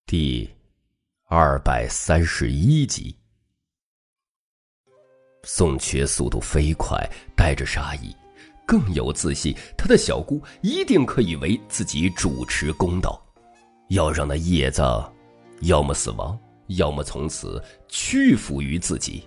第231集。宋缺速度飞快，带着杀意，更有自信，他的小姑一定可以为自己主持公道，要让那叶藏要么死亡，要么从此屈服于自己。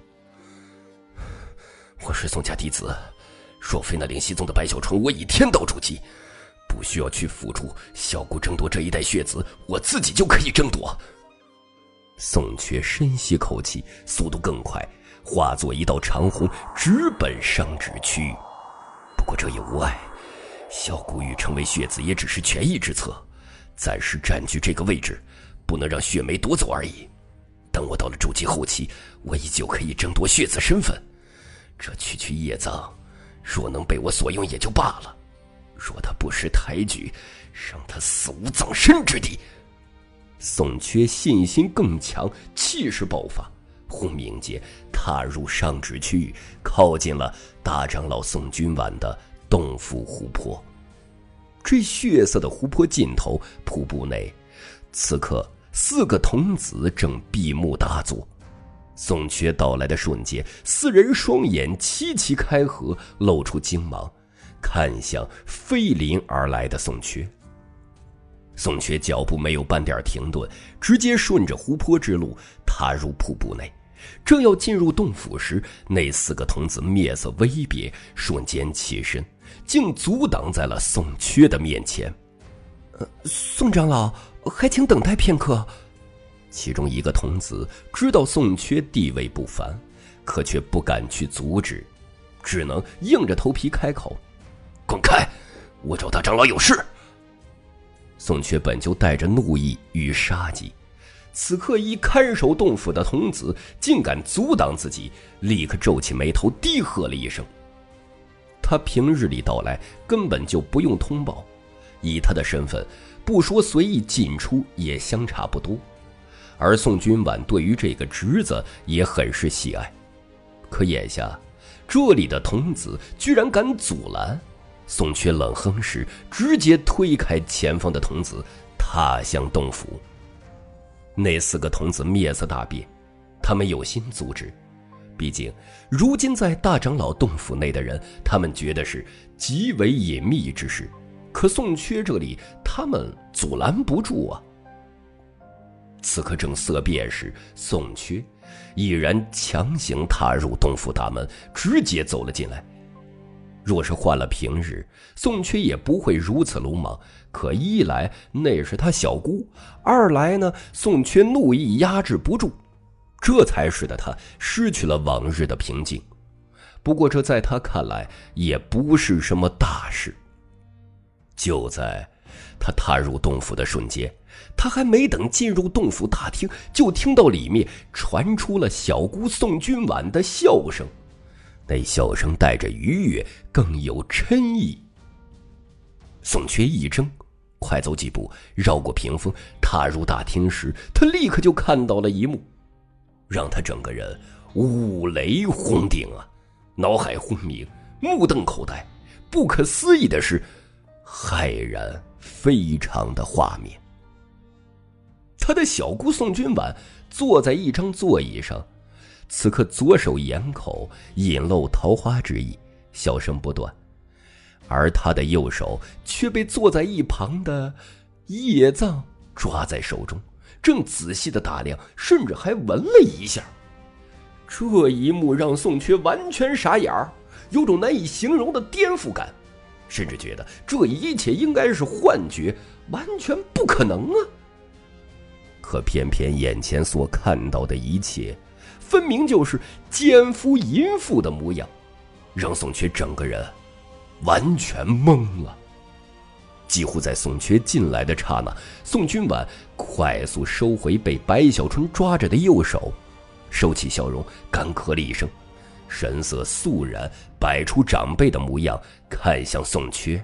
我是宋家弟子，若非那灵犀宗的白小春，我以天道主祭，不需要去辅助小姑争夺这一袋血子，我自己就可以争夺。宋缺深吸口气，速度更快，化作一道长虹，直奔上旨去。不过这也无碍，小姑欲成为血子也只是权宜之策，暂时占据这个位置，不能让血梅夺走而已。等我到了筑基后期，我依旧可以争夺血子身份。这区业障，若能被我所用也就罢了，若他不识抬举，让他死无葬身之地。宋缺信心更强，气势爆发，轰鸣间踏入上旨区域，靠近了大长老宋君晚的洞府湖泊。这血色的湖泊尽头，瀑布内此刻4个童子正闭目打坐。宋缺到来的瞬间，4人双眼齐齐开合，露出精芒，看向飞临而来的宋缺。宋缺脚步没有半点停顿，直接顺着湖泊之路踏入瀑布内。正要进入洞府时，那4个童子面色微别，瞬间起身，竟阻挡在了宋缺的面前。宋长老，还请等待片刻。其中一个童子知道宋缺地位不凡，可却不敢去阻止，只能硬着头皮开口：滚开，我找大长老有事。宋缺本就带着怒意与杀机，此刻一看守洞府的童子竟敢阻挡自己，立刻皱起眉头，低喝了一声。他平日里到来根本就不用通报，以他的身份，不说随意进出也相差不多。而宋君晚对于这个侄子也很是喜爱，可眼下这里的童子居然敢阻拦。宋缺冷哼时，直接推开前方的童子，踏向洞府。那4个童子面色大变，他们有心阻止，毕竟如今在大长老洞府内的人，他们觉得是极为隐秘之事，可宋缺这里他们阻拦不住啊。此刻正色变时，宋缺已然强行踏入洞府大门，直接走了进来。若是换了平日，宋缺也不会如此鲁莽，可一来那是他小姑，二来呢，宋缺怒意压制不住，这才使得他失去了往日的平静。不过这在他看来也不是什么大事。就在他踏入洞府的瞬间，他还没等进入洞府大厅，就听到里面传出了小姑宋君晚的笑声，那笑声带着愉悦，更有嗔意。宋缺一怔，快走几步，绕过屏风，踏入大厅时，他立刻就看到了一幕，让他整个人五雷轰顶啊，脑海轰鸣，目瞪口呆。不可思议的是，骇然非常的画面。他的小姑宋君晚坐在一张座椅上，此刻左手掩口，引露桃花之意，笑声不断，而他的右手却被坐在一旁的叶藏抓在手中，正仔细的打量，甚至还闻了一下。这一幕让宋缺完全傻眼儿，有种难以形容的颠覆感，甚至觉得这一切应该是幻觉，完全不可能啊。可偏偏眼前所看到的一切，分明就是奸夫淫妇的模样，让宋缺整个人完全懵了。几乎在宋缺进来的刹那，宋君晚快速收回被白小春抓着的右手，收起笑容，干咳了一声，神色肃然，摆出长辈的模样，看向宋缺。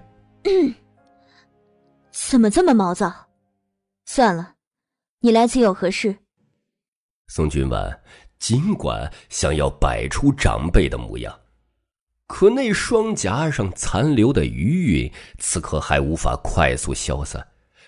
怎么这么毛躁？算了，你来此有何事？ 宋君晚尽管想要摆出长辈的模样，可那双颊上残留的余韵此刻还无法快速消散，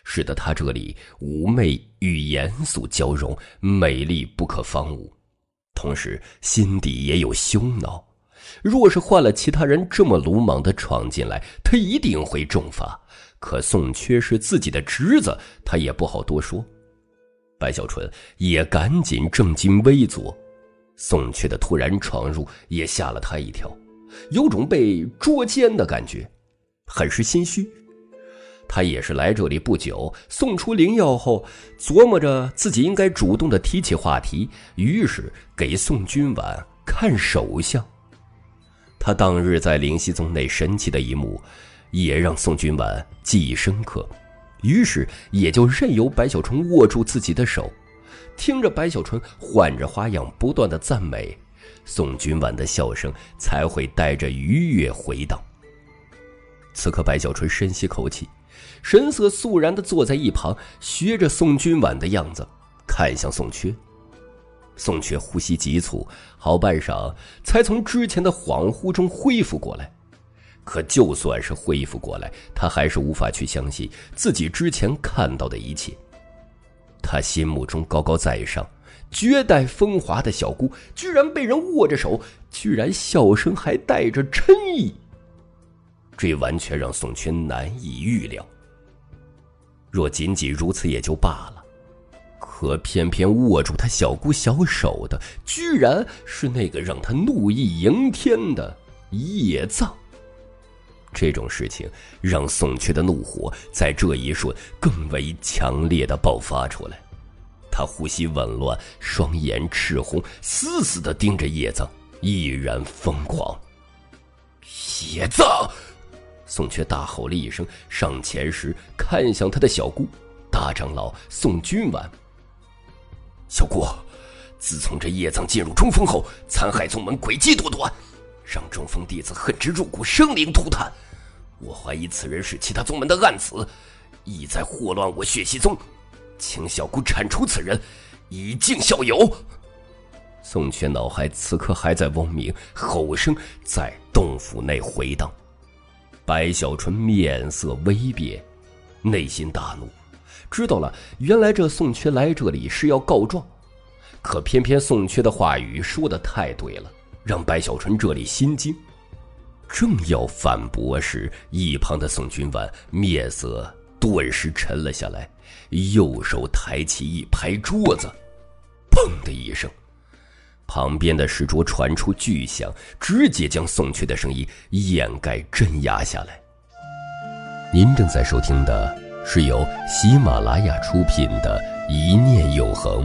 使得她这里妩媚与严肃交融，美丽不可方物，同时心底也有凶恼。若是换了其他人这么鲁莽地闯进来，他一定会重罚。可宋缺是自己的侄子，他也不好多说。白小纯也赶紧正襟危坐。宋缺的突然闯入也吓了他一跳，有种被捉奸的感觉，很是心虚。他也是来这里不久，送出灵药后，琢磨着自己应该主动地提起话题，于是给宋君婉看手相。他当日在灵溪宗内神奇的一幕，也让宋君婉记忆深刻，于是也就任由白小纯握住自己的手，听着白小纯换着花样不断的赞美，宋君婉的笑声才会带着愉悦回荡。此刻白小纯深吸口气，神色肃然地坐在一旁，学着宋君婉的样子看向宋缺。宋缺呼吸急促，好半晌才从之前的恍惚中恢复过来。可就算是恢复过来，他还是无法去相信自己之前看到的一切。他心目中高高在上、绝代风华的小姑，居然被人握着手，居然笑声还带着嗔意，这完全让宋缺难以预料。若仅仅如此也就罢了，可偏偏握住他小姑小手的，居然是那个让他怒意盈天的叶藏。这种事情让宋缺的怒火在这一瞬更为强烈地爆发出来。他呼吸紊乱，双眼赤红，死死地盯着叶藏，毅然疯狂。叶藏！宋缺大吼了一声，上前时看向他的小姑大长老宋君婉。小姑，自从这叶藏进入中峰后，残害宗门，诡计多端，让中峰弟子恨之入骨，生灵涂炭。我怀疑此人是其他宗门的暗子，意在祸乱我血溪宗，请小姑铲除此人，以儆效尤。宋缺脑海此刻还在嗡鸣，吼声在洞府内回荡。白小纯面色微变，内心大怒，知道了，原来这宋缺来这里是要告状。可偏偏宋缺的话语说得太对了，让白小纯这里心惊。正要反驳时，一旁的宋君婉面色顿时沉了下来，右手抬起一拍桌子，砰的一声，旁边的石桌传出巨响，直接将宋缺的声音掩盖镇压下来。您正在收听的是由喜马拉雅出品的《一念永恒》。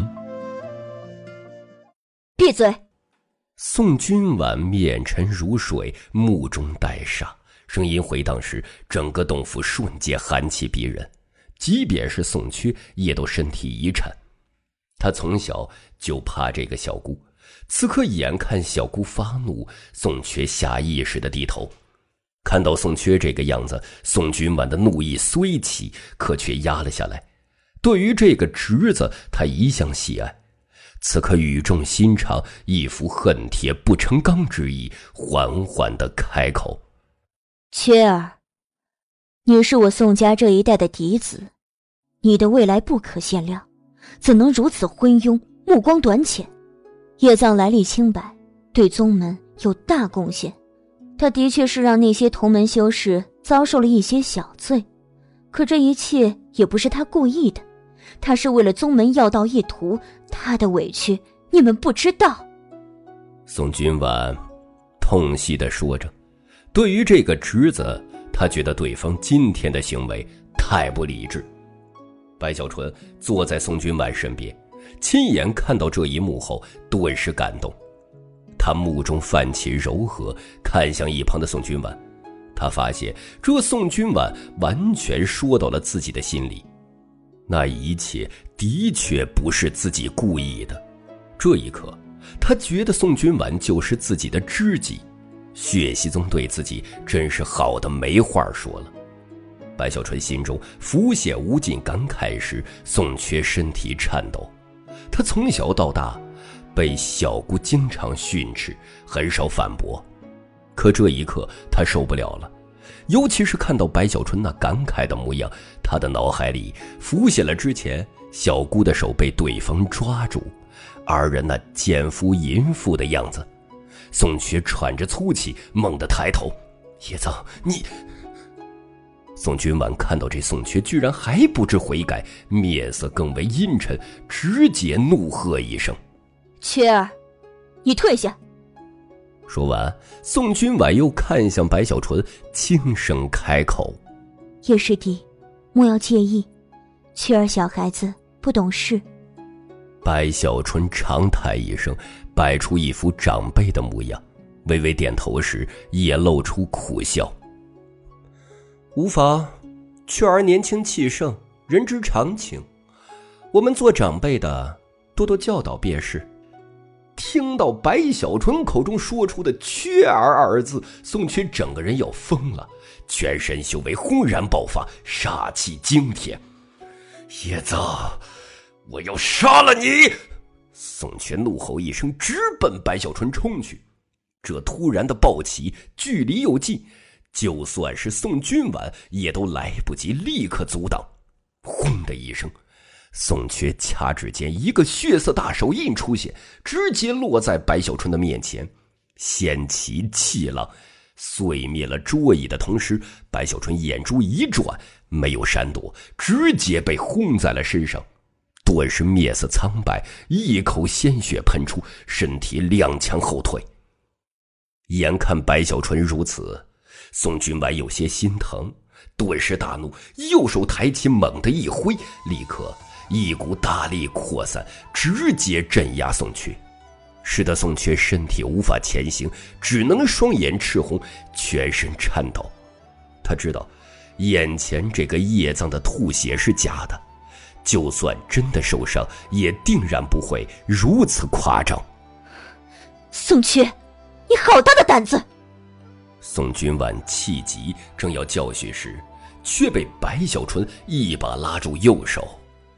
闭嘴！ 宋君婉面沉如水，目中带煞，声音回荡时，整个洞府瞬间寒气逼人，即便是宋缺也都身体一颤。他从小就怕这个小姑，此刻眼看小姑发怒，宋缺下意识地低头。看到宋缺这个样子，宋君婉的怒意虽起，可却压了下来。对于这个侄子，他一向喜爱，此刻语重心长，一副恨铁不成钢之意，缓缓地开口： 缺儿，你是我宋家这一代的嫡子，你的未来不可限量，怎能如此昏庸，目光短浅？叶藏来历清白，对宗门有大贡献，他的确是让那些同门修士遭受了一些小罪，可这一切也不是他故意的，他是为了宗门要道一途，他的委屈你们不知道。 宋君婉痛惜地说着，对于这个侄子，他觉得对方今天的行为太不理智。白小纯坐在宋君婉身边，亲眼看到这一幕后，顿时感动。他目中泛起柔和，看向一旁的宋君婉，他发现这宋君婉完全说到了自己的心里。那一切的确不是自己故意的。这一刻，他觉得宋君婉就是自己的知己，血溪宗对自己真是好的没话说了。白小纯心中浮现无尽感慨时，宋缺身体颤抖。他从小到大被小姑经常训斥，很少反驳，可这一刻他受不了了， 尤其是看到白小春那感慨的模样，他的脑海里浮现了之前小姑的手被对方抓住，二人那奸夫淫妇的样子。宋缺喘着粗气，猛地抬头：“叶藏，你……”宋君婉看到这宋缺居然还不知悔改，面色更为阴沉，直接怒喝一声：“ 缺儿，你退下！” 说完，宋君婉又看向白小纯，轻声开口：“ 叶师弟，莫要介意，缺儿小孩子不懂事。” 白小纯长叹一声，摆出一副长辈的模样，微微点头时也露出苦笑：“无妨，雀儿年轻气盛，人之常情，我们做长辈的多多教导便是。”听到白小纯口中说出的“缺儿”二字，宋缺整个人要疯了，全身修为轰然爆发，杀气惊天。“叶子，我要杀了你！”宋缺怒吼一声，直奔白小纯冲去。这突然的暴起，距离又近，就算是宋君婉也都来不及立刻阻挡。轰的一声，宋缺掐指间，一个血色大手印出现，直接落在白小春的面前，掀起气浪，碎灭了桌椅的同时，白小春眼珠一转，没有闪躲，直接被轰在了身上，顿时面色苍白，一口鲜血喷出，身体踉跄后退。眼看白小春如此，宋君婉有些心疼，顿时大怒，右手抬起猛地一挥，立刻一股大力扩散，直接镇压宋缺，使得宋缺身体无法前行，只能双眼赤红，全身颤抖。他知道眼前这个叶藏的吐血是假的，就算真的受伤，也定然不会如此夸张。 宋缺，你好大的胆子！ 宋君婉气急，正要教训时，却被白小纯一把拉住右手。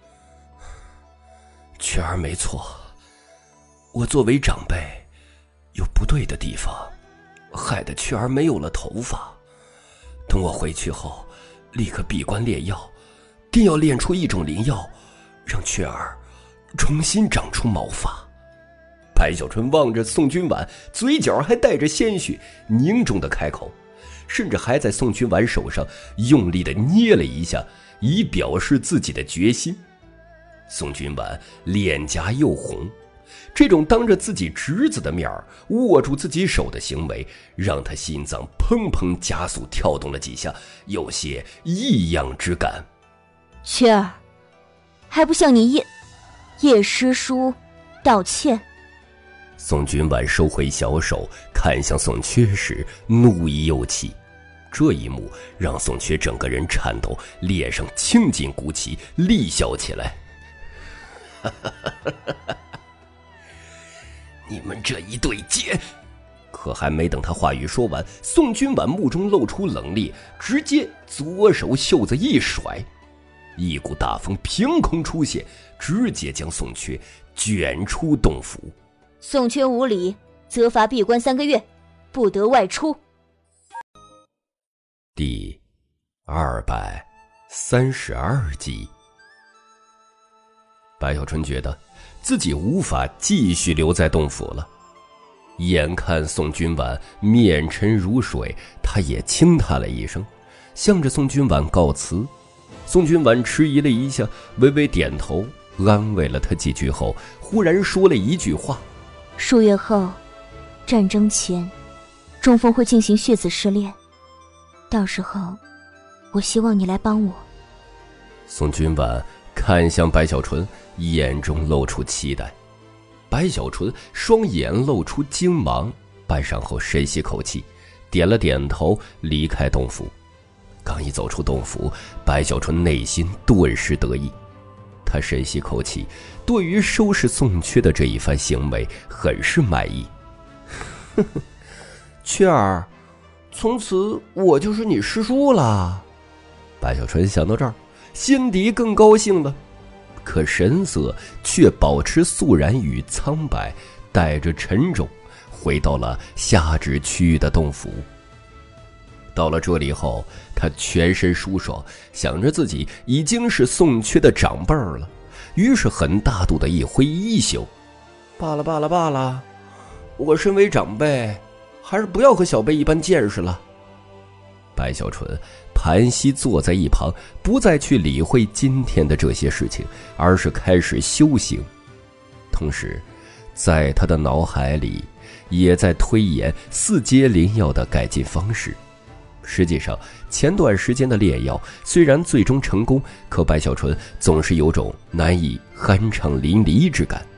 雀儿没错，我作为长辈，有不对的地方，害得雀儿没有了头发。等我回去后，立刻闭关炼药，定要炼出一种灵药，让雀儿重新长出毛发。白小春望着宋君婉，嘴角还带着鲜血，凝重的开口，甚至还在宋君婉手上用力的捏了一下，以表示自己的决心。宋君婉脸颊又红，这种当着自己侄子的面握住自己手的行为，让他心脏砰砰加速跳动了几下，有些异样之感。 缺儿，还不向你叶师叔道歉？ 宋君婉收回小手，看向宋缺时怒意又起，这一幕让宋缺整个人颤抖，脸上青筋鼓起，厉笑起来。你们这一对奸！可还没等他话语说完，宋君婉目中露出冷冽，直接左手袖子一甩，一股大风凭空出现，直接将宋缺卷出洞府。 宋缺无礼，责罚闭关3个月，不得外出。 第232集。白小春觉得自己无法继续留在洞府了，眼看宋君婉面沉如水，他也轻叹了一声，向着宋君婉告辞。宋君婉迟疑了一下，微微点头，安慰了他几句后，忽然说了一句话： 数月后，战争前，中锋会进行血子试炼，到时候，我希望你来帮我。 宋君婉看向白小纯，眼中露出期待。白小纯双眼露出惊芒，半晌后深吸口气，点了点头，离开洞府。刚一走出洞府，白小纯内心顿时得意。他深吸口气，对于收拾宋缺的这一番行为很是满意。缺儿，从此我就是你师叔了。白小纯想到这儿，心底更高兴了，可神色却保持肃然与苍白，带着沉重，回到了下旨区域的洞府。 到了这里后，他全身舒爽，想着自己已经是宋缺的长辈了，于是很大度的一挥衣袖：“罢了罢了罢了，我身为长辈，还是不要和小辈一般见识了。”白小纯盘膝坐在一旁，不再去理会今天的这些事情，而是开始修行。同时在他的脑海里也在推演4阶灵药的改进方式。实际上前段时间的炼药虽然最终成功，可白小纯总是有种难以酣畅淋漓之感。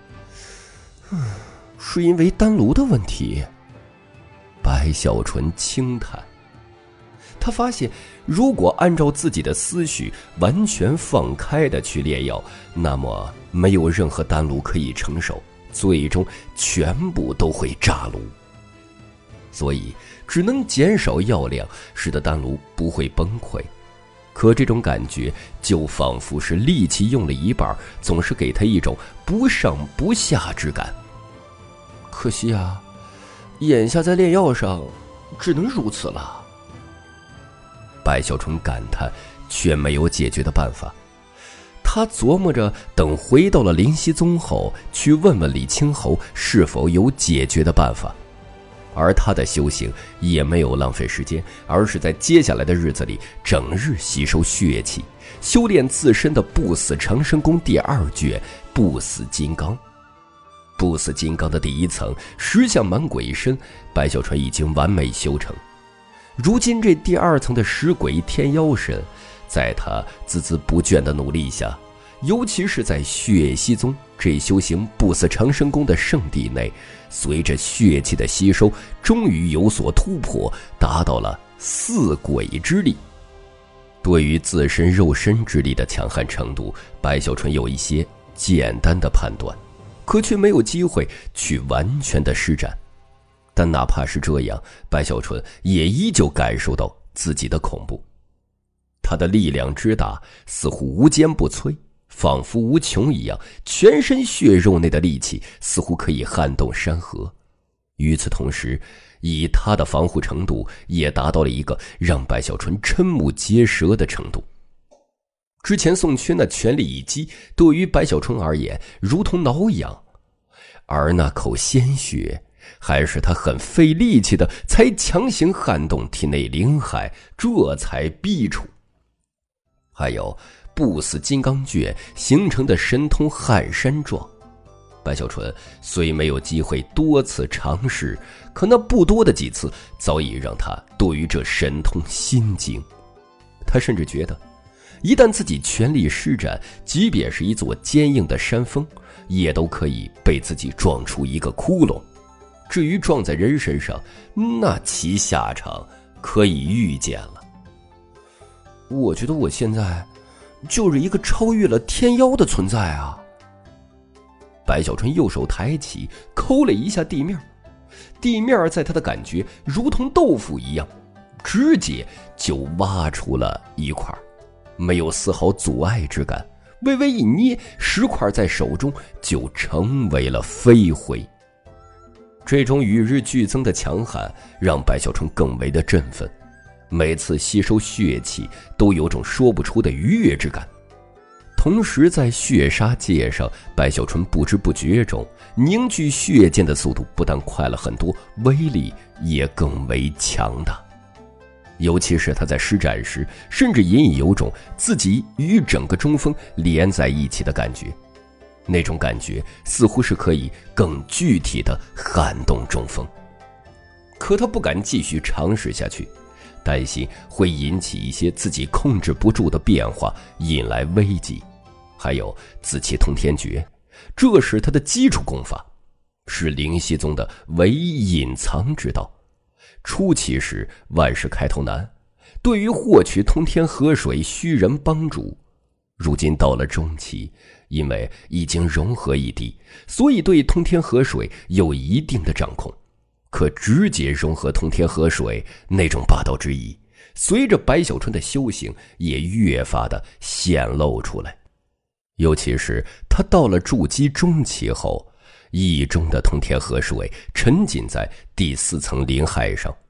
是因为丹炉的问题？白小纯轻叹。他发现如果按照自己的思绪完全放开的去炼药，那么没有任何丹炉可以承受，最终全部都会炸炉。所以只能减少药量，使得丹炉不会崩溃。可这种感觉就仿佛是力气用了一半，总是给他一种不上不下之感。可惜啊，眼下在炼药上只能如此了。白小纯感叹，却没有解决的办法。他琢磨着等回到了灵溪宗后，去问问李清侯是否有解决的办法。而他的修行也没有浪费时间，而是在接下来的日子里整日吸收血气，修炼自身的不死长生功第2卷不死金刚。不死金刚的第1层10相满鬼身，白小纯已经完美修成。如今这第2层的10鬼天妖身，在他孜孜不倦的努力下，尤其是在血溪宗这修行不死长生功的圣地内，随着血气的吸收，终于有所突破，达到了4鬼之力。对于自身肉身之力的强悍程度，白小纯有一些简单的判断，可却没有机会去完全的施展。但哪怕是这样，白小纯也依旧感受到自己的恐怖。他的力量之大，似乎无坚不摧，仿佛无穷一样，全身血肉内的力气似乎可以撼动山河。与此同时，以他的防护程度也达到了一个让白小纯瞠目结舌的程度。之前宋缺那全力一击，对于白小纯而言如同挠痒，而那口鲜血还是他很费力气的才强行撼动体内灵海，这才逼出。还有不死金刚卷形成的神通撼山状，白小纯虽没有机会多次尝试，可那不多的几次早已让他对于这神通心惊。他甚至觉得一旦自己全力施展，即便是一座坚硬的山峰，也都可以被自己撞出一个窟窿。至于撞在人身上，那其下场可以预见了。我觉得我现在就是一个超越了天妖的存在啊！白小纯右手抬起，抠了一下地面，地面在他的感觉如同豆腐一样，直接就挖出了一块，没有丝毫阻碍之感。微微一捏，石块在手中就成为了飞灰。这种与日俱增的强悍让白小纯更为的振奋，每次吸收血气都有种说不出的愉悦之感。同时在血杀界上，白小纯不知不觉中凝聚血剑的速度不但快了很多，威力也更为强大。尤其是他在施展时，甚至隐隐有种自己与整个中锋连在一起的感觉，那种感觉似乎是可以更具体的撼动中锋。可他不敢继续尝试下去，担心会引起一些自己控制不住的变化，引来危机。还有紫气通天诀，这是他的基础功法，是灵犀宗的唯一隐藏之道。初期时万事开头难，对于获取通天河水需人帮助。如今到了中期，因为已经融合一地，所以对通天河水有一定的掌控。可直接融合通天河水那种霸道之意，随着白小纯的修行也越发的显露出来。尤其是他到了筑基中期后，意中的通天河水沉浸在第4层灵海上，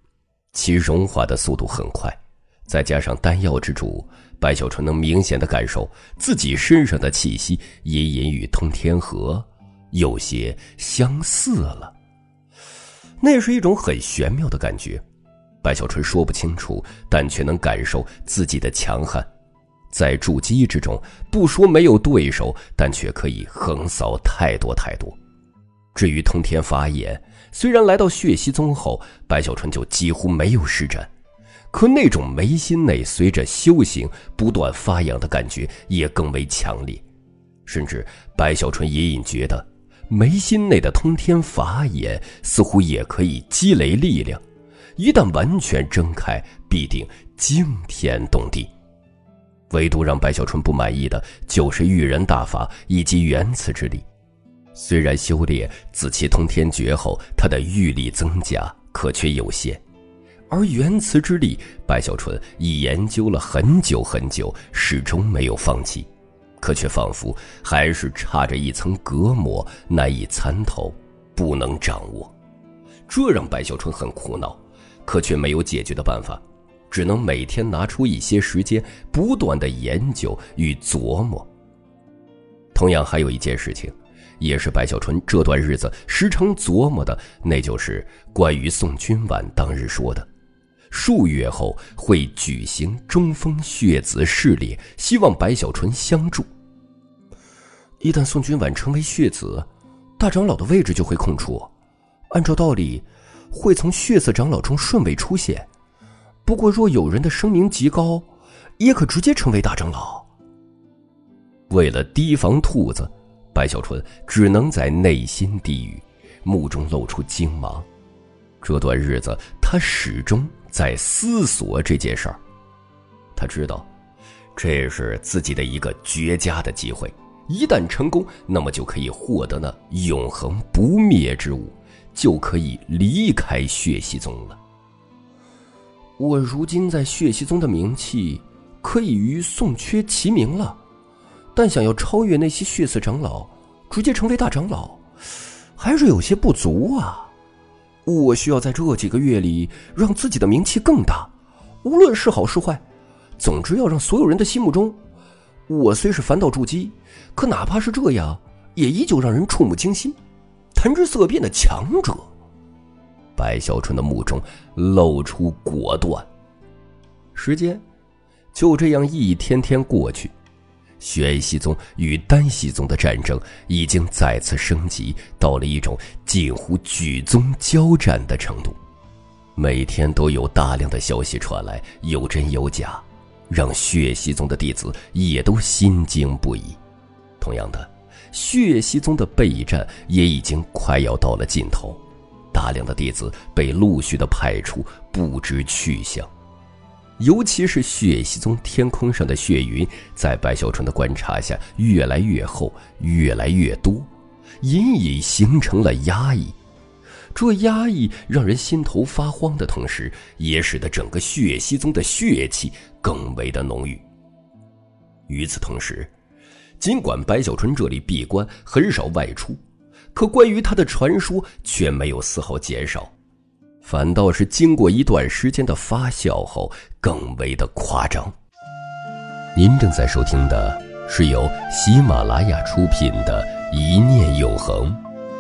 其融化的速度很快，再加上丹药之助，白小纯能明显的感受自己身上的气息隐隐与通天河有些相似了。那是一种很玄妙的感觉，白小纯说不清楚，但却能感受自己的强悍。在筑基之中，不说没有对手，但却可以横扫太多太多。至于通天法眼，虽然来到血溪宗后，白小纯就几乎没有施展，可那种眉心内随着修行不断发扬的感觉也更为强烈。甚至白小纯隐隐觉得，眉心内的通天法眼似乎也可以积累力量，一旦完全睁开，必定惊天动地。唯独让白小纯不满意的就是育人大法以及元慈之力。虽然修炼紫气通天诀后，他的玉力增加，可却有限。而元慈之力，白小纯已研究了很久很久，始终没有放弃，可却仿佛还是差着一层隔膜，难以参透，不能掌握。这让白小纯很苦恼，可却没有解决的办法，只能每天拿出一些时间，不断的研究与琢磨。同样还有一件事情，也是白小纯这段日子时常琢磨的，那就是关于宋君婉当日说的，数月后会举行中锋血子试炼，希望白小纯相助。一旦宋君婉成为血子，大长老的位置就会空出，按照道理会从血子长老中顺位出现，不过若有人的声名极高，也可直接成为大长老。为了提防兔子，白小纯只能在内心低语，目中露出惊茫。这段日子他始终在思索这件事儿。他知道这是自己的一个绝佳的机会，一旦成功，那么就可以获得那永恒不灭之物，就可以离开血溪宗了。我如今在血溪宗的名气可以与宋缺齐名了，但想要超越那些血色长老，直接成为大长老，还是有些不足啊。我需要在这几个月里让自己的名气更大，无论是好是坏，总之要让所有人的心目中，我虽是凡道筑基，可哪怕是这样，也依旧让人触目惊心，谈之色变的强者。白小纯的目中露出果断。时间就这样一天天过去，玄熙宗与丹熙宗的战争已经再次升级到了一种近乎举宗交战的程度，每天都有大量的消息传来，有真有假，让血溪宗的弟子也都心惊不已。同样的，血溪宗的备战也已经快要到了尽头，大量的弟子被陆续的派出，不知去向。尤其是血溪宗天空上的血云，在白小纯的观察下越来越厚，越来越多，隐隐形成了压抑。这压抑让人心头发慌的同时，也使得整个血溪宗的血气更为的浓郁。与此同时，尽管白小纯这里闭关，很少外出，可关于他的传说却没有丝毫减少，反倒是经过一段时间的发酵后更为的夸张。您正在收听的是由喜马拉雅出品的《一念永恒》。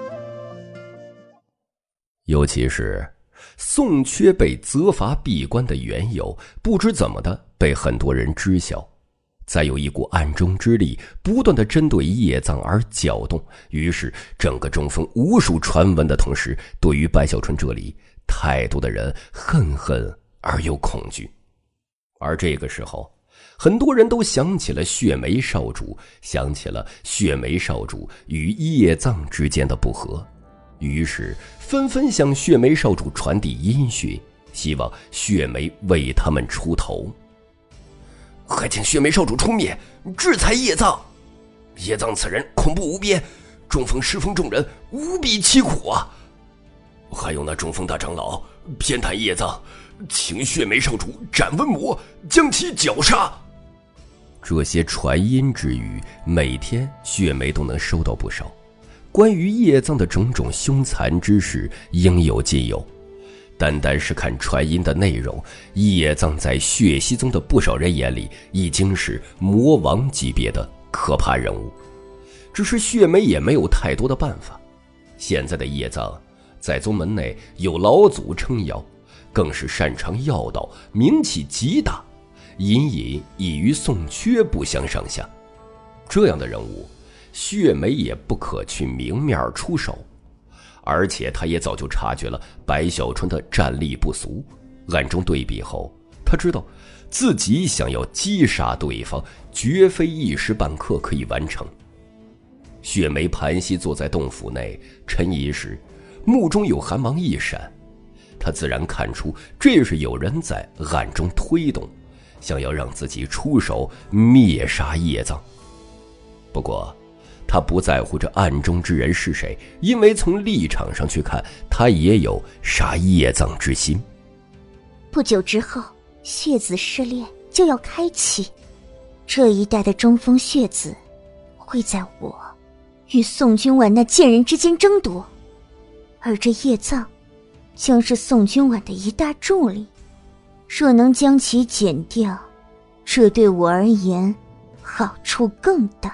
尤其是宋缺被责罚闭关的缘由，不知怎么的被很多人知晓，再有一股暗中之力不断的针对叶藏而搅动，于是整个中锋无数传闻的同时，对于白小纯这里太多的人恨而又恐惧。而这个时候，很多人都想起了血梅少主，想起了血梅少主与叶藏之间的不和，于是纷纷向血梅少主传递音讯，希望血梅为他们出头。还请血梅少主出面制裁叶藏，叶藏此人恐怖无边，中锋师风众人无比凄苦啊！还有那中锋大长老偏袒叶藏，请血梅少主斩瘟魔，将其绞杀。这些传音之语，每天血梅都能收到不少，关于叶藏的种种凶残之事应有尽有。 单单是看传音的内容，叶藏在血溪宗的不少人眼里已经是魔王级别的可怕人物。只是血梅也没有太多的办法。现在的叶藏在宗门内有老祖撑腰，更是擅长药道，名气极大，隐隐已与宋缺不相上下。这样的人物，血梅也不可去明面出手。而且他也早就察觉了白小春的战力不俗，暗中对比后，他知道自己想要击杀对方，绝非一时半刻可以完成。血梅盘膝坐在洞府内沉吟时，目中有寒芒一闪，他自然看出这是有人在暗中推动，想要让自己出手灭杀叶藏。不过他不在乎这暗中之人是谁，因为从立场上去看，他也有杀叶藏之心。 不久之后，血子试炼就要开启，这一代的中锋血子会在我与宋君婉那贱人之间争夺，而这叶藏将是宋君婉的一大助力。若能将其减掉，这对我而言好处更大。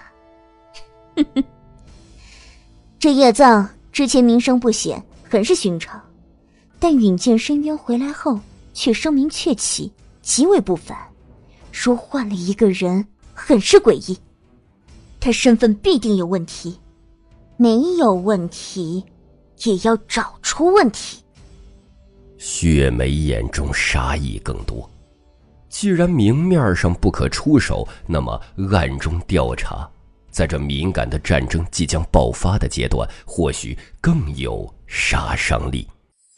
这叶藏之前名声不显，很是寻常，但允见深渊回来后却声名鹊起，极为不凡，说换了一个人，很是诡异。他身份必定有问题，没有问题也要找出问题。 血梅眼中杀意更多，既然明面上不可出手，那么暗中调查，在这敏感的战争即将爆发的阶段，或许更有杀伤力。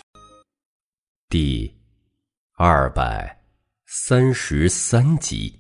第233集。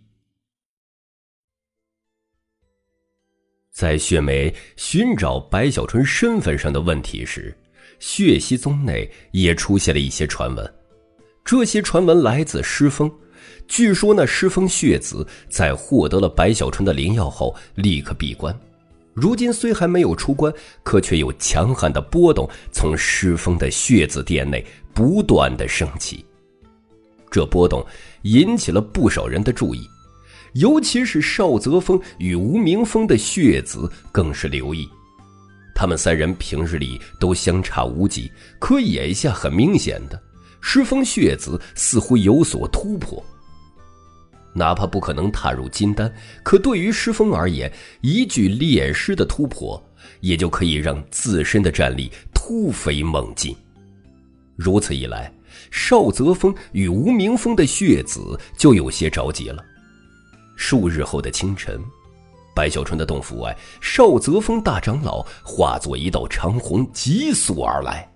在血梅寻找白小春身份上的问题时，血溪宗内也出现了一些传闻。这些传闻来自师风，据说那师风血子在获得了白小春的灵药后立刻闭关，如今虽还没有出关，可却有强悍的波动从师风的血子殿内不断的升起。这波动引起了不少人的注意，尤其是邵泽峰与吴明峰的血子更是留意。他们三人平日里都相差无几，可眼下很明显的，师风血子似乎有所突破。哪怕不可能踏入金丹，可对于师风而言，一具炼师的突破也就可以让自身的战力突飞猛进。如此一来，邵泽峰与吴明峰的血子就有些着急了。数日后的清晨，白小春的洞府外，邵泽峰大长老化作一道长虹急速而来。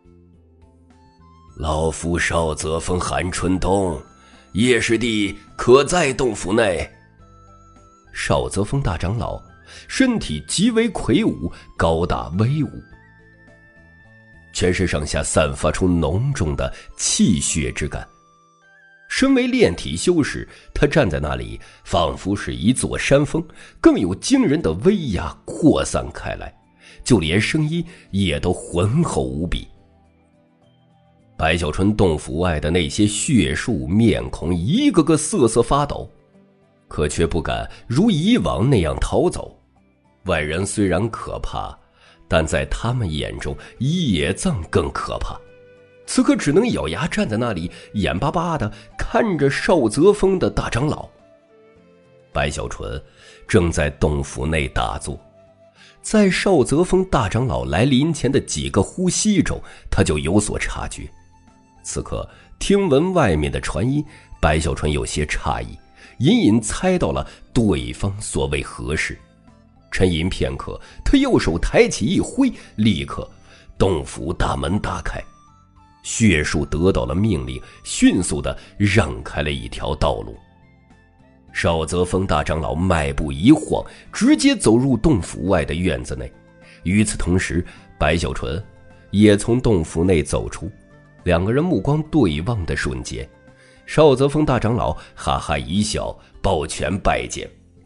老夫邵泽峰韩春东，叶师弟可在洞府内？邵泽峰大长老身体极为魁梧，高大威武，全身上下散发出浓重的气血之感。身为炼体修士，他站在那里仿佛是一座山峰，更有惊人的威压扩散开来，就连声音也都浑厚无比。白小春洞府外的那些血术面孔一个个瑟瑟发抖，可却不敢如以往那样逃走。外人虽然可怕，但在他们眼中叶藏更可怕。此刻只能咬牙站在那里，眼巴巴地看着邵泽峰的大长老。白小纯正在洞府内打坐，在邵泽峰大长老来临前的几个呼吸中，他就有所察觉。此刻听闻外面的传音，白小纯有些诧异，隐隐猜到了对方所谓何事。沉吟片刻，他右手抬起一挥，立刻洞府大门打开，血树得到了命令，迅速地让开了一条道路。邵泽峰大长老迈步一晃，直接走入洞府外的院子内。与此同时，白小纯也从洞府内走出。两个人目光对望的瞬间，邵泽峰大长老哈哈一笑，抱拳拜见。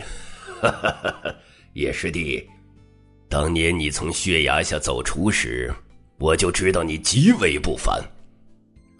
叶师弟，当年你从血崖下走出时，我就知道你极为不凡。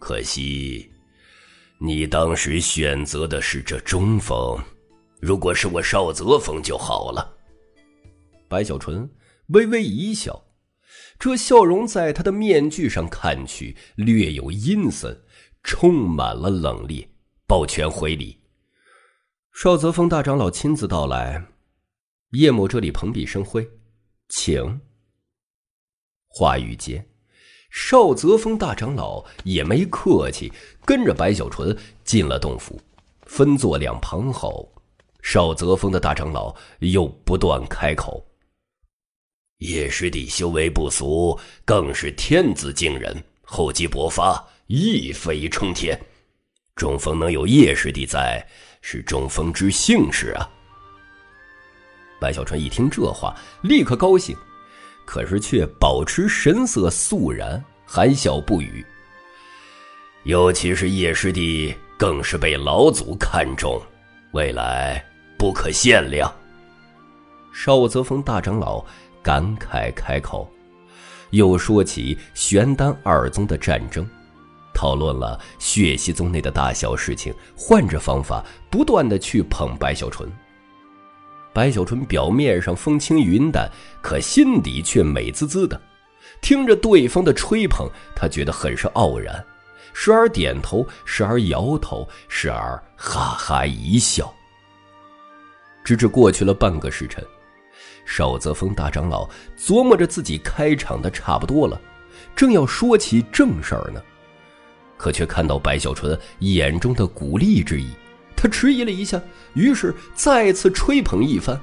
可惜你当时选择的是这中锋，如果是我邵泽峰就好了。 白小纯微微一笑，这笑容在他的面具上看去略有阴森，充满了冷冽，抱拳回礼。邵泽峰大长老亲自到来，叶某这里蓬荜生辉，请。话语间，邵泽峰大长老也没客气，跟着白小纯进了洞府，分坐两旁后，邵泽峰的大长老又不断开口： 叶师弟修为不俗，更是天资惊人，厚积薄发，一飞冲天。中锋能有叶师弟在，是中锋之幸事啊。 白小纯一听这话，立刻高兴，可是却保持神色肃然，含笑不语。 尤其是叶师弟更是被老祖看中，未来不可限量。 邵泽峰大长老感慨开口，又说起玄丹二宗的战争，讨论了血溪宗内的大小事情，换着方法不断的去捧白小纯。白小纯表面上风轻云淡，可心底却美滋滋的。听着对方的吹捧，他觉得很是傲然，时而点头，时而摇头，时而哈哈一笑。直至过去了半个时辰，邵泽峰大长老琢磨着自己开场的差不多了，正要说起正事儿呢，可却看到白小纯眼中的鼓励之意，他迟疑了一下，于是再次吹捧一番。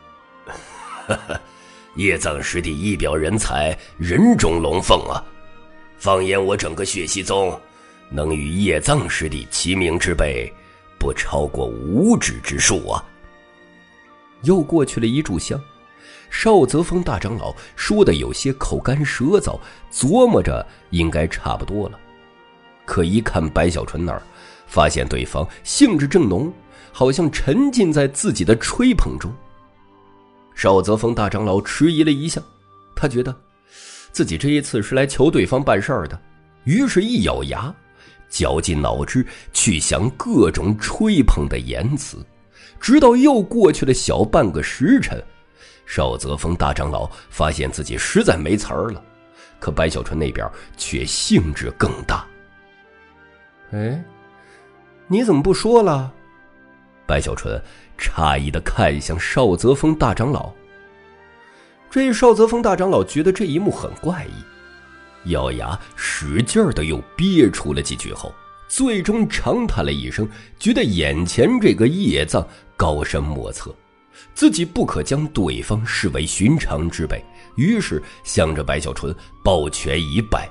叶藏师弟一表人才，人中龙凤啊！放眼我整个血溪宗，能与叶藏师弟齐名之辈，不超过5指之数啊！ 又过去了一炷香，邵泽峰大长老说的有些口干舌燥，琢磨着应该差不多了。可一看白小纯那儿，发现对方兴致正浓，好像沉浸在自己的吹捧中。邵泽峰大长老迟疑了一下，他觉得自己这一次是来求对方办事儿的，于是一咬牙，绞尽脑汁去想各种吹捧的言辞，直到又过去了小半个时辰，邵泽峰大长老发现自己实在没词儿了，可白小纯那边却兴致更大。哎，你怎么不说了？白小纯诧异地看向邵泽峰大长老。这邵泽峰大长老觉得这一幕很怪异，咬牙使劲地又憋出了几句后，最终长叹了一声，觉得眼前这个叶藏高深莫测，自己不可将对方视为寻常之辈，于是向着白小纯抱拳一拜。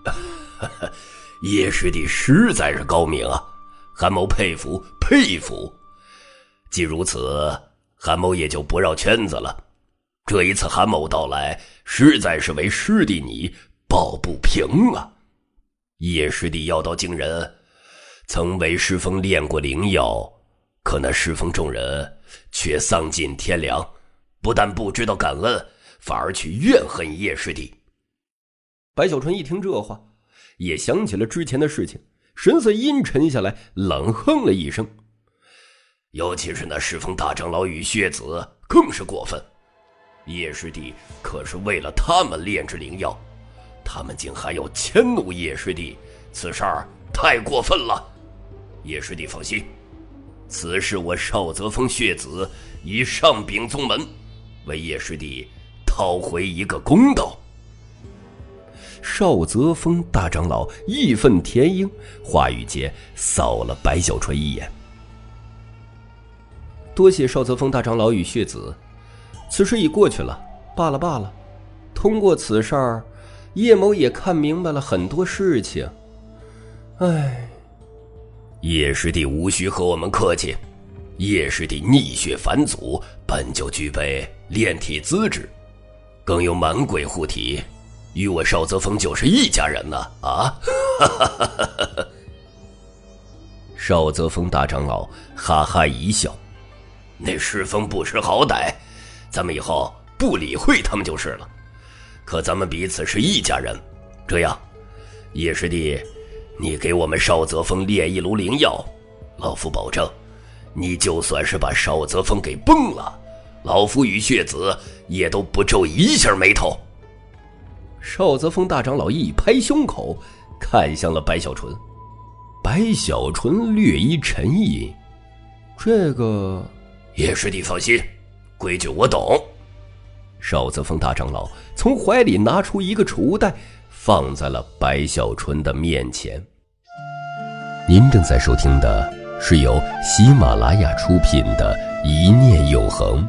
叶师弟实在是高明啊，韩某佩服佩服。既如此，韩某也就不绕圈子了。这一次韩某到来，实在是为师弟你抱不平啊。叶师弟药道惊人，曾为师风炼过灵药，可那师风众人却丧尽天良，不但不知道感恩，反而去怨恨叶师弟。 白小纯一听这话，也想起了之前的事情，神色阴沉下来，冷哼了一声。 尤其是那师风大长老与血子更是过分，叶师弟可是为了他们炼制灵药，他们竟还要迁怒叶师弟，此事儿太过分了。叶师弟放心，此事我邵泽峰血子已上禀宗门，为叶师弟讨回一个公道。 邵泽峰大长老义愤填膺，话语间扫了白小纯一眼。多谢邵泽峰大长老与血子，此事已过去了，罢了罢了。通过此事儿，叶某也看明白了很多事情。唉， 叶师弟无需和我们客气，叶师弟逆血返祖，本就具备炼体资质，更有满鬼护体，与我邵泽峰就是一家人呢啊！ 邵泽峰大长老哈哈一笑， 那师风不识好歹，咱们以后不理会他们就是了。可咱们彼此是一家人，这样，叶师弟， 你给我们少泽峰炼一炉灵药，老夫保证，你就算是把少泽峰给崩了，老夫与血子也都不皱一下眉头。 少泽峰大长老一拍胸口，看向了白小纯。白小纯略一沉吟，这个叶师弟放心，规矩我懂。 少泽峰大长老从怀里拿出一个储物袋，放在了白小纯的面前。您正在收听的是由喜马拉雅出品的《一念永恒》。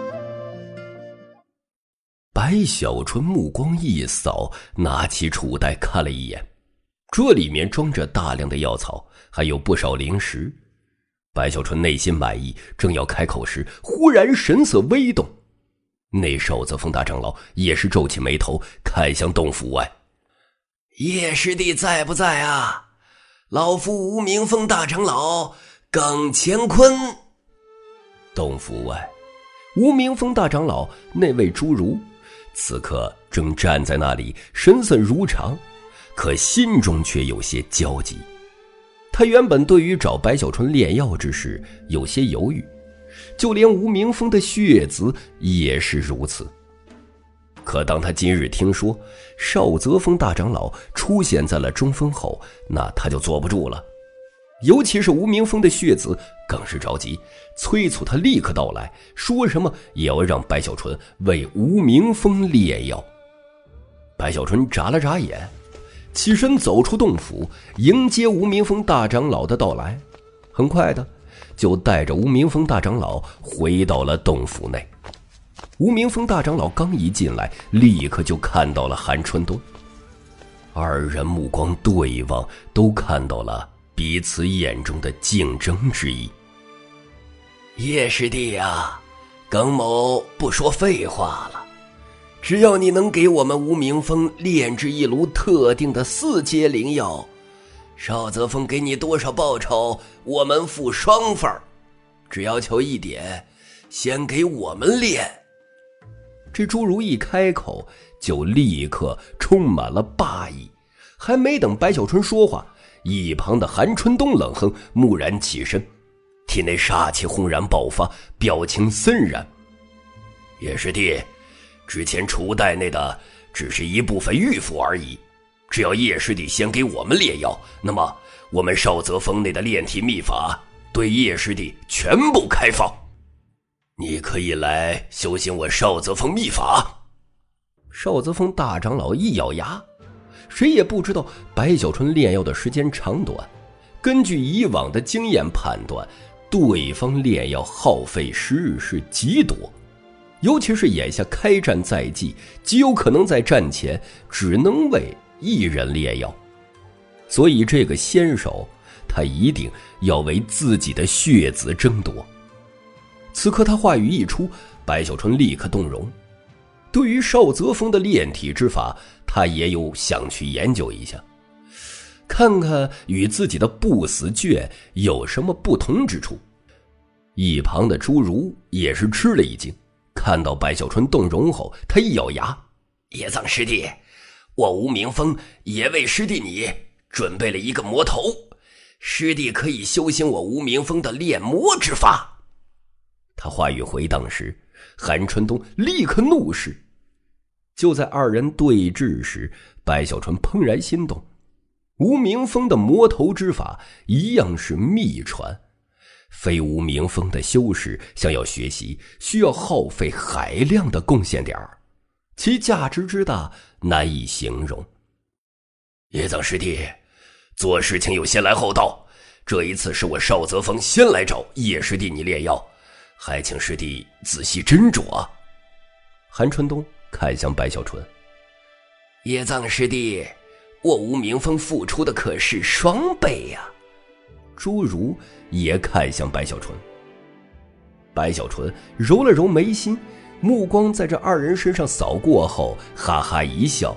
白小纯目光一扫，拿起储物袋看了一眼，这里面装着大量的药草，还有不少零食。白小纯内心满意，正要开口时，忽然神色微动。那少泽峰大长老也是皱起眉头，看向洞府外。 叶师弟在不在啊？老夫无名峰大长老耿乾坤。 洞府外，无名峰大长老那位侏儒此刻正站在那里，神色如常，可心中却有些焦急。他原本对于找白小纯炼药之事有些犹豫，就连无名峰的血子也是如此。可当他今日听说少泽峰大长老出现在了中峰后，那他就坐不住了。尤其是无名峰的血子更是着急，催促他立刻到来，说什么也要让白小纯为无名峰炼药。白小纯眨了眨眼，起身走出洞府，迎接无名峰大长老的到来。很快的就带着无名峰大长老回到了洞府内。无名峰大长老刚一进来，立刻就看到了韩春冬。二人目光对望，都看到了彼此眼中的竞争之意。 叶师弟啊，耿某不说废话了，只要你能给我们无名峰炼制一炉特定的4阶灵药，少泽峰给你多少报酬，我们付双份，只要求一点，先给我们炼。 这侏儒一开口，就立刻充满了霸意。还没等白小纯说话，一旁的韩春冬冷哼，蓦然起身，体内杀气轰然爆发，表情森然。 叶师弟，之前储物袋内的只是一部分玉符而已，只要叶师弟先给我们炼药，那么我们少泽峰内的炼体秘法对叶师弟全部开放，你可以来修行我少泽峰秘法。 少泽峰大长老一咬牙，谁也不知道白小纯炼药的时间长短，根据以往的经验判断，对方炼药耗费时日是极多，尤其是眼下开战在即，极有可能在战前只能为一人炼药，所以这个先手他一定要为自己的血子争夺。此刻他话语一出，白小纯立刻动容。对于少泽峰的炼体之法，他也有想去研究一下，看看与自己的不死卷有什么不同之处。一旁的侏儒也是吃了一惊，看到白小纯动容后，他一咬牙： 叶藏师弟，我无名峰也为师弟你准备了一个魔头，师弟可以修行我无名峰的炼魔之法。 他话语回荡时，韩春冬立刻怒视。就在二人对峙时，白小纯怦然心动，无名峰的魔头之法一样是秘传，非无名峰的修士想要学习，需要耗费海量的贡献点，其价值之大难以形容。 叶藏师弟，做事情有先来后到，这一次是我少泽峰先来找叶师弟你炼药，还请师弟仔细斟酌。 韩春冬看向白小纯： 叶藏师弟，我无名峰付出的可是双倍呀。 侏儒也看向白小纯。白小纯揉了揉眉心，目光在这二人身上扫过后，哈哈一笑：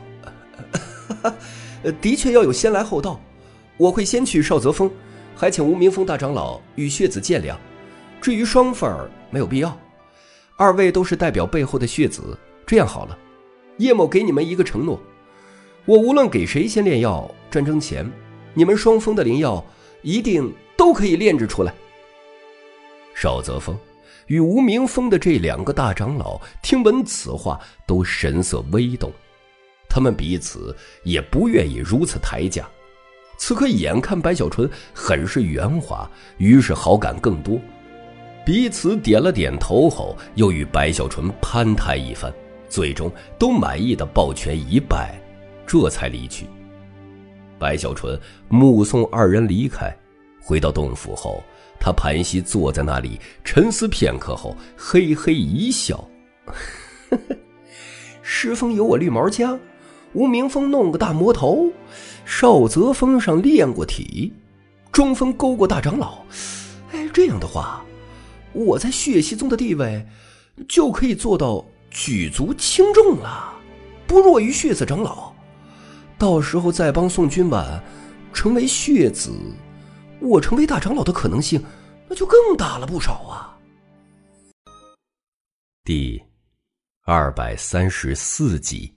的确要有先来后到，我会先去少泽峰，还请无名峰大长老与血子见谅。至于双份没有必要，二位都是代表背后的血子，这样好了，叶某给你们一个承诺，我无论给谁先炼药，战争前你们双峰的灵药一定都可以炼制出来。邵泽峰与无名峰的这2个大长老听闻此话，都神色微动，他们彼此也不愿意如此抬价。此刻眼看白小纯很是圆滑，于是好感更多，彼此点了点头后，又与白小纯攀谈一番，最终都满意的抱拳一拜，这才离去。白小纯目送2人离开，回到洞府后，他盘膝坐在那里，沉思片刻后，嘿嘿一笑：“石峰有我绿毛枪，无名峰弄个大魔头，少泽峰上练过体，中峰勾过大长老。这样的话，我在血溪宗的地位就可以做到举足轻重了，不弱于血子长老。到时候再帮宋君婉成为血子，我成为大长老的可能性那就更大了不少啊。”第234集。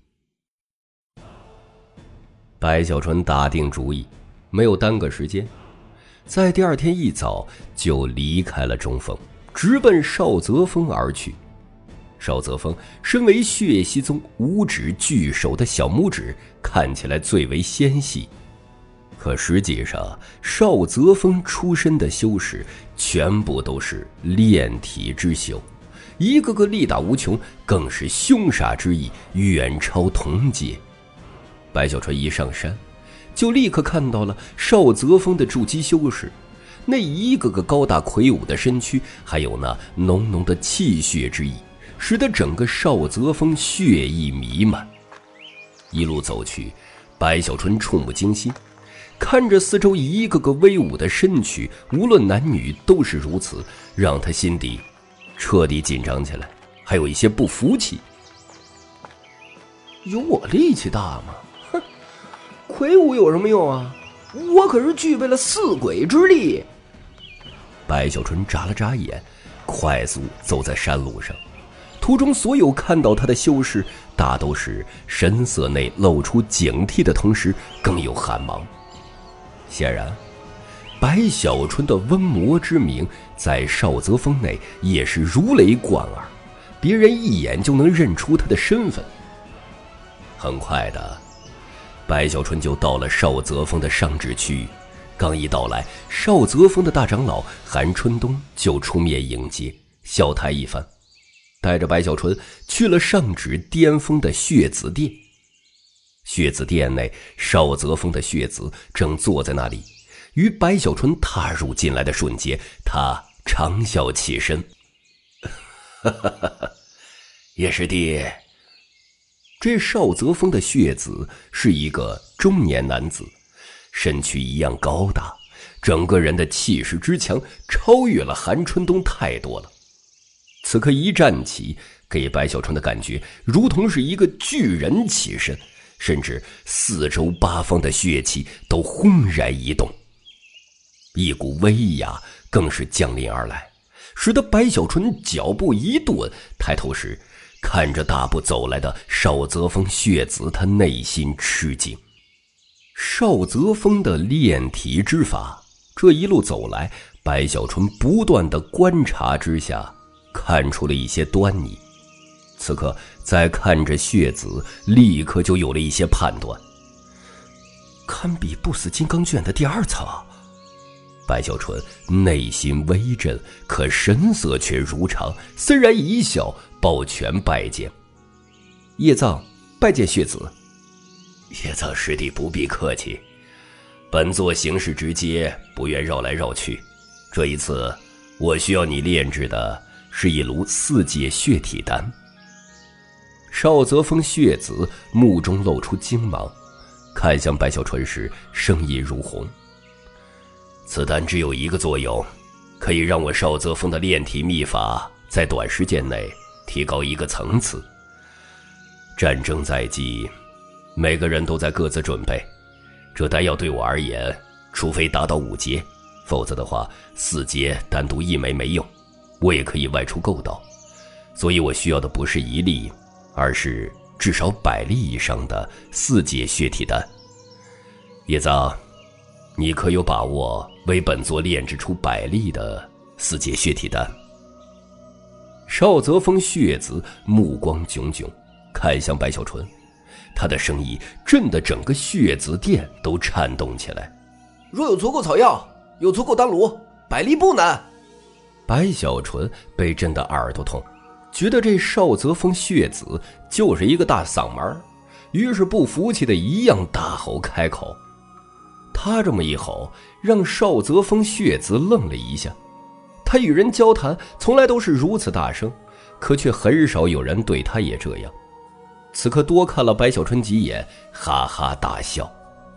白小纯打定主意，没有耽搁时间，在第2天一早就离开了中峰，直奔少泽峰而去。少泽峰身为血溪宗5指巨手的小拇指，看起来最为纤细，可实际上少泽峰出身的修士全部都是炼体之修，一个个力大无穷，更是凶杀之意远超同阶。白小纯一上山，就立刻看到了少泽峰的筑基修士，那一个个高大魁梧的身躯，还有那浓浓的气血之意，使得整个少泽峰血意弥漫。一路走去，白小纯触目惊心，看着四周一个个威武的身躯，无论男女都是如此，让他心底彻底紧张起来，还有一些不服气。有我力气大吗？哼，魁梧有什么用啊？我可是具备了4鬼之力。白小纯眨了眨眼，快速走在山路上，途中所有看到他的修士，大都是神色内露出警惕的同时，更有汗芒。显然白小纯的温魔之名在少泽峰内也是如雷贯耳，别人一眼就能认出他的身份。很快的，白小纯就到了少泽峰的上址区域，刚一到来，少泽峰的大长老韩春冬就出面迎接，笑谈一番，带着白小纯去了上址巅峰的血子殿。血子殿内，少泽峰的血子正坐在那里，于白小纯踏入进来的瞬间，他长笑起身：“叶师弟。”这少泽峰的血子是一个中年男子，身躯一样高大，整个人的气势之强超越了韩春冬太多了。此刻一站起，给白小纯的感觉如同是一个巨人起身，甚至四周八方的血气都轰然移动，一股威压更是降临而来，使得白小纯脚步一顿，抬头时看着大步走来的少泽峰血子，他内心吃惊。少泽峰的炼体之法，这一路走来，白小纯不断的观察之下，看出了一些端倪。此刻再看着血子，立刻就有了一些判断，堪比不死金刚卷的第2层。白小纯内心微震，可神色却如常，森然一笑，抱拳拜见：“叶藏拜见血子。”“叶藏师弟不必客气，本座行事直接，不愿绕来绕去。这一次我需要你炼制的是一炉4阶血体丹。”少泽峰血子目中露出惊芒，看向白小纯时声音如洪：“此丹只有一个作用，可以让我少泽峰的炼体秘法在短时间内提高一个层次。战争在即，每个人都在各自准备，这丹药对我而言，除非达到5阶，否则的话4阶单独一枚没用，我也可以外出购到。所以我需要的不是1粒，而是至少100粒以上的4阶血体丹。叶藏， 你可有把握为本座炼制出100粒的4阶血体丹？ 邵泽峰血子目光炯炯，看向白小纯，他的声音震得整个血子殿都颤动起来。 若有足够草药，有足够丹炉，100粒不难。 白小纯被震得耳朵痛，觉得这邵泽峰血子就是一个大嗓门，于是不服气的一样大吼开口。他这么一吼，让邵泽峰血子愣了一下。他与人交谈从来都是如此大声，可却很少有人对他也这样。此刻多看了白小春几眼，哈哈大笑。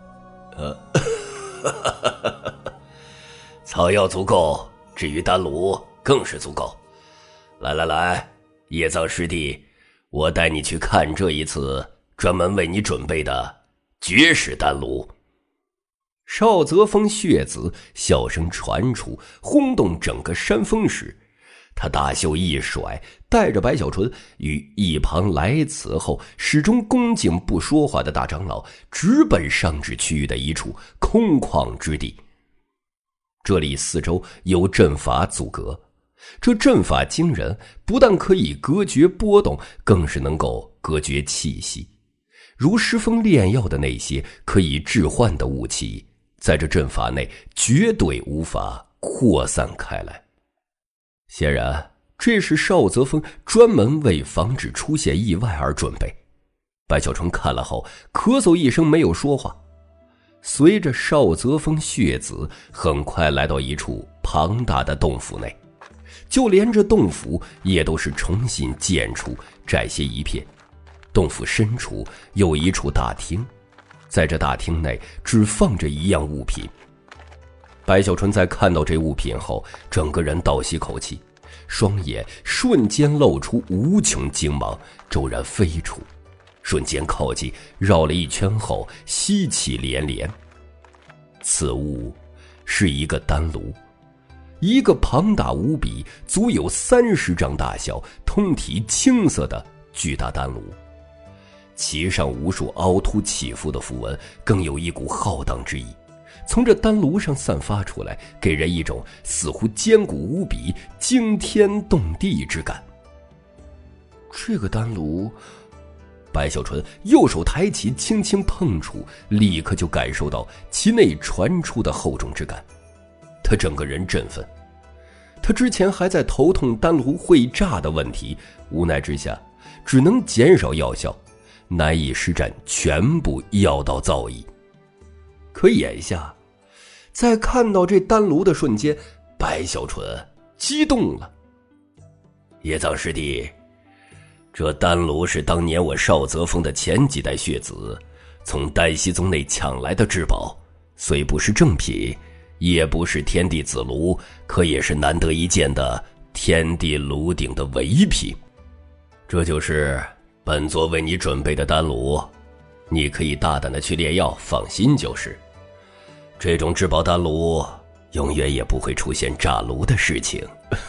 草药足够，至于丹炉更是足够。来，叶藏师弟，我带你去看这一次专门为你准备的绝世丹炉。 邵泽峰血子笑声传出，轰动整个山峰时，他大袖一甩，带着白小纯与一旁来此后始终恭敬不说话的大长老，直奔上至区域的一处空旷之地。这里四周有阵法阻隔，这阵法惊人，不但可以隔绝波动，更是能够隔绝气息，如石峰炼药的那些可以置换的武器，在这阵法内绝对无法扩散开来。显然，这是邵泽峰专门为防止出现意外而准备。白小春看了后，咳嗽一声，没有说话。随着邵泽峰血子很快来到一处庞大的洞府内，就连这洞府也都是重新建出，窄些一片。洞府深处有一处大厅，在这大厅内只放着一样物品。白小春在看到这物品后，整个人倒吸口气，双眼瞬间露出无穷精芒，骤然飞出，瞬间靠近，绕了一圈后吸气连连。此物是一个丹炉，一个庞大无比，足有30丈大小，通体青色的巨大丹炉，其上无数凹凸起伏的符文，更有一股浩荡之意从这丹炉上散发出来，给人一种似乎坚固无比、惊天动地之感。这个丹炉，白小纯右手抬起，轻轻碰触，立刻就感受到其内传出的厚重之感。他整个人振奋。他之前还在头痛丹炉会炸的问题，无奈之下只能减少药效，难以施展全部药道造诣。可眼下，在看到这丹炉的瞬间，白小纯激动了。 叶藏师弟，这丹炉是当年我邵泽峰的前几代血子从丹溪宗内抢来的至宝，虽不是正品，也不是天地子炉，可也是难得一见的天地炉鼎的唯品。这就是本座为你准备的丹炉，你可以大胆的去炼药，放心就是。这种至宝丹炉永远也不会出现炸炉的事情。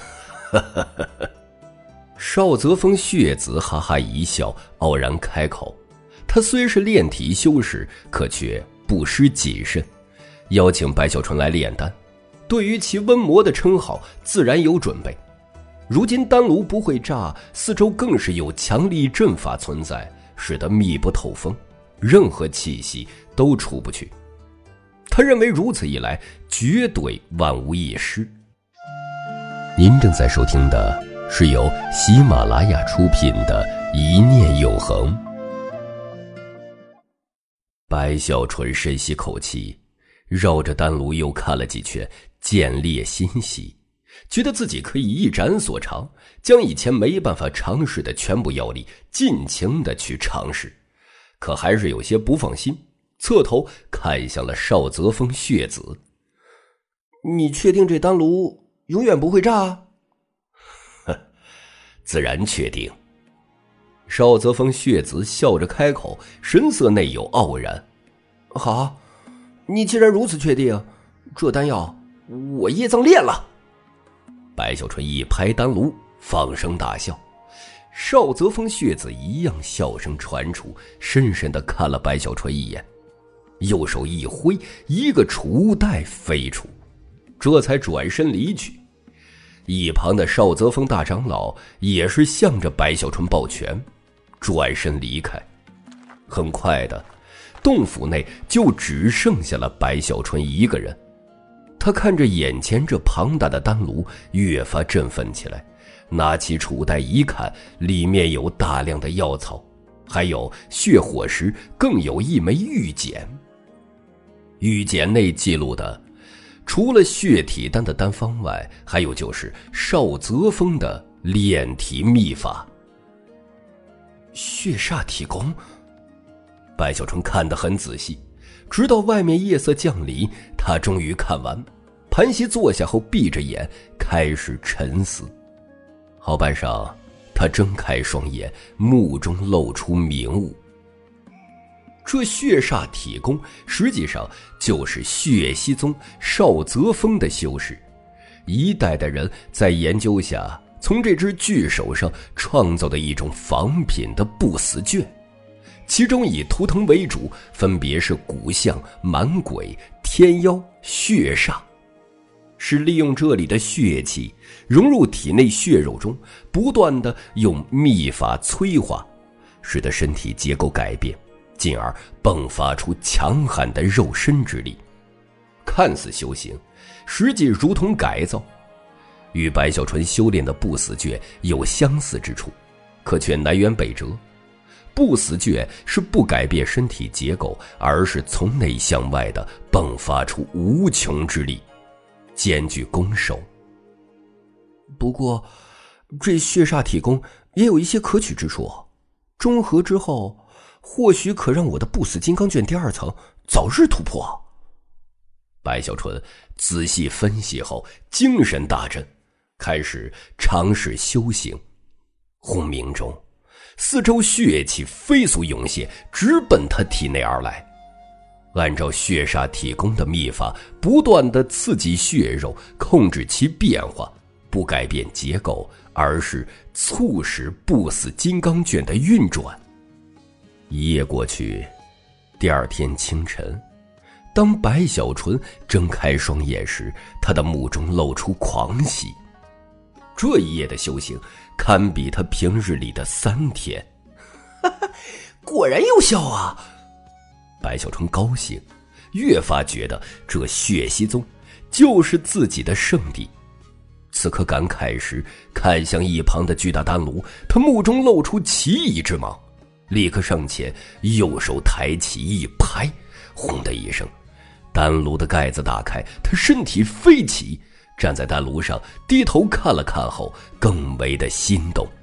邵泽峰血子哈哈一笑，傲然开口。他虽是炼体修士，可却不失谨慎，邀请白小纯来炼丹，对于其温魔的称号自然有准备。如今丹炉不会炸，四周更是有强力阵法存在，使得密不透风，任何气息都出不去。他认为如此一来，绝对万无一失。您正在收听的是由喜马拉雅出品的《一念永恒》。白小纯深吸口气，绕着丹炉又看了几圈，见猎欣喜，觉得自己可以一展所长，将以前没办法尝试的全部药力尽情的去尝试，可还是有些不放心，侧头看向了邵泽峰血子。 你确定这丹炉永远不会炸啊？ 自然确定。 邵泽峰血子笑着开口，神色内有傲然。 好，你既然如此确定，这丹药我叶藏炼了。 白小纯一拍丹炉，放声大笑。邵泽峰血子一样笑声传出，深深地看了白小纯一眼。 右手一挥，一个储物袋飞出，这才转身离去。一旁的邵泽峰大长老也是向着白小纯抱拳，转身离开。很快的，洞府内就只剩下了白小纯一个人。他看着眼前这庞大的丹炉，越发振奋起来。拿起储袋一看，里面有大量的药草，还有血火石，更有一枚玉简。玉简内记录的，除了血体丹的丹方外，还有就是邵泽峰的炼体秘法。血煞体功。白小纯看得很仔细，直到外面夜色降临，他终于看完，盘膝坐下后闭着眼开始沉思。好半晌，他睁开双眼，目中露出明悟。这血煞体功实际上就是血溪宗邵泽峰的修士，一代的人在研究下，从这只巨手上创造的一种仿品的不死卷，其中以图腾为主，分别是骨相、蛮鬼、天妖、血煞，是利用这里的血气融入体内血肉中，不断的用秘法催化，使得身体结构改变，进而迸发出强悍的肉身之力。看似修行，实际如同改造，与白小纯修炼的不死卷有相似之处，可却南辕北辙。不死卷是不改变身体结构，而是从内向外的迸发出无穷之力，兼具攻守。 不过这血煞体功也有一些可取之处，中和之后或许可让我的不死金刚卷第2层早日突破。 白小纯仔细分析后，精神大振，开始尝试修行。轰鸣中，四周血气飞速涌现，直奔他体内而来。按照血煞体功的秘法，不断地刺激血肉，控制其变化，不改变结构，而是促使不死金刚卷的运转。一夜过去，第2天清晨，当白小纯睁开双眼时，他的目中露出狂喜。这一夜的修行堪比他平日里的3天。 果然有效啊！ 白小纯高兴，越发觉得这血溪宗就是自己的圣地。此刻感慨时，看向一旁的巨大丹炉，他目中露出奇异之芒，立刻上前，右手抬起一拍，轰的一声，丹炉的盖子打开，他身体飞起，站在丹炉上，低头看了看后，更为的心动。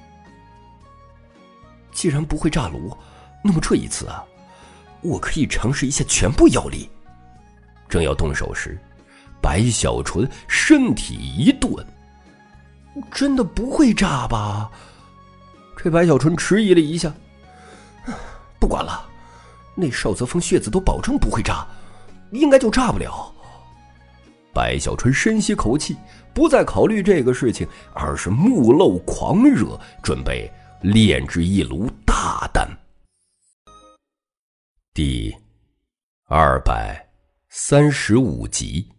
既然不会炸炉，那么这一次啊，我可以尝试一下全部药力。 正要动手时，白小纯身体一顿， 真的不会炸吧？这白小纯迟疑了一下，不管了，那邵泽峰血子都保证不会炸，应该就炸不了。 白小纯深吸口气，不再考虑这个事情，而是目露狂热，准备炼制一炉大丹。第235集。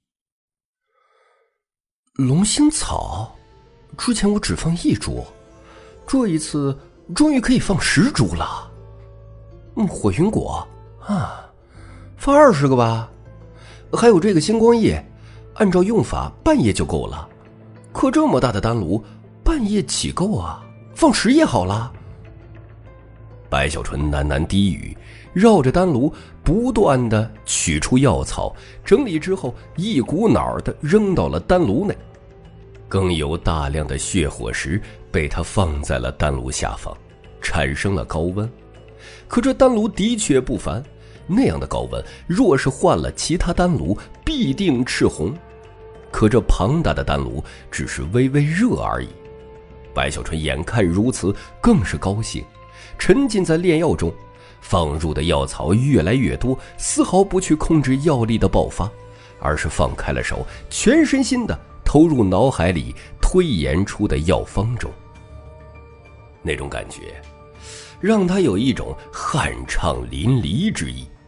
龙星草，之前我只放1株，这一次终于可以放10株了。火云果啊，放20个吧。还有这个星光叶，按照用法半叶就够了。可这么大的丹炉，半叶岂够啊？放10叶好了。 白小纯喃喃低语，绕着丹炉不断地取出药草，整理之后一股脑地扔到了丹炉内。更有大量的血火石被他放在了丹炉下方，产生了高温。可这丹炉的确不凡，那样的高温若是换了其他丹炉，必定赤红。可这庞大的丹炉只是微微热而已。白小纯眼看如此，更是高兴，沉浸在炼药中，放入的药草越来越多，丝毫不去控制药力的爆发，而是放开了手，全身心的投入脑海里推演出的药方中。那种感觉让他有一种酣畅淋漓之意。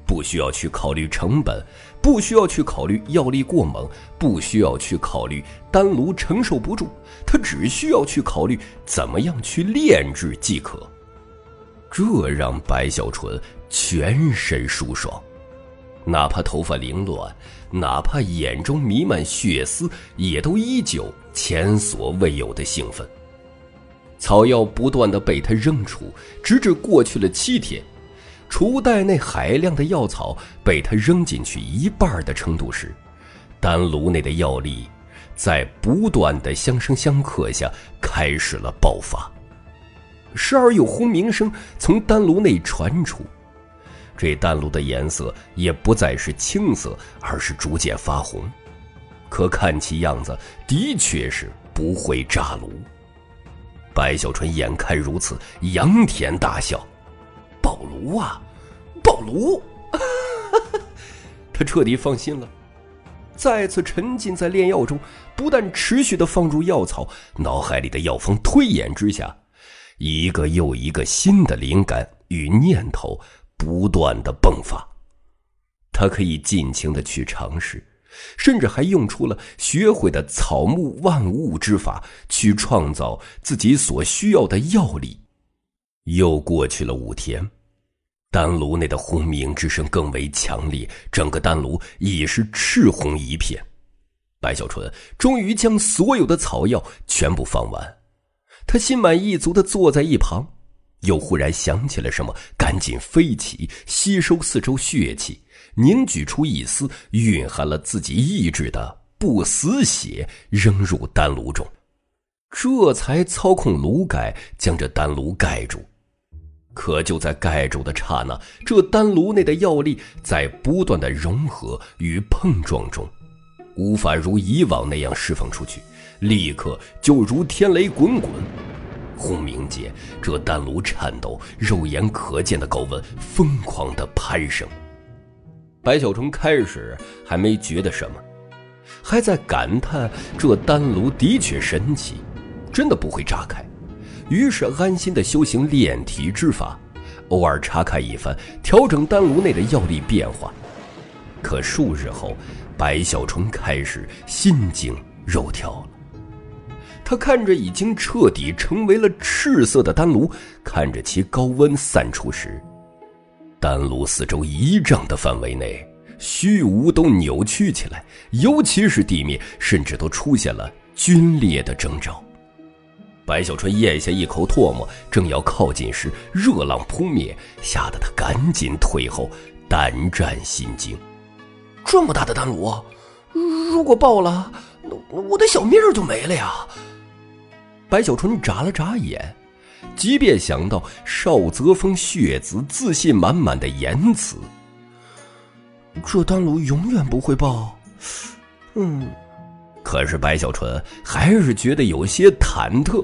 不需要去考虑成本，不需要去考虑药力过猛，不需要去考虑丹炉承受不住，他只需要去考虑怎么样去炼制即可。这让白小纯全身舒爽，哪怕头发凌乱，哪怕眼中弥漫血丝，也都依旧前所未有的兴奋。草药不断地被他扔出，直至过去了7天，储袋内海量的药草被他扔进去一半的程度时，丹炉内的药力在不断的相生相克下开始了爆发。时而有轰鸣声从丹炉内传出，这丹炉的颜色也不再是青色，而是逐渐发红，可看其样子的确是不会炸炉。白小纯眼看如此，仰天大笑：“爆炉啊，爆炉！”他彻底放心了，再次沉浸在炼药中，不但持续地放入药草，脑海里的药方推演之下，一个又一个新的灵感与念头不断地迸发。他可以尽情地去尝试，甚至还用出了学会的草木万物之法，去创造自己所需要的药力。又过去了5天，丹炉内的轰鸣之声更为强烈，整个丹炉已是赤红一片。白小纯终于将所有的草药全部放完，他心满意足地坐在一旁，又忽然想起了什么，赶紧飞起，吸收四周血气，凝聚出一丝蕴含了自己意志的不死血，扔入丹炉中，这才操控炉盖将这丹炉盖住。可就在盖住的刹那，这丹炉内的药力在不断的融合与碰撞中，无法如以往那样释放出去，立刻就如天雷滚滚。轰鸣间，这丹炉颤抖，肉眼可见的高温疯狂的攀升。白小纯开始还没觉得什么，还在感叹这丹炉的确神奇，真的不会炸开，于是安心的修行炼体之法，偶尔查看一番，调整丹炉内的药力变化。可数日后，白小纯开始心惊肉跳了。他看着已经彻底成为了赤色的丹炉，看着其高温散出时，丹炉四周1丈的范围内，虚无都扭曲起来，尤其是地面，甚至都出现了皲裂的征兆。白小纯咽下一口唾沫，正要靠近时，热浪扑面，吓得他赶紧退后，胆战心惊。这么大的丹炉，如果爆了，我的小命就没了呀！白小纯眨了眨眼，即便想到邵泽峰血子自信满满的言辞，这丹炉永远不会爆。可是白小纯还是觉得有些忐忑。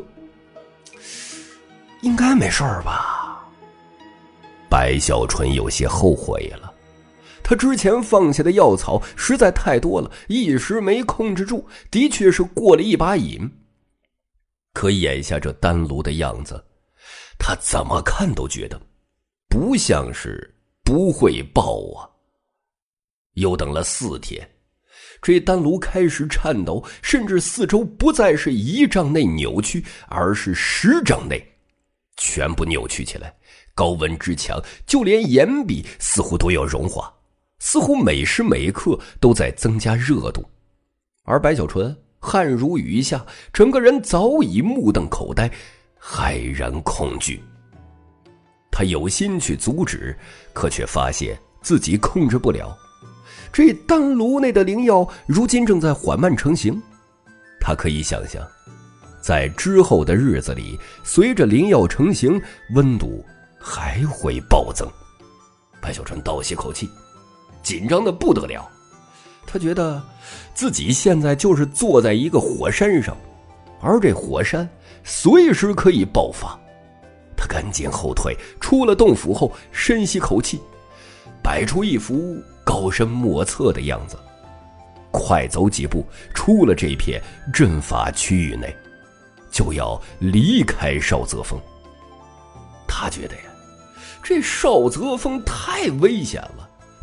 应该没事儿吧？白小纯有些后悔了，他之前放下的药草实在太多了，一时没控制住，的确是过了一把瘾。可眼下这丹炉的样子，他怎么看都觉得不像是不会爆啊。又等了4天，这丹炉开始颤抖，甚至四周不再是1丈内扭曲，而是10丈内全部扭曲起来。高温之强，就连岩壁似乎都要融化，似乎每时每刻都在增加热度。而白小纯汗如雨下，整个人早已目瞪口呆，骇然恐惧。他有心去阻止，可却发现自己控制不了。这丹炉内的灵药如今正在缓慢成型，他可以想象，在之后的日子里，随着灵药成型，温度还会暴增。白小纯倒吸口气，紧张的不得了。他觉得自己现在就是坐在一个火山上，而这火山随时可以爆发。他赶紧后退，出了洞府后深吸口气，摆出一副高深莫测的样子，快走几步出了这片阵法区域内，就要离开邵泽峰。他觉得呀，这邵泽峰太危险了，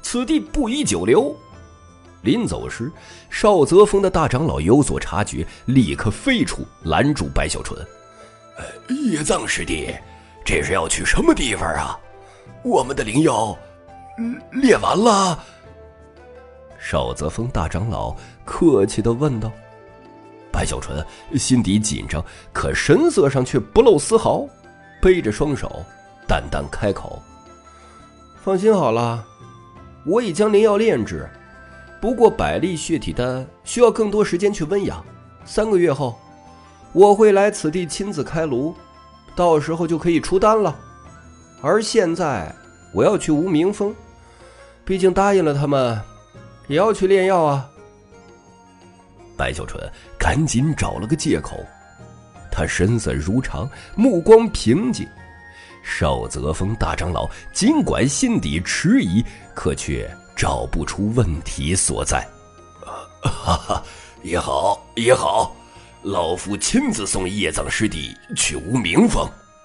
此地不宜久留。临走时，邵泽峰的大长老有所察觉，立刻飞出拦住白小纯。 叶藏师弟，这是要去什么地方啊？我们的灵药炼完了。 邵泽峰大长老客气地问道。白小纯心底紧张，可神色上却不露丝毫，背着双手淡淡开口：放心好了，我已将灵药炼制，不过百粒血体丹需要更多时间去温养，3个月后我会来此地亲自开炉，到时候就可以出丹了。而现在我要去无名峰，毕竟答应了他们，也要去炼药啊。白小纯赶紧找了个借口，他神色如常，目光平静。邵泽峰大长老尽管心底迟疑，可却找不出问题所在。 哈哈，也好也好，老夫亲自送叶藏师弟去无名峰。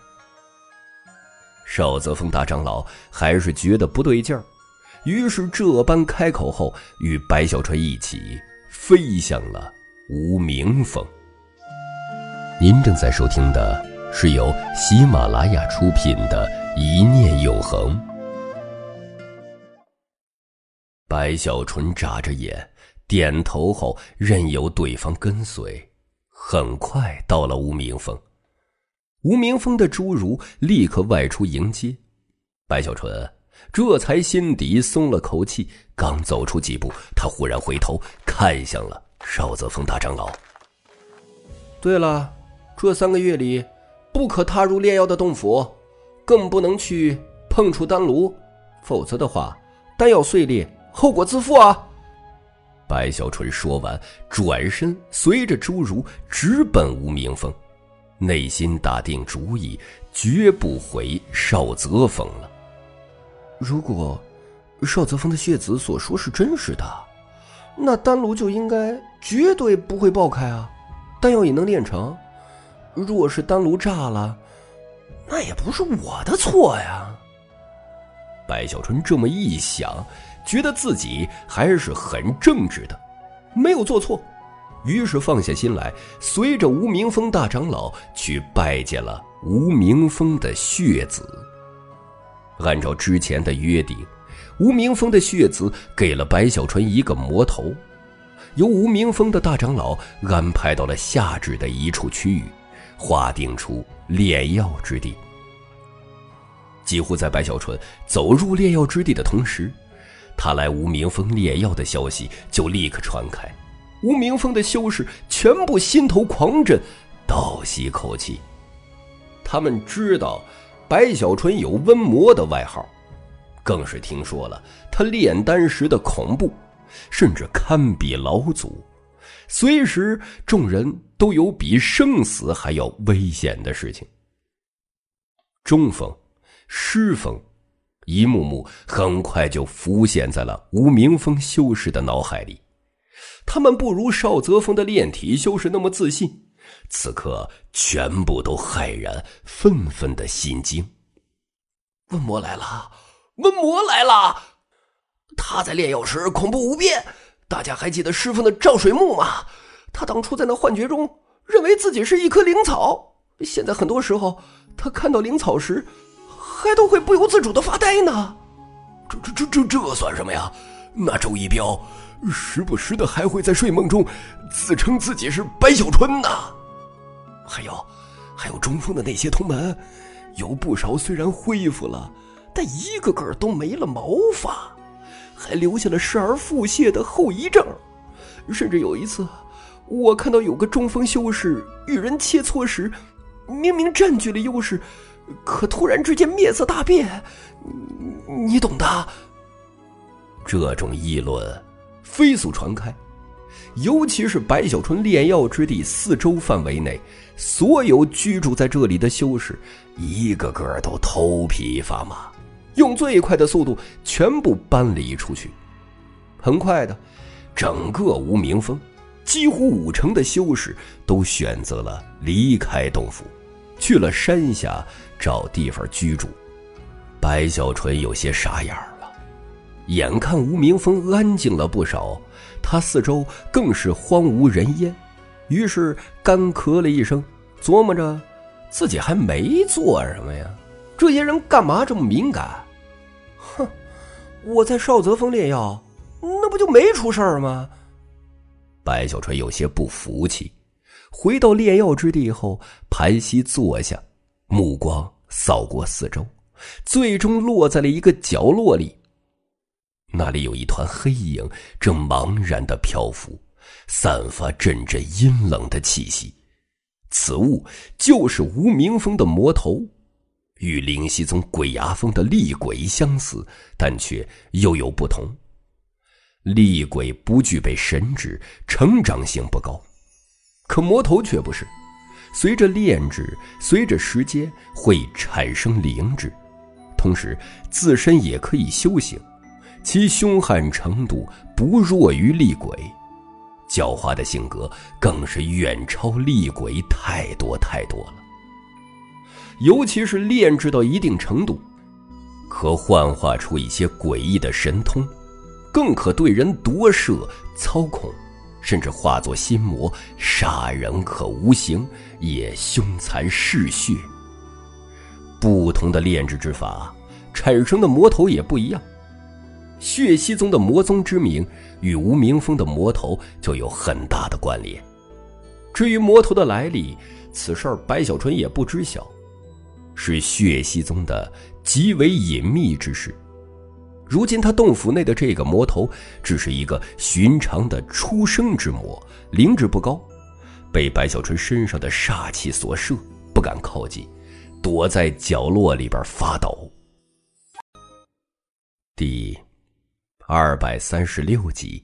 邵泽峰大长老还是觉得不对劲儿，于是这般开口后，与白小纯一起飞向了无名峰。您正在收听的是由喜马拉雅出品的《一念永恒》。白小纯眨着眼，点头后任由对方跟随，很快到了无名峰。无名峰的侏儒立刻外出迎接，白小纯这才心底松了口气。刚走出几步，他忽然回头看向了邵泽峰大长老。对了，这3个月里不可踏入炼药的洞府，更不能去碰触丹炉，否则的话丹药碎裂，后果自负啊。白小纯说完，转身随着侏儒直奔无名峰，内心打定主意，绝不回邵泽峰了。如果邵泽峰的血子所说是真实的，那丹炉就应该绝对不会爆开啊，丹药也能炼成。若是丹炉炸了，那也不是我的错呀。白小纯这么一想，觉得自己还是很正直的，没有做错，于是放下心来，随着无名峰大长老去拜见了无名峰的血子。按照之前的约定，无名峰的血子给了白小纯一个魔头，由无名峰的大长老安排到了下至的一处区域，划定出炼药之地。几乎在白小纯走入炼药之地的同时，他来无名峰炼药的消息就立刻传开。无名峰的修士全部心头狂震，倒吸口气。他们知道白小纯有瘟魔的外号，更是听说了他炼丹时的恐怖，甚至堪比老祖。随时众人都有比生死还要危险的事情。中锋、师锋，一幕幕很快就浮现在了无名峰修士的脑海里。他们不如邵泽峰的炼体修士那么自信，此刻全部都骇然，纷纷的心惊。 瘟魔来了，瘟魔来了！他在炼药时恐怖无边，大家还记得师傅的照水木吗？他当初在那幻觉中认为自己是一棵灵草，现在很多时候他看到灵草时还都会不由自主的发呆呢。这算什么呀？那周一彪时不时的还会在睡梦中自称自己是白小纯呢。还有中锋的那些同门，有不少虽然恢复了，但一个个都没了毛发，还留下了失而复谢的后遗症。甚至有一次，我看到有个中锋修士与人切磋时，明明占据了优势，可突然之间面色大变，你懂的。 这种议论飞速传开，尤其是白小纯炼药之地4周范围内，所有居住在这里的修士一个个都头皮发麻，用最快的速度全部搬离出去。很快的，整个无名峰几乎5成的修士都选择了离开洞府，去了山下找地方居住。白小纯有些傻眼了， 眼看吴明峰安静了不少，他四周更是荒无人烟，于是干咳了一声，琢磨着自己还没做什么呀，这些人干嘛这么敏感？哼，我在少泽峰炼药，那不就没出事儿吗？白小川有些不服气，回到炼药之地后，盘膝坐下，目光扫过四周，最终落在了一个角落里。那里有一团黑影正茫然地漂浮，散发阵阵阴冷的气息。此物就是吴明峰的魔头，与灵犀宗鬼牙峰的厉鬼相似，但却又有不同。厉鬼不具备神智，成长性不高，可魔头却不是，随着炼制，随着时间会产生灵智，同时自身也可以修行，其凶悍程度不弱于厉鬼，狡猾的性格更是远超厉鬼太多太多了。尤其是炼制到一定程度，可幻化出一些诡异的神通，更可对人夺舍操控，甚至化作心魔，杀人可无形，也凶残嗜血。不同的炼制之法产生的魔头也不一样，血溪宗的魔宗之名与吴明峰的魔头就有很大的关联。至于魔头的来历，此事白小纯也不知晓，是血溪宗的极为隐秘之事。如今他洞府内的这个魔头只是一个寻常的出生之魔，灵智不高，被白小纯身上的煞气所摄，不敢靠近，躲在角落里边发抖。第236集。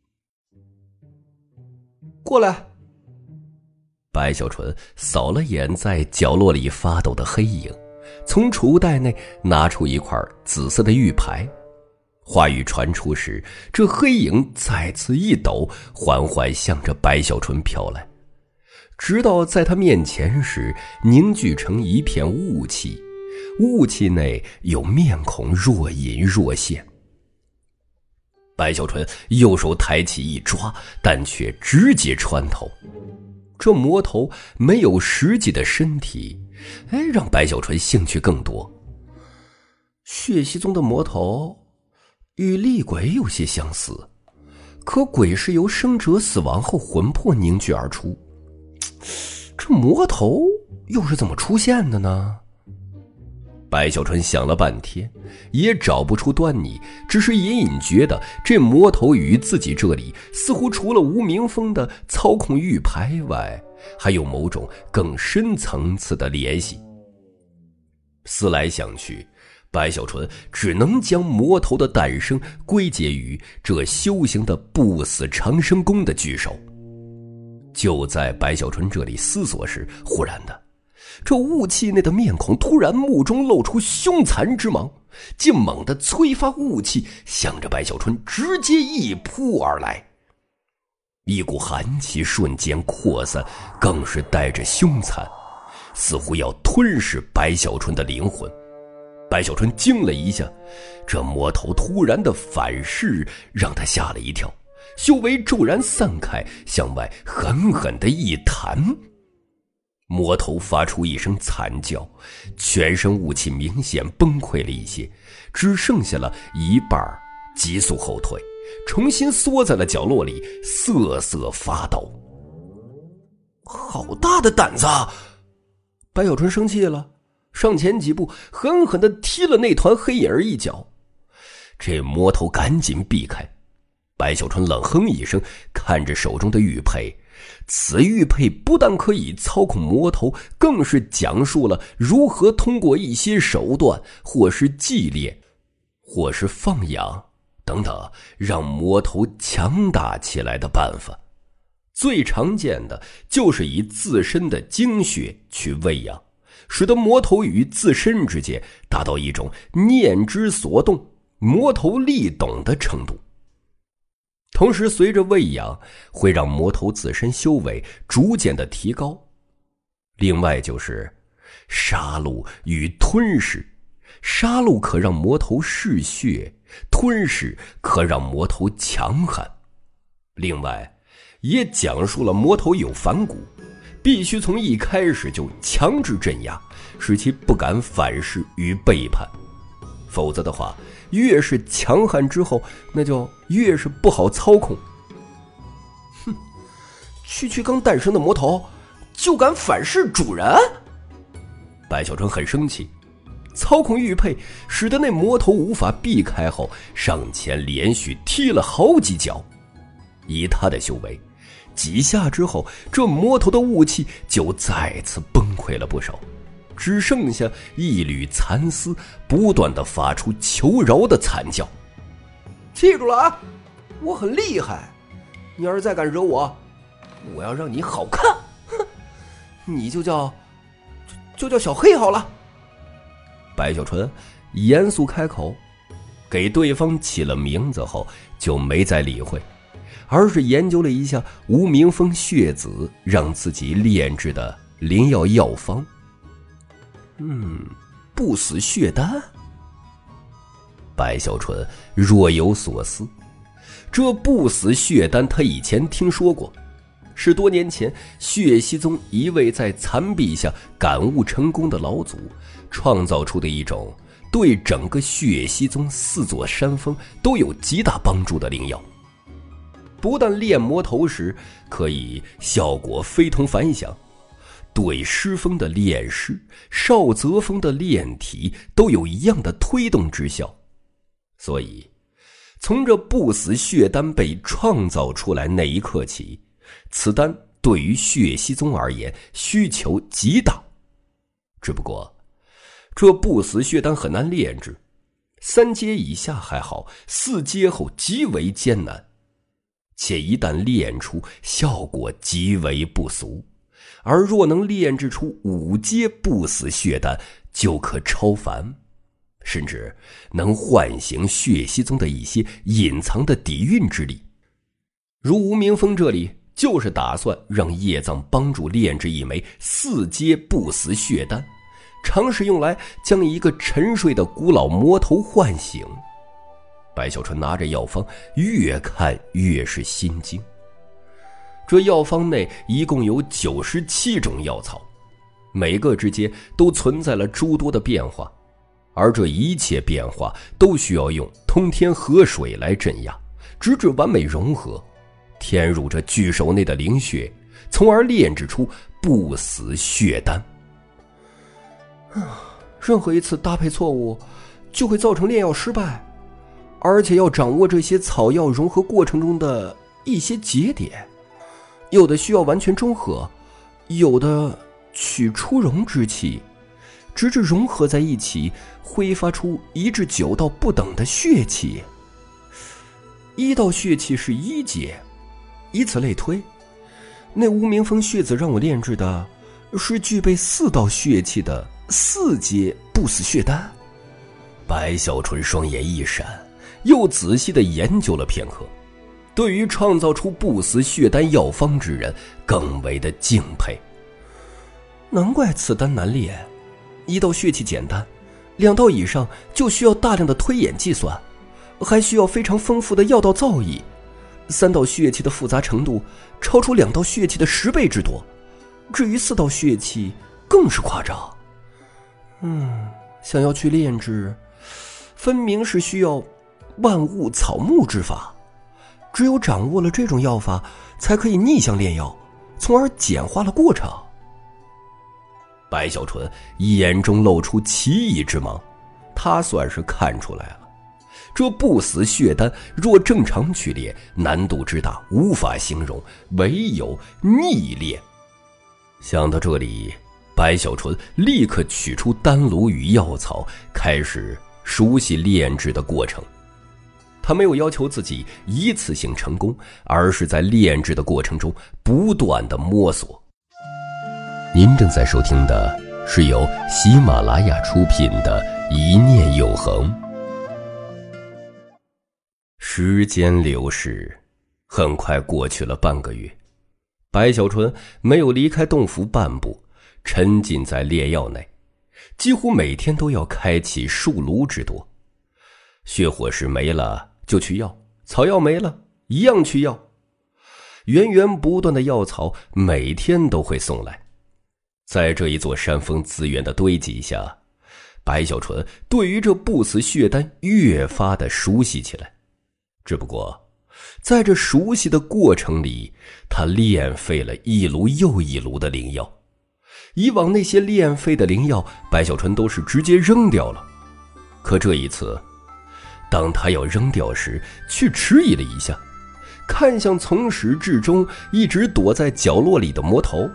过来。白小纯扫了眼在角落里发抖的黑影，从储物袋内拿出一块紫色的玉牌。话语传出时，这黑影再次一抖，缓缓向着白小纯飘来，直到在他面前时凝聚成一片雾气，雾气内有面孔若隐若现。白小纯右手抬起一抓，但却直接穿透。这魔头没有实际的身体，让白小纯兴趣更多。血溪宗的魔头与厉鬼有些相似，可鬼是由生者死亡后魂魄凝聚而出，这魔头又是怎么出现的呢？白小纯想了半天，也找不出端倪，只是隐隐觉得这魔头与自己这里似乎除了吴明峰的操控玉牌外，还有某种更深层次的联系。思来想去，白小纯只能将魔头的诞生归结于这修行的不死长生功的聚首。就在白小纯这里思索时，忽然的，这雾气内的面孔突然目中露出凶残之芒，竟猛地催发雾气，向着白小纯直接一扑而来。一股寒气瞬间扩散，更是带着凶残，似乎要吞噬白小纯的灵魂。白小纯惊了一下，这魔头突然的反噬让他吓了一跳，修为骤然散开，向外狠狠的一弹。魔头发出一声惨叫，全身雾气明显崩溃了一些，只剩下了一半，急速后退，重新缩在了角落里，瑟瑟发抖。好大的胆子！白小纯生气了，上前几步，狠狠地踢了那团黑影一脚。这魔头赶紧避开。白小纯冷哼一声，看着手中的玉佩，此玉佩不但可以操控魔头，更是讲述了如何通过一些手段，或是祭炼，或是放养等等，让魔头强大起来的办法。最常见的就是以自身的精血去喂养，使得魔头与自身之间达到一种念之所动，魔头力懂的程度。同时随着喂养，会让魔头自身修为逐渐的提高。另外就是杀戮与吞噬，杀戮可让魔头嗜血， 吞噬可让魔头强悍。另外也讲述了魔头有反骨，必须从一开始就强制镇压，使其不敢反噬与背叛，否则的话，越是强悍之后，那就越是不好操控。 哼，区区刚诞生的魔头就敢反噬主人？ 白小纯很生气，操控玉佩使得那魔头无法避开后，上前连续踢了好几脚。以他的修为，几下之后，这魔头的雾气就再次崩溃了不少，只剩下一缕残丝，不断地发出求饶的惨叫。 记住了啊，我很厉害，你要是再敢惹我，我要让你好看。哼，你就叫小黑好了。 白小纯严肃开口，给对方起了名字后，就没再理会，而是研究了一下吴明峰血子让自己炼制的灵药药方。不死血丹。白小纯若有所思，这不死血丹他以前听说过，是多年前血溪宗一位在残壁下感悟成功的老祖创造出的一种对整个血溪宗4座山峰都有极大帮助的灵药。不但炼魔头时可以效果非同凡响，对狮峰的炼尸、少泽峰的炼体都有一样的推动之效。所以从这不死血丹被创造出来那一刻起，此丹对于血溪宗而言需求极大。只不过这不死血丹很难炼制，3阶以下还好，4阶后极为艰难，且一旦炼出，效果极为不俗，而若能炼制出5阶不死血丹，就可超凡，甚至能唤醒血溪宗的一些隐藏的底蕴之力。如吴明峰这里就是打算让叶藏帮助炼制一枚4阶不死血丹，尝试用来将一个沉睡的古老魔头唤醒。白小纯拿着药方越看越是心惊。这药方内一共有97种药草，每个之间都存在了诸多的变化，而这一切变化都需要用通天河水来镇压，直至完美融合，填入这巨手内的灵血，从而炼制出不死血丹。 任何一次搭配错误就会造成炼药失败，而且要掌握这些草药融合过程中的一些节点，有的需要完全中和，有的取出溶之气，直至融合在一起，挥发出1至9道不等的血气。1道血气是1阶，以此类推，那无名峰血子让我炼制的是具备4道血气的4阶不死血丹。 白小纯双眼一闪，又仔细地研究了片刻，对于创造出不死血丹药方之人更为的敬佩。 难怪此丹难炼，1道血气简单，2道以上就需要大量的推演计算，还需要非常丰富的药道造诣，3道血气的复杂程度超出2道血气的10倍之多，至于4道血气更是夸张。想要去炼制，分明是需要万物草木之法，只有掌握了这种药法，才可以逆向炼药，从而简化了过程。 白小纯眼中露出奇异之芒，他算是看出来了，这不死血丹若正常去炼，难度之大无法形容，唯有逆炼。想到这里，白小纯立刻取出丹炉与药草，开始熟悉炼制的过程。他没有要求自己一次性成功，而是在炼制的过程中不断的摸索。您正在收听的是由喜马拉雅出品的《一念永恒》。时间流逝，很快过去了半个月，白小纯没有离开洞府半步，沉浸在炼药内，几乎每天都要开启数炉之多。 血火石没了就去要，草药没了一样去要。源源不断的药草每天都会送来。在这一座山峰资源的堆积下，白小纯对于这不死血丹越发的熟悉起来。只不过在这熟悉的过程里，他炼废了一炉又一炉的灵药。以往那些炼废的灵药，白小纯都是直接扔掉了。可这一次，当他要扔掉时，却迟疑了一下，看向从始至终一直躲在角落里的魔头。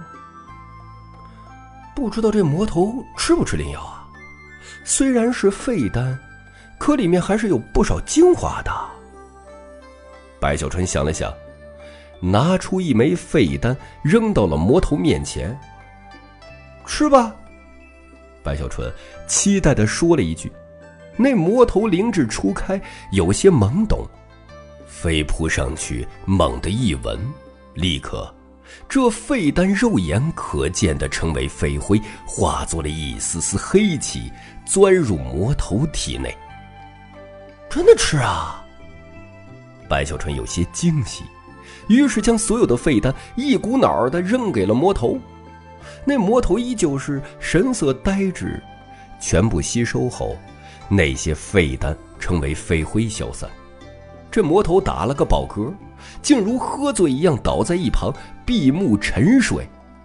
不知道这魔头吃不吃灵药啊？虽然是废丹，可里面还是有不少精华的。白小纯想了想，拿出一枚废丹扔到了魔头面前。吃吧。白小纯期待地说了一句。那魔头灵智初开，有些懵懂，飞扑上去猛地一闻，立刻这废丹肉眼可见的成为废灰，化作了一丝丝黑气，钻入魔头体内。真的吃啊？白小纯有些惊喜，于是将所有的废丹一股脑儿地扔给了魔头。那魔头依旧是神色呆滞，全部吸收后，那些废丹成为飞灰消散。这魔头打了个饱嗝，竟如喝醉一样倒在一旁，闭目沉睡。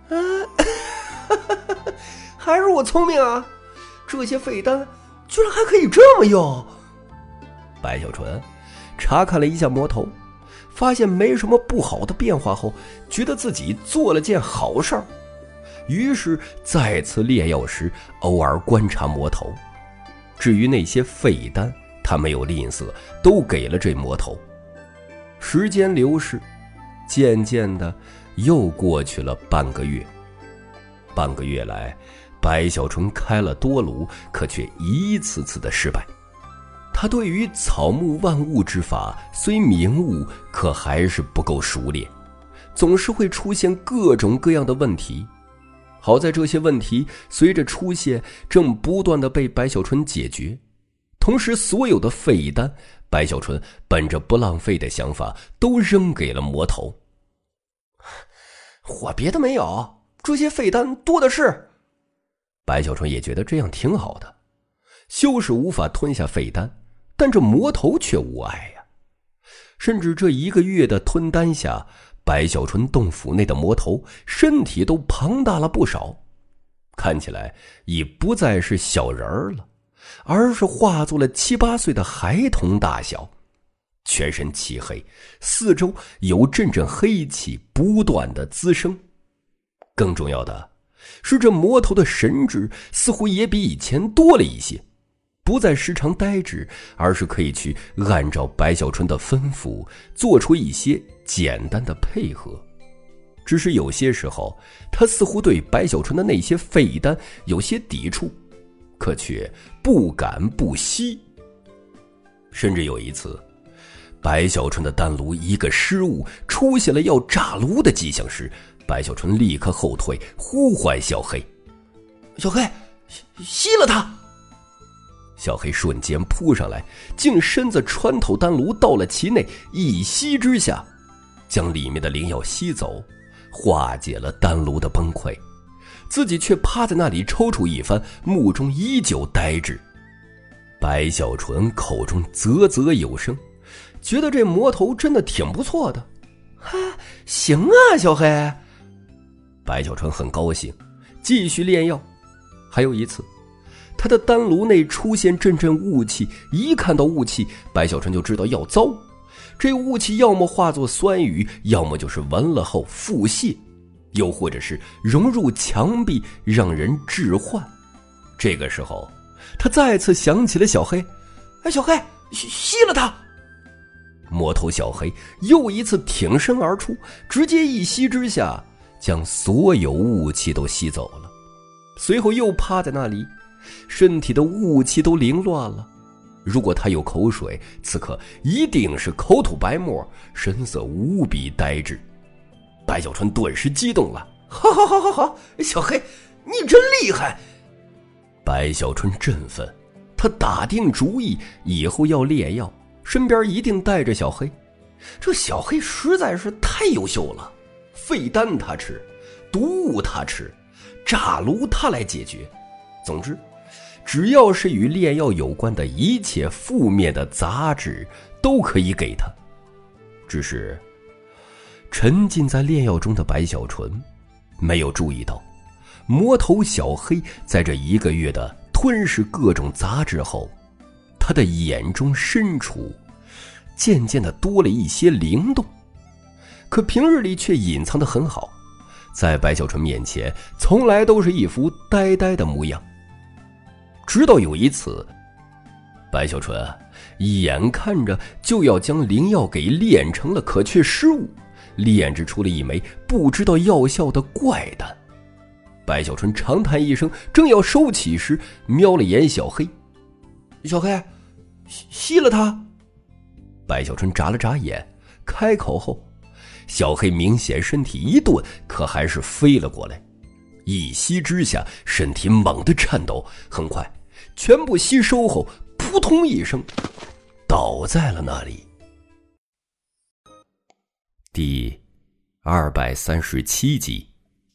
还是我聪明啊，这些废丹居然还可以这么用。白小纯查看了一下魔头，发现没什么不好的变化后，觉得自己做了件好事儿，于是再次炼药时偶尔观察魔头。至于那些废丹，他没有吝啬，都给了这魔头。时间流逝，渐渐的又过去了半个月。半个月来，白小纯开了多炉，可却一次次的失败。他对于草木万物之法虽明悟，可还是不够熟练，总是会出现各种各样的问题。好在这些问题随着出现，正不断的被白小纯解决。同时所有的废丹，白小纯本着不浪费的想法，都扔给了魔头。我别的没有，这些废丹多的是。白小纯也觉得这样挺好的，修士无法吞下废丹，但这魔头却无碍呀。甚至这一个月的吞丹下，白小纯洞府内的魔头身体都庞大了不少，看起来已不再是小人儿了，而是化作了7、8岁的孩童大小，全身漆黑，四周有阵阵黑气不断的滋生。更重要的是，这魔头的神智似乎也比以前多了一些，不再时常呆滞，而是可以去按照白小纯的吩咐做出一些简单的配合。只是有些时候，他似乎对白小纯的那些废丹有些抵触，可却不敢不吸。甚至有一次，白小纯的丹炉一个失误，出现了要炸炉的迹象时，白小纯立刻后退，呼唤小黑：“小黑，吸了它！”小黑瞬间扑上来，竟身子穿透丹炉到了其内，一吸之下，将里面的灵药吸走，化解了丹炉的崩溃。自己却趴在那里抽搐一番，目中依旧呆滞。白小纯口中啧啧有声，觉得这魔头真的挺不错的。行啊，小黑。白小纯很高兴，继续炼药。还有一次，他的丹炉内出现阵阵雾气，一看到雾气，白小纯就知道要糟。这雾气要么化作酸雨，要么就是闻了后腹泻，又或者是融入墙壁，让人致幻。这个时候，他再次想起了小黑。小黑，吸了它！魔头小黑又一次挺身而出，直接一吸之下，将所有雾气都吸走了。随后又趴在那里，身体的雾气都凌乱了。如果他有口水，此刻一定是口吐白沫，神色无比呆滞。白小纯顿时激动了：好，小黑，你真厉害！白小纯振奋，他他打定主意以后要炼药，身边一定带着小黑。这小黑实在是太优秀了，废丹他吃，毒物他吃，炸炉他来解决。总之，只要是与炼药有关的一切负面的杂质都可以给他。只是沉浸在炼药中的白小纯没有注意到，魔头小黑在这1个月的吞噬各种杂质后，他的眼中深处渐渐的多了一些灵动，可平日里却隐藏得很好，在白小纯面前从来都是一副呆呆的模样。直到有一次，白小纯眼看着就要将灵药给炼成了，可却失误，炼制出了一枚不知道药效的怪丹。白小纯长叹一声，正要收起时，瞄了眼小黑：“小黑，吸了它。”白小纯眨了眨眼，开口后，小黑明显身体一顿，可还是飞了过来。一吸之下，身体猛地颤抖，很快全部吸收后，扑通一声倒在了那里。第237集。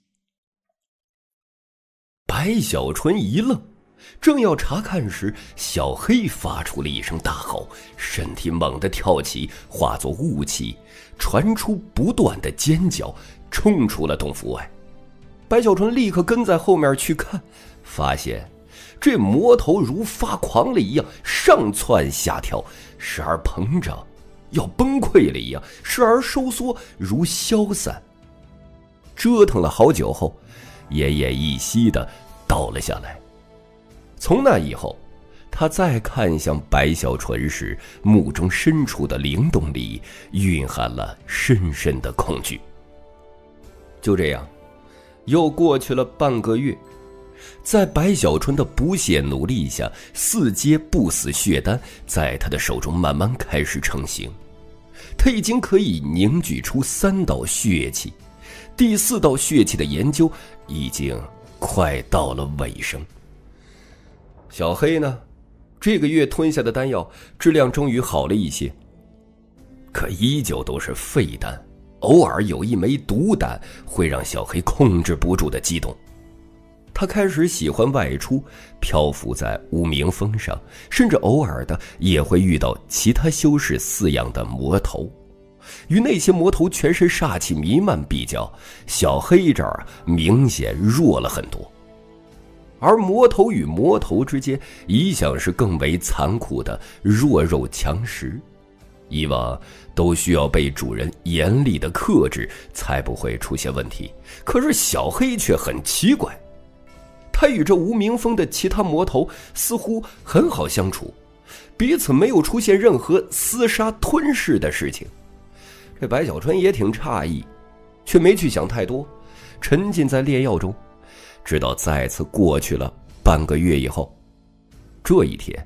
白小纯一愣，正要查看时，小黑发出了一声大吼，身体猛地跳起，化作雾气，传出不断的尖叫，冲出了洞府外。白小纯立刻跟在后面去看，发现这魔头如发狂了一样，上蹿下跳，时而膨胀要崩溃了一样，时而收缩如消散。折腾了好久后，奄奄一息的倒了下来。从那以后，他再看向白小纯时，目中深处的灵动里蕴含了深深的恐惧。就这样，又过去了半个月，在白小纯的不懈努力下，4阶不死血丹在他的手中慢慢开始成型。他已经可以凝聚出3道血气，第4道血气的研究已经快到了尾声。小黑呢，这个月吞下的丹药质量终于好了一些，可依旧都是废丹，偶尔有一枚毒丹会让小黑控制不住的激动。他开始喜欢外出，漂浮在无名峰上，甚至偶尔的也会遇到其他修士饲养的魔头。与那些魔头全身煞气弥漫比较，小黑这儿明显弱了很多。而魔头与魔头之间一向是更为残酷的弱肉强食，以往都需要被主人严厉的克制才不会出现问题。可是小黑却很奇怪，他与这无名峰的其他魔头似乎很好相处，彼此没有出现任何厮杀吞噬的事情。这白小纯也挺诧异，却没去想太多，沉浸在炼药中，直到再次过去了半个月以后。这一天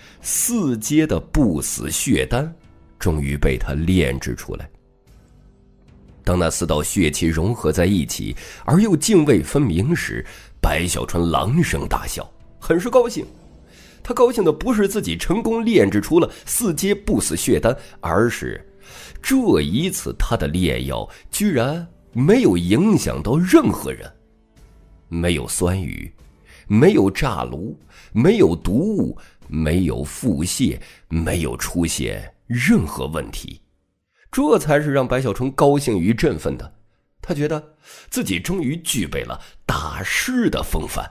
，4阶的不死血丹终于被他炼制出来。当那4道血气融合在一起，而又泾渭分明时，白小纯朗声大笑，很是高兴。他高兴的不是自己成功炼制出了4阶不死血丹，而是这一次他的炼药居然没有影响到任何人，没有酸雨，没有炸炉，没有毒物，没有腹泻，没有出现任何问题。这才是让白小纯高兴与振奋的。他觉得自己终于具备了大师的风范。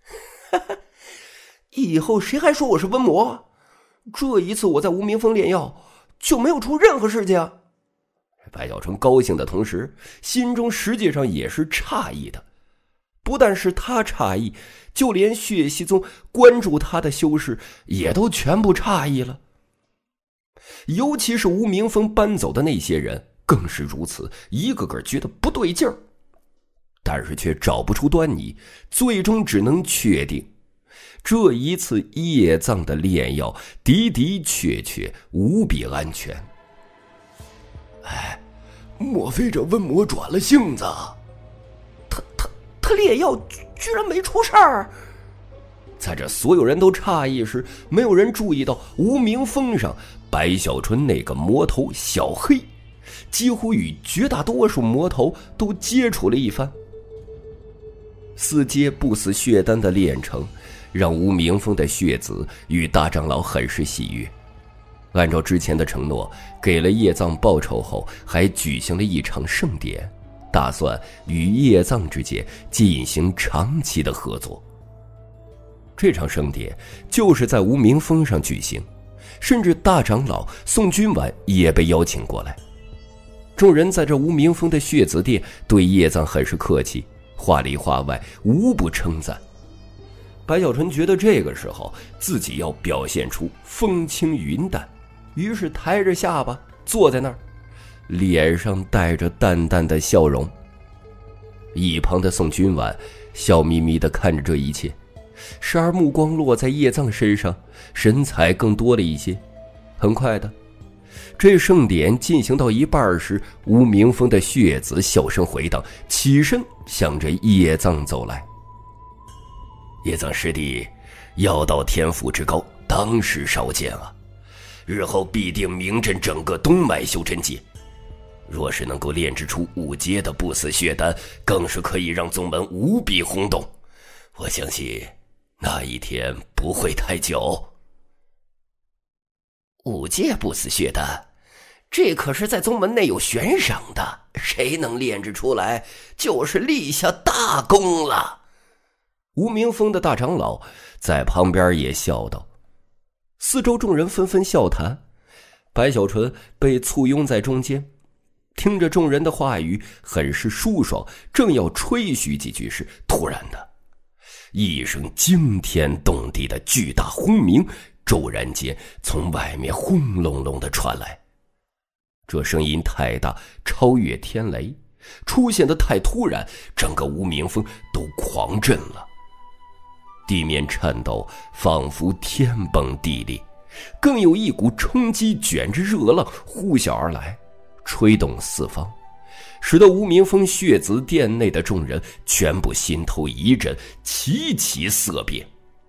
以后谁还说我是瘟魔？这一次我在无名峰炼药就没有出任何事情。白小纯高兴的同时，心中实际上也是诧异的。不但是他诧异，就连血溪宗关注他的修士也都全部诧异了。尤其是无名峰搬走的那些人更是如此，一个个觉得不对劲儿，但是却找不出端倪，最终只能确定这一次业藏的炼药的的确确无比安全。莫非这瘟魔转了性子？他炼药居然没出事儿？ 在这所有人都诧异时，没有人注意到无名峰上白小纯那个魔头小黑，几乎与绝大多数魔头都接触了一番。4阶不死血丹的炼成，让无名峰的血子与大长老很是喜悦。按照之前的承诺，给了叶藏报酬后，还举行了一场盛典，打算与叶藏之间进行长期的合作。这场盛典就是在无名峰上举行，甚至大长老宋君婉也被邀请过来。众人在这无名峰的血子殿对叶藏很是客气，话里话外无不称赞。白小纯觉得这个时候自己要表现出风轻云淡，于是抬着下巴坐在那儿，脸上带着淡淡的笑容。一旁的宋君婉笑眯眯地看着这一切，时而目光落在叶藏身上，神采更多了一些。很快的，这盛典进行到一半时，无名峰的血子笑声回荡，起身向着叶藏走来。叶藏师弟药道天赋之高，当世少见啊，日后必定名震整个东脉修真界。若是能够炼制出5阶的不死血丹，更是可以让宗门无比轰动。我相信那一天不会太久。5阶不死血丹，这可是在宗门内有悬赏的，谁能炼制出来，就是立下大功了。无名峰的大长老在旁边也笑道。四周众人纷纷笑谈，白小纯被簇拥在中间，听着众人的话语很是舒爽，正要吹嘘几句时，突然的一声惊天动地的巨大轰鸣骤然间从外面轰隆隆的传来。这声音太大，超越天雷，出现的太突然，整个无名峰都狂震了。地面颤抖，仿佛天崩地裂，更有一股冲击卷着热浪呼啸而来，吹动四方，使得无名峰血子殿内的众人全部心头一震，齐齐色变。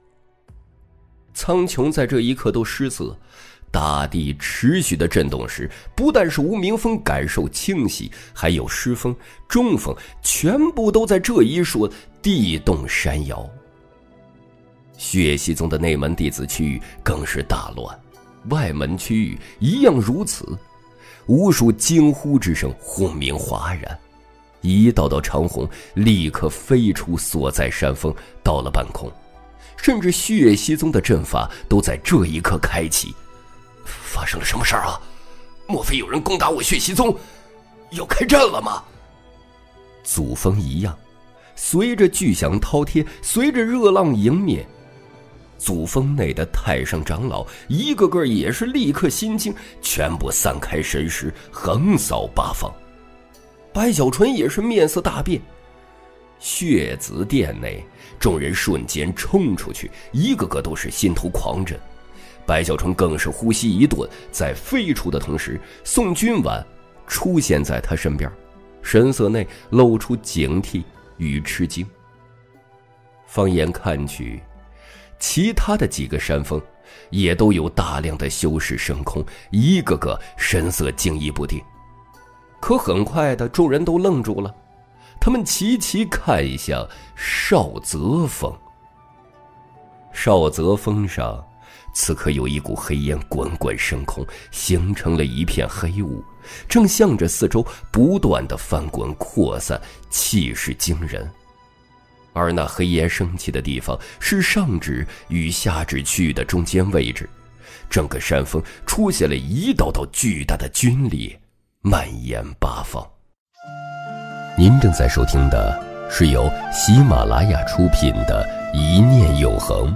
苍穹在这一刻都失色，大地持续的震动时，不但是无名峰感受清晰，还有狮峰、中峰全部都在这一瞬地动山摇。血溪宗的内门弟子区域更是大乱，外门区域一样如此，无数惊呼之声轰鸣哗然，一道道长虹立刻飞出所在山峰，到了半空，甚至血溪宗的阵法都在这一刻开启。发生了什么事儿啊？莫非有人攻打我血溪宗，要开战了吗？祖峰一样，随着巨响滔天，随着热浪迎面，祖峰内的太上长老一个个也是立刻心惊，全部散开神识，横扫八方。白小纯也是面色大变。血子殿内，众人瞬间冲出去，一个个都是心头狂震。白小纯更是呼吸一顿，在飞出的同时，宋君婉出现在他身边，神色内露出警惕与吃惊。放眼看去，其他的几个山峰也都有大量的修士升空，一个个神色惊异不定。可很快的，众人都愣住了，他们齐齐看向少泽峰。少泽峰上此刻有一股黑烟滚滚升空，形成了一片黑雾，正向着四周不断的翻滚扩散，气势惊人。而那黑烟升起的地方是上指与下指区域的中间位置，整个山峰出现了一道道巨大的龟裂，蔓延八方。您正在收听的是由喜马拉雅出品的《一念永恒》。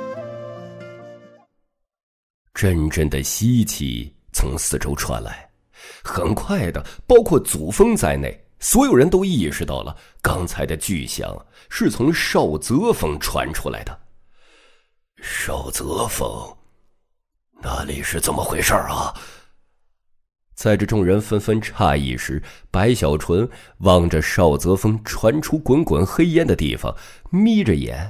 阵阵的吸气从四周传来，很快的，包括祖峰在内，所有人都意识到了刚才的巨响是从少泽峰传出来的。少泽峰，那里是怎么回事啊？在这众人纷纷诧异时，白小纯望着少泽峰传出滚滚黑烟的地方，眯着眼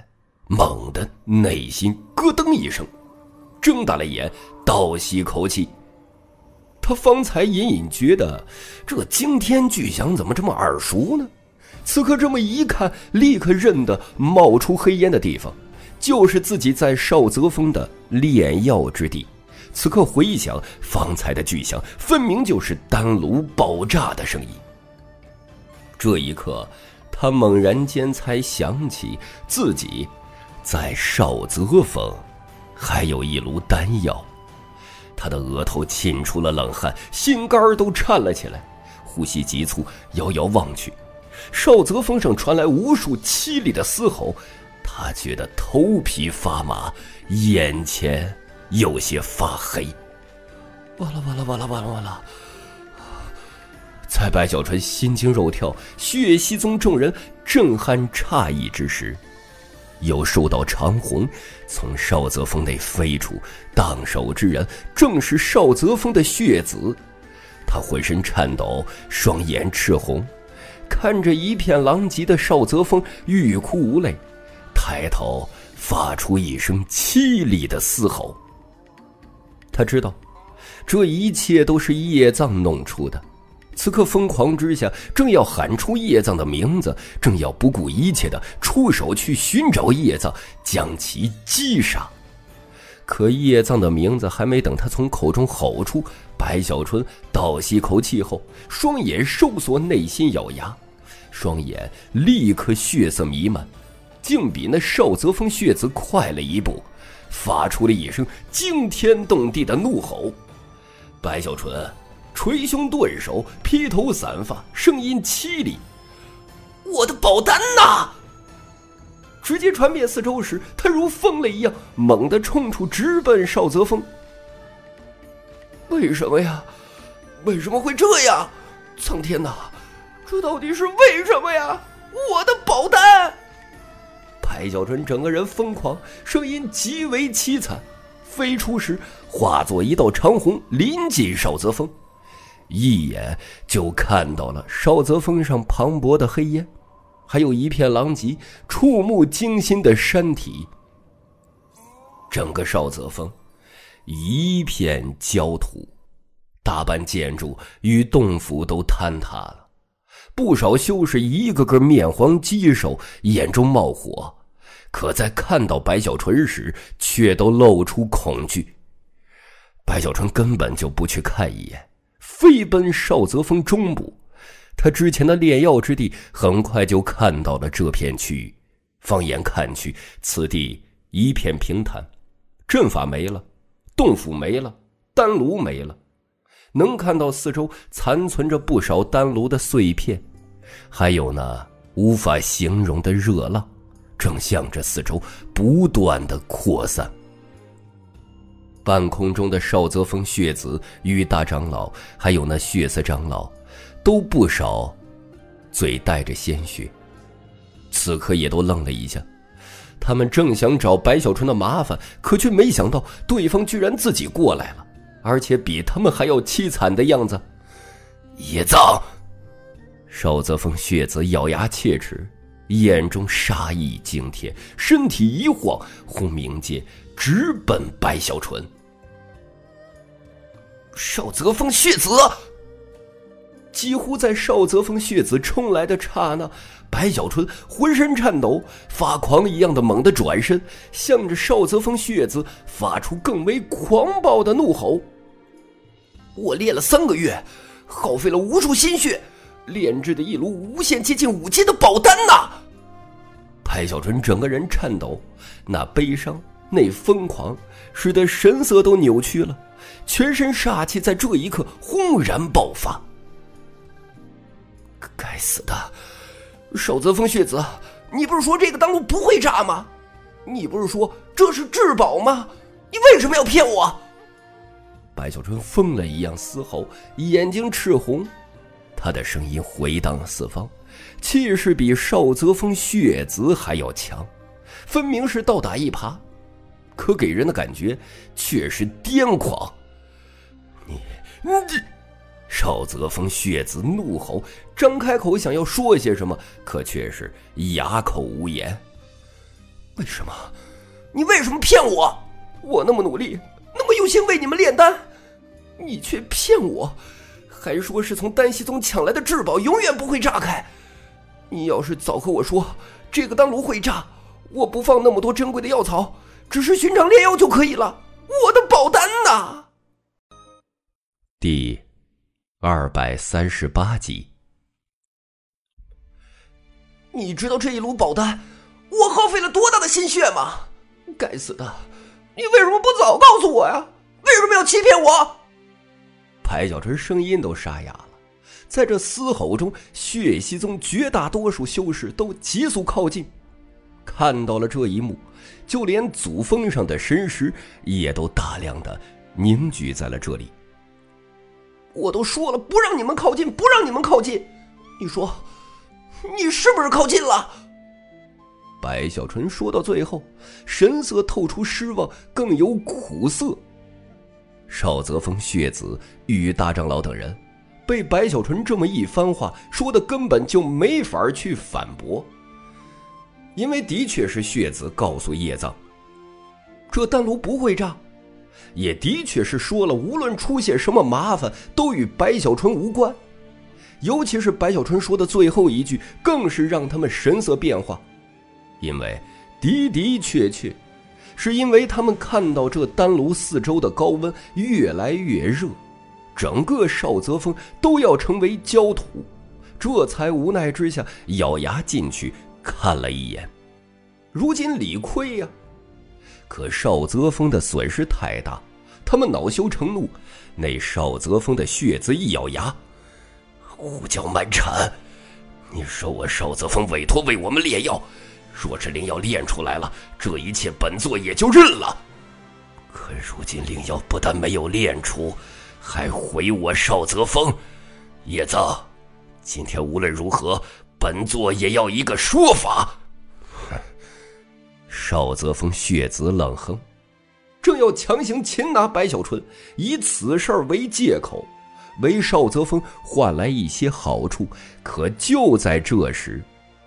猛地内心咯噔一声，睁大了眼，倒吸口气。他方才隐隐觉得这惊天巨响怎么这么耳熟呢？此刻这么一看，立刻认得冒出黑烟的地方就是自己在邵泽峰的炼药之地。此刻回想方才的巨响，分明就是丹炉爆炸的声音。这一刻他猛然间才想起自己在邵泽峰还有一炉丹药，他的额头沁出了冷汗，心肝都颤了起来，呼吸急促，遥遥望去，邵泽峰上传来无数凄厉的嘶吼，他觉得头皮发麻，眼前有些发黑。完了完了完了完了完了！在白小纯心惊肉跳、血溪宗众人震撼诧异之时，有数道长虹从邵泽峰内飞出，当手之人正是邵泽峰的血子。他浑身颤抖，双眼赤红，看着一片狼藉的邵泽峰，欲哭无泪，抬头发出一声凄厉的嘶吼。他知道这一切都是叶藏弄出的，此刻疯狂之下，正要喊出叶藏的名字，正要不顾一切的出手去寻找叶藏，将其击杀。可叶藏的名字还没等他从口中吼出，白小纯倒吸口气后，双眼收缩，内心咬牙，双眼立刻血色弥漫，竟比那邵泽峰血子快了一步，发出了一声惊天动地的怒吼。白小纯捶胸顿首，披头散发，声音凄厉：“我的宝丹呐！”直接传遍四周时，他如疯了一样，猛地冲出，直奔邵泽峰。为什么呀？为什么会这样？苍天哪，这到底是为什么呀？我的宝丹！白小纯整个人疯狂，声音极为凄惨，飞出时化作一道长虹，临近邵泽峰，一眼就看到了邵泽峰上磅礴的黑烟，还有一片狼藉、触目惊心的山体。整个邵泽峰一片焦土，大半建筑与洞府都坍塌了，不少修士一个个面黄肌瘦，眼中冒火，可在看到白小纯时却都露出恐惧。白小纯根本就不去看一眼，飞奔邵泽峰中部。他之前的炼药之地很快就看到了这片区域，放眼看去，此地一片平坦，阵法没了，洞府没了，丹炉没了，能看到四周残存着不少丹炉的碎片，还有那无法形容的热浪正向着四周不断的扩散。半空中的邵泽峰血子与大长老还有那血色长老都不少嘴带着鲜血，此刻也都愣了一下。他们正想找白小纯的麻烦，可却没想到对方居然自己过来了，而且比他们还要凄惨的样子。叶藏！邵泽峰血子咬牙切齿，眼中杀意惊天，身体一晃，轰鸣间直奔白小纯。邵泽峰血子！几乎在邵泽峰血子冲来的刹那，白小纯浑身颤抖，发狂一样的猛地转身，向着邵泽峰血子发出更为狂暴的怒吼：“我练了3个月，耗费了无数心血，炼制的一炉无限接近5阶的宝丹呐！”白小纯整个人颤抖，那悲伤，那疯狂，使得神色都扭曲了，全身煞气在这一刻轰然爆发。该死的邵泽峰血子，你不是说这个丹炉不会炸吗？你不是说这是至宝吗？你为什么要骗我？白小纯疯了一样嘶吼，眼睛赤红，他的声音回荡四方，气势比邵泽峰血子还要强，分明是倒打一耙，可给人的感觉却是癫狂。你邵泽峰血子怒吼，张开口想要说些什么，可却是哑口无言。 为什么？你为什么骗我？我那么努力，那么用心为你们炼丹，你却骗我，还说是从丹溪宗抢来的至宝，永远不会炸开。你要是早和我说这个丹炉会炸，我不放那么多珍贵的药草，只是寻常炼药就可以了。我的宝丹呐！ 第238集。 你知道这一炉宝丹我耗费了多大的心血吗？该死的，你为什么不早告诉我呀？为什么要欺骗我？ 白小纯声音都沙哑了，在这嘶吼中，血溪宗绝大多数修士都急速靠近。看到了这一幕，就连祖峰上的神识也都大量的凝聚在了这里。 我都说了不让你们靠近，不让你们靠近，你说你是不是靠近了？ 白小纯说到最后，神色透出失望，更有苦涩。邵泽峰、血子、玉大长老等人被白小纯这么一番话说的根本就没法去反驳，因为的确是血子告诉叶藏这丹炉不会炸，也的确是说了无论出现什么麻烦都与白小纯无关。尤其是白小纯说的最后一句，更是让他们神色变化，因为的确是因为他们看到这丹炉四周的高温越来越热，整个邵泽峰都要成为焦土，这才无奈之下咬牙进去看了一眼。如今理亏呀，可邵泽峰的损失太大，他们恼羞成怒。那邵泽峰的血子一咬牙， 胡搅蛮缠！你说我邵泽峰委托为我们炼药，若是灵药炼出来了，这一切本座也就认了。可如今灵药不但没有炼出，还毁我邵泽峰。叶藏，今天无论如何，本座也要一个说法。 邵泽峰血子冷哼，正要强行擒拿白小纯，以此事为借口为邵泽峰换来一些好处。可就在这时，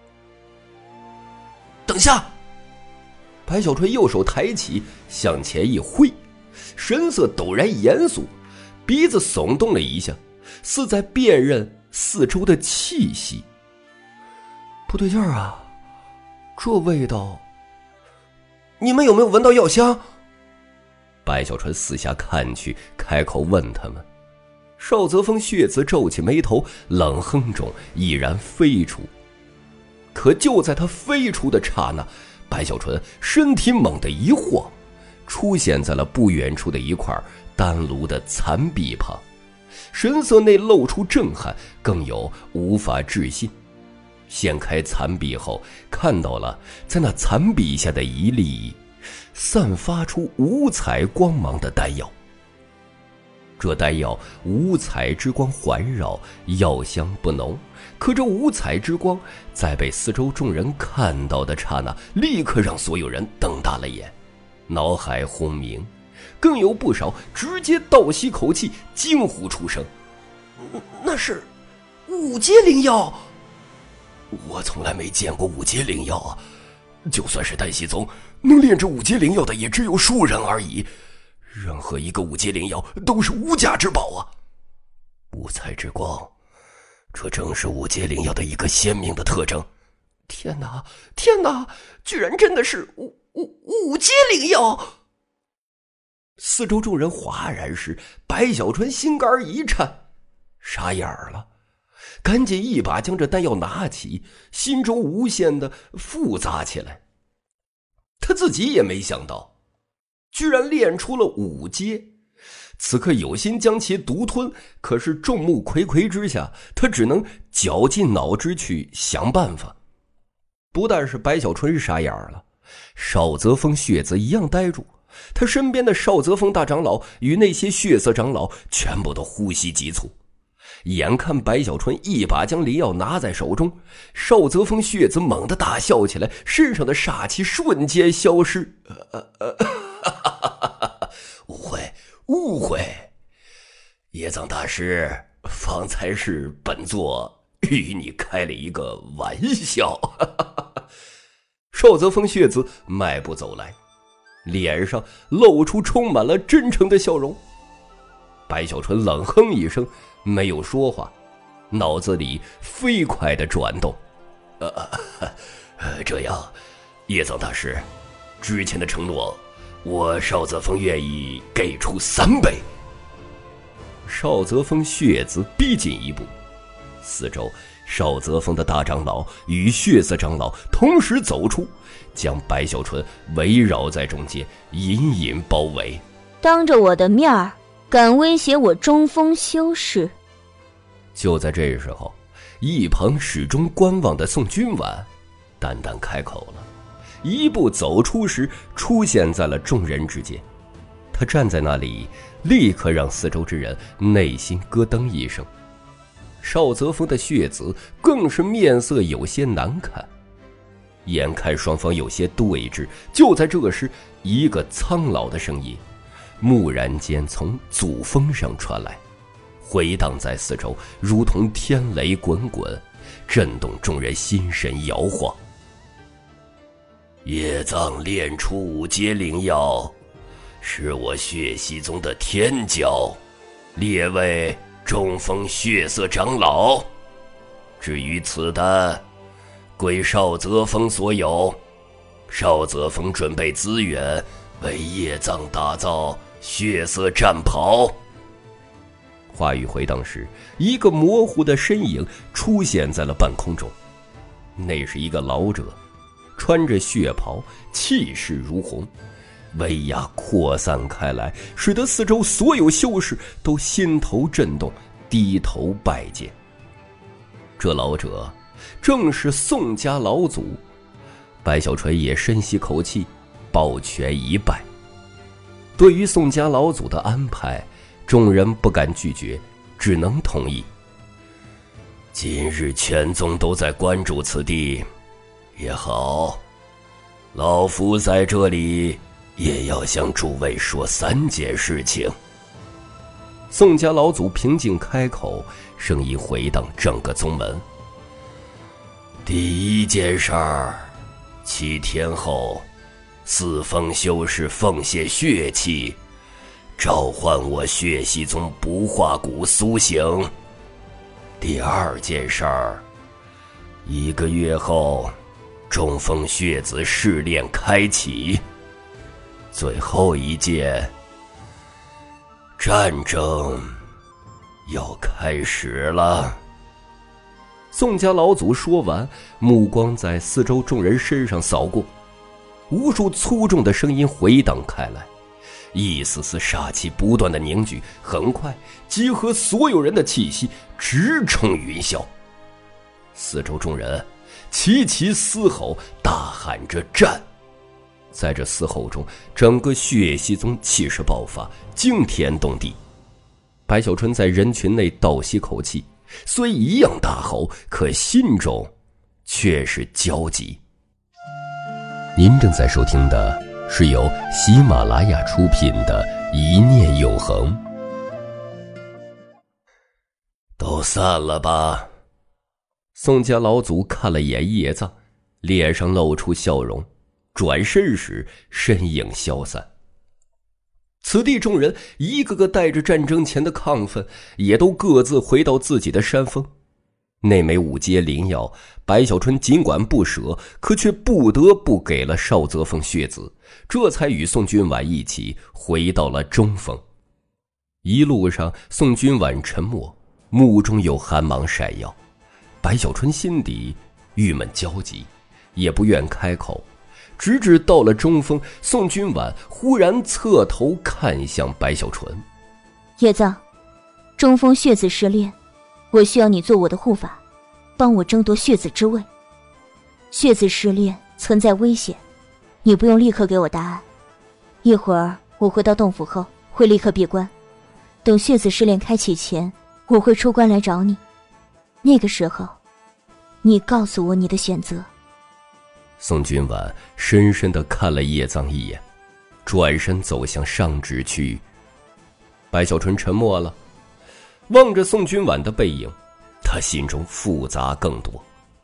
等下！ 白小纯右手抬起，向前一挥，神色陡然严肃，鼻子耸动了一下，似在辨认四周的气息。 不对劲儿啊，这味道，你们有没有闻到药香？ 白小纯四下看去，开口问他们。邵泽峰血子皱起眉头，冷哼中毅然飞出。可就在他飞出的刹那，白小纯身体猛地一晃，出现在了不远处的一块丹炉的残壁旁，神色内露出震撼，更有无法置信。掀开残壁后，看到了在那残壁下的一粒散发出五彩光芒的丹药。这丹药五彩之光环绕，药香不浓，可这五彩之光在被四周众人看到的刹那，立刻让所有人瞪大了眼，脑海轰鸣，更有不少直接倒吸口气，惊呼出声： 那是五阶灵药！ 我从来没见过五阶灵药啊，就算是丹溪宗能炼制五阶灵药的也只有数人而已，任何一个五阶灵药都是无价之宝啊！五彩之光，这正是五阶灵药的一个鲜明的特征。 天哪，天哪，居然真的是五阶灵药！ 四周众人哗然时，白小纯心肝一颤，傻眼了，赶紧一把将这丹药拿起，心中无限的复杂起来。他自己也没想到，居然炼出了五阶，此刻有心将其独吞，可是众目睽睽之下，他只能绞尽脑汁去想办法。不但是白小纯傻眼了，邵泽峰血子一样呆住，他身边的邵泽峰大长老与那些血色长老全部都呼吸急促。眼看白小纯一把将灵药拿在手中，邵泽峰血子猛地大笑起来，身上的煞气瞬间消失。 误会，叶藏大师，方才是本座与你开了一个玩笑。 邵泽峰血子迈步走来，脸上露出充满了真诚的笑容。白小纯冷哼一声，没有说话，脑子里飞快地转动。 这样，叶藏大师，之前的承诺，我邵泽峰愿意给出3倍。 邵泽峰血子逼近一步，四周邵泽峰的大长老与血色长老同时走出，将白小纯围绕在中间，隐隐包围。 当着我的面儿，敢威胁我中锋修士？ 就在这时候，一旁始终观望的宋君婉淡淡开口了，一步走出时出现在了众人之间。他站在那里，立刻让四周之人内心咯噔一声。邵泽峰的血子更是面色有些难看。眼看双方有些对峙，就在这时，一个苍老的声音蓦然间从祖峰上传来，回荡在四周，如同天雷滚滚，震动众人心神摇晃。 叶藏炼出5阶灵药，是我血系宗的天骄，列为中锋血色长老。至于此丹，归邵泽峰所有。邵泽峰准备资源，为叶藏打造血色战袍。 话语回荡时，一个模糊的身影出现在了半空中，那是一个老者，穿着血袍，气势如虹，威压扩散开来，使得四周所有修士都心头震动，低头拜见。这老者正是宋家老祖。白小纯也深吸口气，抱拳一拜。对于宋家老祖的安排，众人不敢拒绝，只能同意。 今日全宗都在关注此地，也好，老夫在这里也要向诸位说3件事情。 宋家老祖平静开口，声音回荡整个宗门。 第1件事儿，7天后4峰修士奉献血气，召唤我血系宗不化骨苏醒。第2件事儿，1个月后中锋血子试炼开启。最后1件，战争要开始了。 宋家老祖说完，目光在四周众人身上扫过，无数粗重的声音回荡开来，一丝丝杀气不断的凝聚，很快集合所有人的气息，直冲云霄。四周众人齐齐嘶吼，大喊着战。在这嘶吼中，整个血系宗气势爆发，惊天动地。白小春在人群内倒吸口气，虽一样大吼，可心中却是焦急。您正在收听的是由喜马拉雅出品的《一念永恒》。 都散了吧。 宋家老祖看了眼叶藏，脸上露出笑容，转身时身影消散。此地众人一个个带着战争前的亢奋，也都各自回到自己的山峰。那枚5阶灵药，白小春尽管不舍，可却不得不给了邵泽峰血子，这才与宋君婉一起回到了中峰。一路上，宋君婉沉默，目中有寒芒闪耀。白小春心底郁闷焦急，也不愿开口。直至到了中峰，宋君婉忽然侧头看向白小纯。 叶藏，中峰血子试炼，我需要你做我的护法，帮我争夺血子之位。血子试炼存在危险，你不用立刻给我答案。一会儿我回到洞府后会立刻闭关，等血子试炼开启前，我会出关来找你。那个时候，你告诉我你的选择。 宋君婉深深地看了叶藏一眼，转身走向上址区域。白小纯沉默了，望着宋君婉的背影，他心中复杂更多。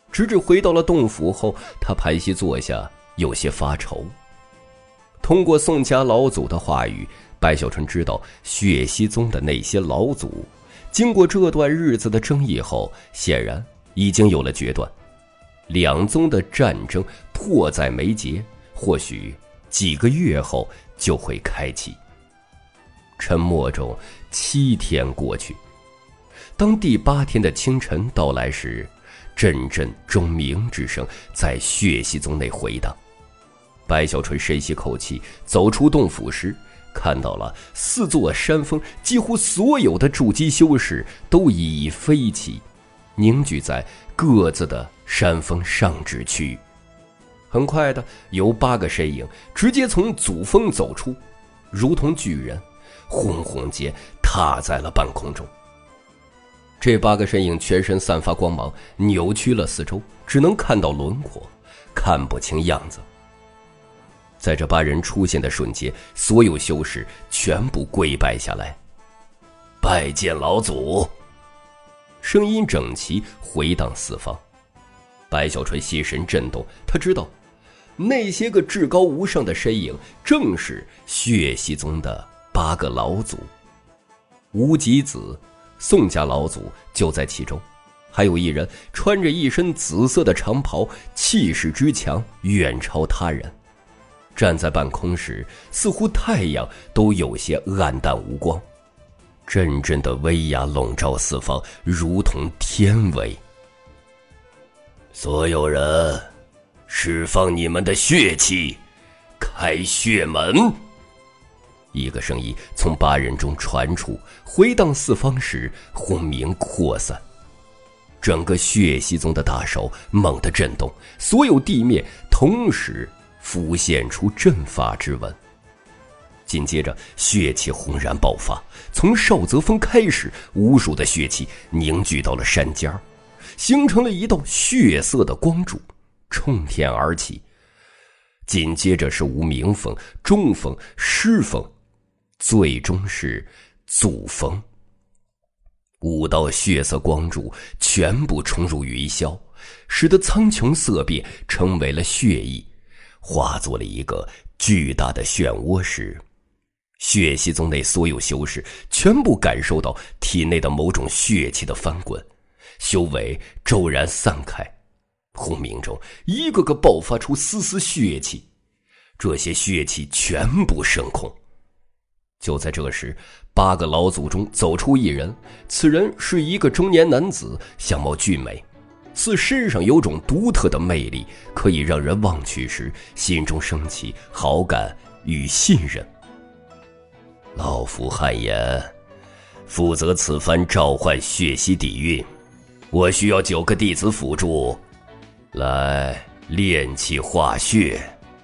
直至回到了洞府后，他盘膝坐下，有些发愁。通过宋家老祖的话语，白小纯知道血溪宗的那些老祖经过这段日子的争议后，显然已经有了决断。两宗的战争迫在眉睫，或许几个月后就会开启。沉默中7天过去，当第8天的清晨到来时，阵阵钟鸣之声在血溪宗内回荡。白小纯深吸口气，走出洞府时，看到了4座山峰，几乎所有的筑基修士都一一飞起，凝聚在各自的山峰上址区域。很快的，有8个身影直接从祖峰走出，如同巨人，轰轰间踏在了半空中。这8个身影全身散发光芒，扭曲了四周，只能看到轮廓，看不清样子。在这8人出现的瞬间，所有修士全部跪拜下来，拜见老祖。声音整齐，回荡四方。白小纯心神震动，他知道那些个至高无上的身影正是血溪宗的8个老祖。无极子宋家老祖就在其中，还有一人穿着一身紫色的长袍，气势之强远超他人。站在半空时，似乎太阳都有些暗淡无光，阵阵的威压笼罩四方，如同天威。所有人，释放你们的血气，开血门！一个声音从8人中传出，回荡四方时，轰鸣扩散。整个血溪宗的大手猛地震动，所有地面同时浮现出阵法之纹。紧接着，血气轰然爆发，从少泽峰开始，无数的血气凝聚到了山尖，形成了一道血色的光柱，冲天而起。紧接着是无名峰、中峰、师峰，最终是祖峰。5道血色光柱全部冲入云霄，使得苍穹色变，成为了血意，化作了一个巨大的漩涡时，血溪宗内所有修士全部感受到体内的某种血气的翻滚，修为骤然散开。轰鸣中，一个个爆发出丝丝血气，这些血气全部升空。就在这时，8个老祖中走出一人，此人是一个中年男子，相貌俊美，似身上有种独特的魅力，可以让人望去时心中升起好感与信任。老夫汗颜，负责此番召唤血溪底蕴，我需要9个弟子辅助，来炼气化血。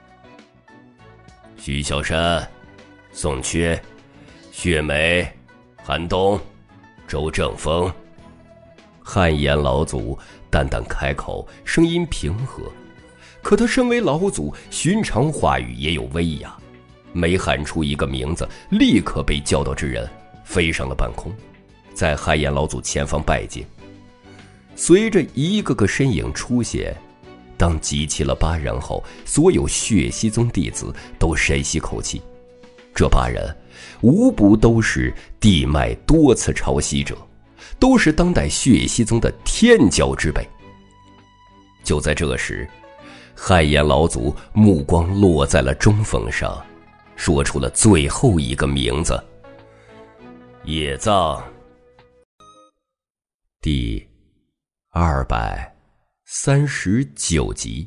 徐小山、宋缺、血梅、韩东、周正风。汗颜老祖淡淡开口，声音平和，可他身为老祖，寻常话语也有威压。每喊出一个名字，立刻被叫到之人飞上了半空，在汗颜老祖前方拜见。随着一个个身影出现，当集齐了8人后，所有血溪宗弟子都深吸口气。这8人无不都是地脉多次潮汐者，都是当代血溪宗的天骄之辈。就在这时，汗颜老祖目光落在了中峰上，说出了最后一个名字：叶藏。第239集。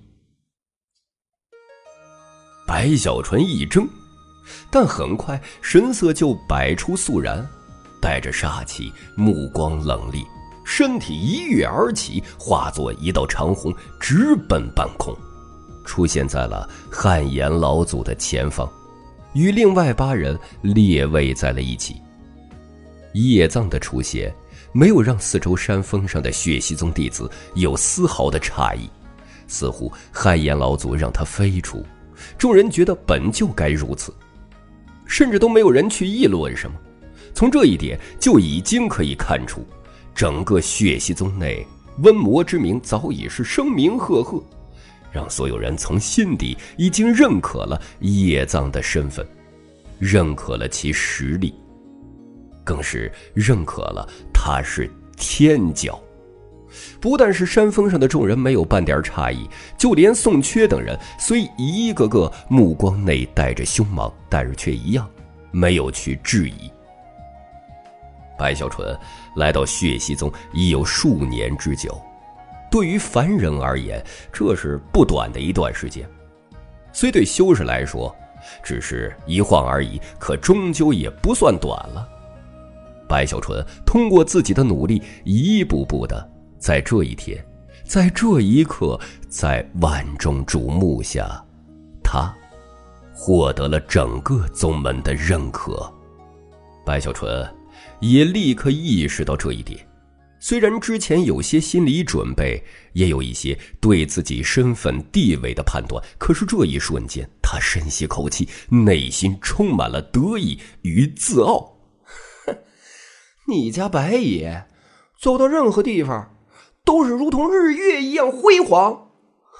白小纯一怔，但很快神色就摆出肃然，带着杀气，目光冷厉，身体一跃而起，化作一道长虹，直奔半空，出现在了汗颜老祖的前方，与另外8人列位在了一起。叶藏的出现没有让四周山峰上的血溪宗弟子有丝毫的诧异，似乎汗颜老祖让他飞出，众人觉得本就该如此，甚至都没有人去议论什么。从这一点就已经可以看出，整个血溪宗内瘟魔之名早已是声名赫赫，让所有人从心底已经认可了叶藏的身份，认可了其实力，更是认可了他是天骄。不但是山峰上的众人没有半点诧异，就连宋缺等人虽一个个目光内带着凶芒，但是却一样没有去质疑。白小纯来到血溪宗已有数年之久，对于凡人而言，这是不短的一段时间。虽对修士来说只是一晃而已，可终究也不算短了。白小纯通过自己的努力，一步步的在这一天，在这一刻，在万众瞩目下，他获得了整个宗门的认可。白小纯也立刻意识到这一点，虽然之前有些心理准备，也有一些对自己身份地位的判断，可是这一瞬间，他深吸口气，内心充满了得意与自傲。 你家白爷走到任何地方都是如同日月一样辉煌。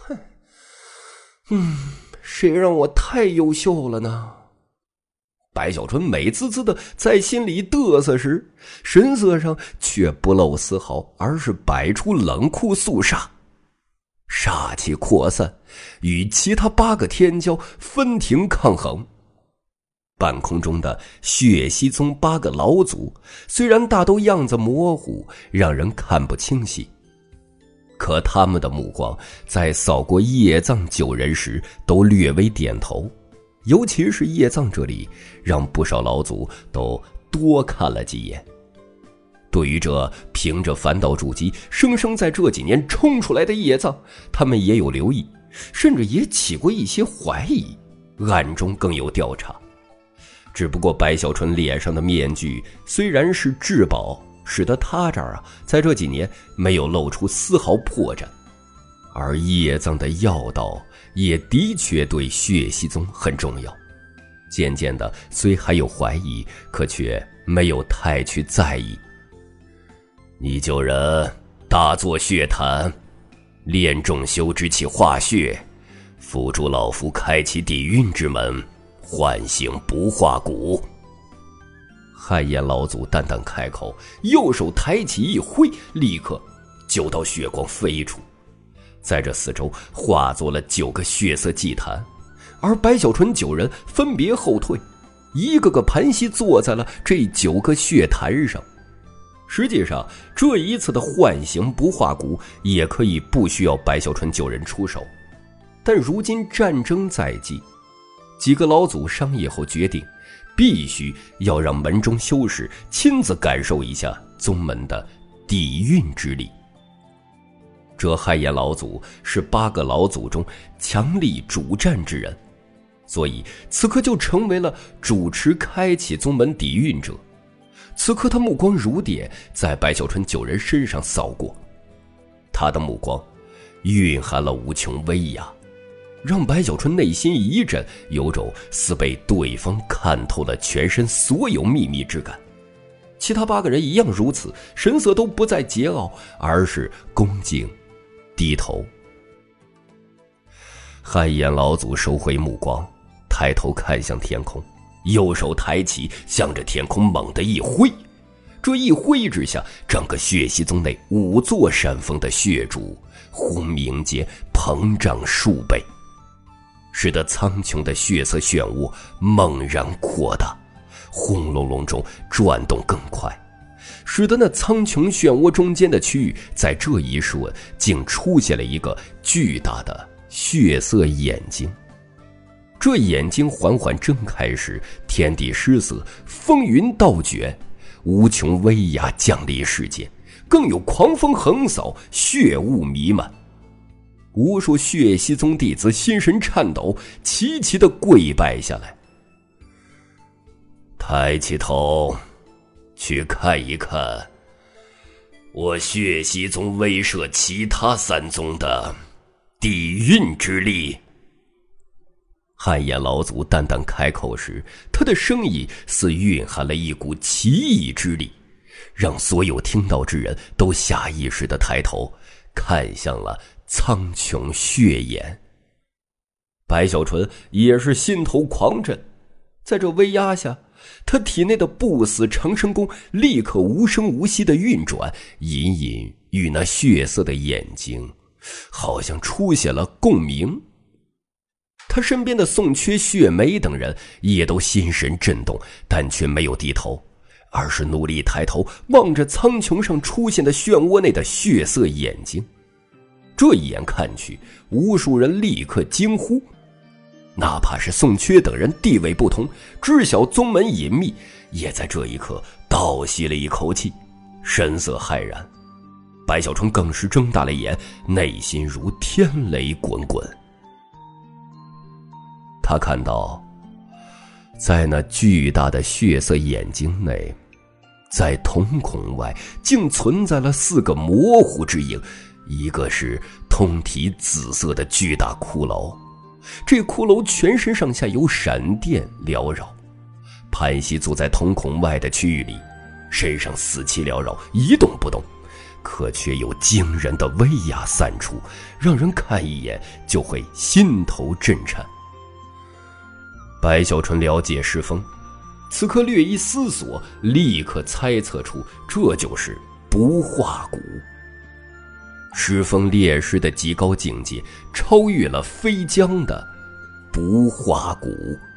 谁让我太优秀了呢？ 白小纯美滋滋的在心里嘚瑟时，神色上却不露丝毫，而是摆出冷酷肃杀，煞气扩散，与其他8个天骄分庭抗衡。半空中的血溪宗8个老祖，虽然大都样子模糊，让人看不清晰，可他们的目光在扫过叶藏9人时，都略微点头。尤其是叶藏这里，让不少老祖都多看了几眼。对于这凭着反倒筑基生生在这几年冲出来的叶藏，他们也有留意，甚至也起过一些怀疑，暗中更有调查。只不过白小纯脸上的面具虽然是至宝，使得他这儿在这几年没有露出丝毫破绽，而叶藏的药道也的确对血溪宗很重要。渐渐的，虽还有怀疑，可却没有太去在意。你9人大作血坛，炼众修之气化血，辅助老夫开启底蕴之门，唤醒不化骨。汗颜老祖淡淡开口，右手抬起一挥，立刻9道血光飞出，在这四周化作了9个血色祭坛，而白小纯9人分别后退，一个个盘膝坐在了这9个血坛上。实际上这一次的唤醒不化骨也可以不需要白小纯9人出手，但如今战争在即，几个老祖商议后决定，必须要让门中修士亲自感受一下宗门的底蕴之力。这汗颜老祖是8个老祖中强力主战之人，所以此刻就成为了主持开启宗门底蕴者。此刻他目光如电，在白小纯9人身上扫过，他的目光蕴含了无穷威压，让白小纯内心一震，有种似被对方看透了全身所有秘密之感。其他8个人一样如此，神色都不再桀骜，而是恭敬低头。汗颜老祖收回目光，抬头看向天空，右手抬起，向着天空猛地一挥。这一挥之下，整个血溪宗内5座山峰的血柱轰鸣间膨胀数倍，使得苍穹的血色漩涡猛然扩大，轰隆隆中转动更快，使得那苍穹漩涡中间的区域在这一瞬竟出现了一个巨大的血色眼睛。这眼睛缓缓睁开时，天地失色，风云倒卷，无穷威压降临世间，更有狂风横扫，血雾弥漫。无数血溪宗弟子心神颤抖，齐齐地跪拜下来。抬起头去看一看我血溪宗威慑其他3宗的底蕴之力。汗颜老祖淡淡开口时，他的声音似蕴含了一股奇异之力， 让所有听到之人都下意识地抬头看向了苍穹血眼。白小纯也是心头狂震，在这威压下，他体内的不死长生功立刻无声无息地运转，隐隐与那血色的眼睛好像出现了共鸣。他身边的宋缺、血梅等人也都心神震动，但却没有低头，而是努力抬头望着苍穹上出现的漩涡内的血色眼睛。这一眼看去，无数人立刻惊呼，哪怕是宋缺等人地位不同，知晓宗门隐秘，也在这一刻倒吸了一口气，神色骇然。白小纯更是睁大了眼，内心如天雷滚滚。他看到，在那巨大的血色眼睛内，在瞳孔外竟存在了4个模糊之影，一个是通体紫色的巨大骷髅，这骷髅全身上下有闪电缭绕，盘膝坐在瞳孔外的区域里，身上死气缭绕，一动不动，可却有惊人的威压散出，让人看一眼就会心头震颤。白小纯了解石峰，此刻略一思索，立刻猜测出这就是不化骨。石峰炼尸的极高境界超越了飞江的不化骨。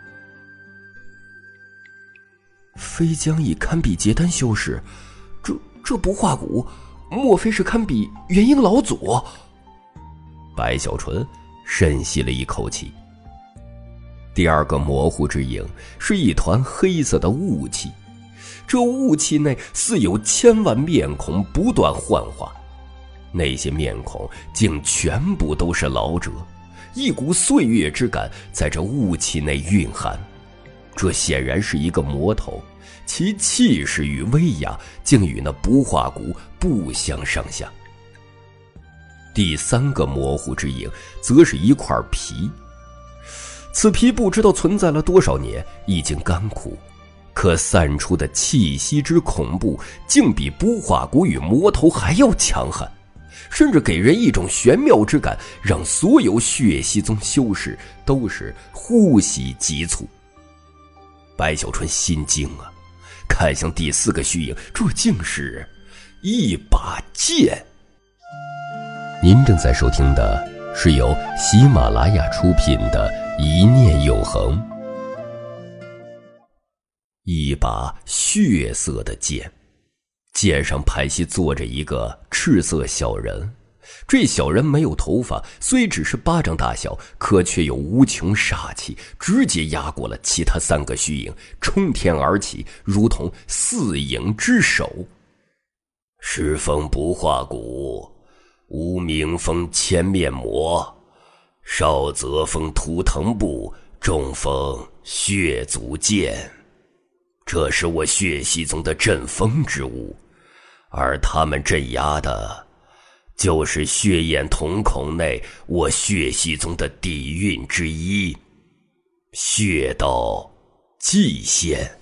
飞江以堪比结丹修士，这不化骨莫非是堪比元婴老祖？白小纯深吸了一口气。第2个模糊之影是一团黑色的雾气，这雾气内似有千万面孔不断幻化，那些面孔竟全部都是老者，一股岁月之感在这雾气内蕴含。这显然是一个魔头，其气势与威压竟与那不化骨不相上下。第3个模糊之影则是一块皮，此皮不知道存在了多少年，已经干枯，可散出的气息之恐怖竟比不化骨与魔头还要强悍，甚至给人一种玄妙之感，让所有血系宗修士都是呼吸急促。白小纯心惊啊，看向第4个虚影，这竟是一把剑。您正在收听的是由喜马拉雅出品的《一念永恒》。一把血色的剑，剑上盘膝坐着一个赤色小人，这小人没有头发，虽只是巴掌大小，可却有无穷杀气，直接压过了其他3个虚影，冲天而起，如同4影之首。石峰不化骨，无名峰千面魔，少泽峰图腾部，中锋血足剑，这是我血系宗的镇封之物，而他们镇压的就是血眼瞳孔内我血系宗的底蕴之一，血道祭献。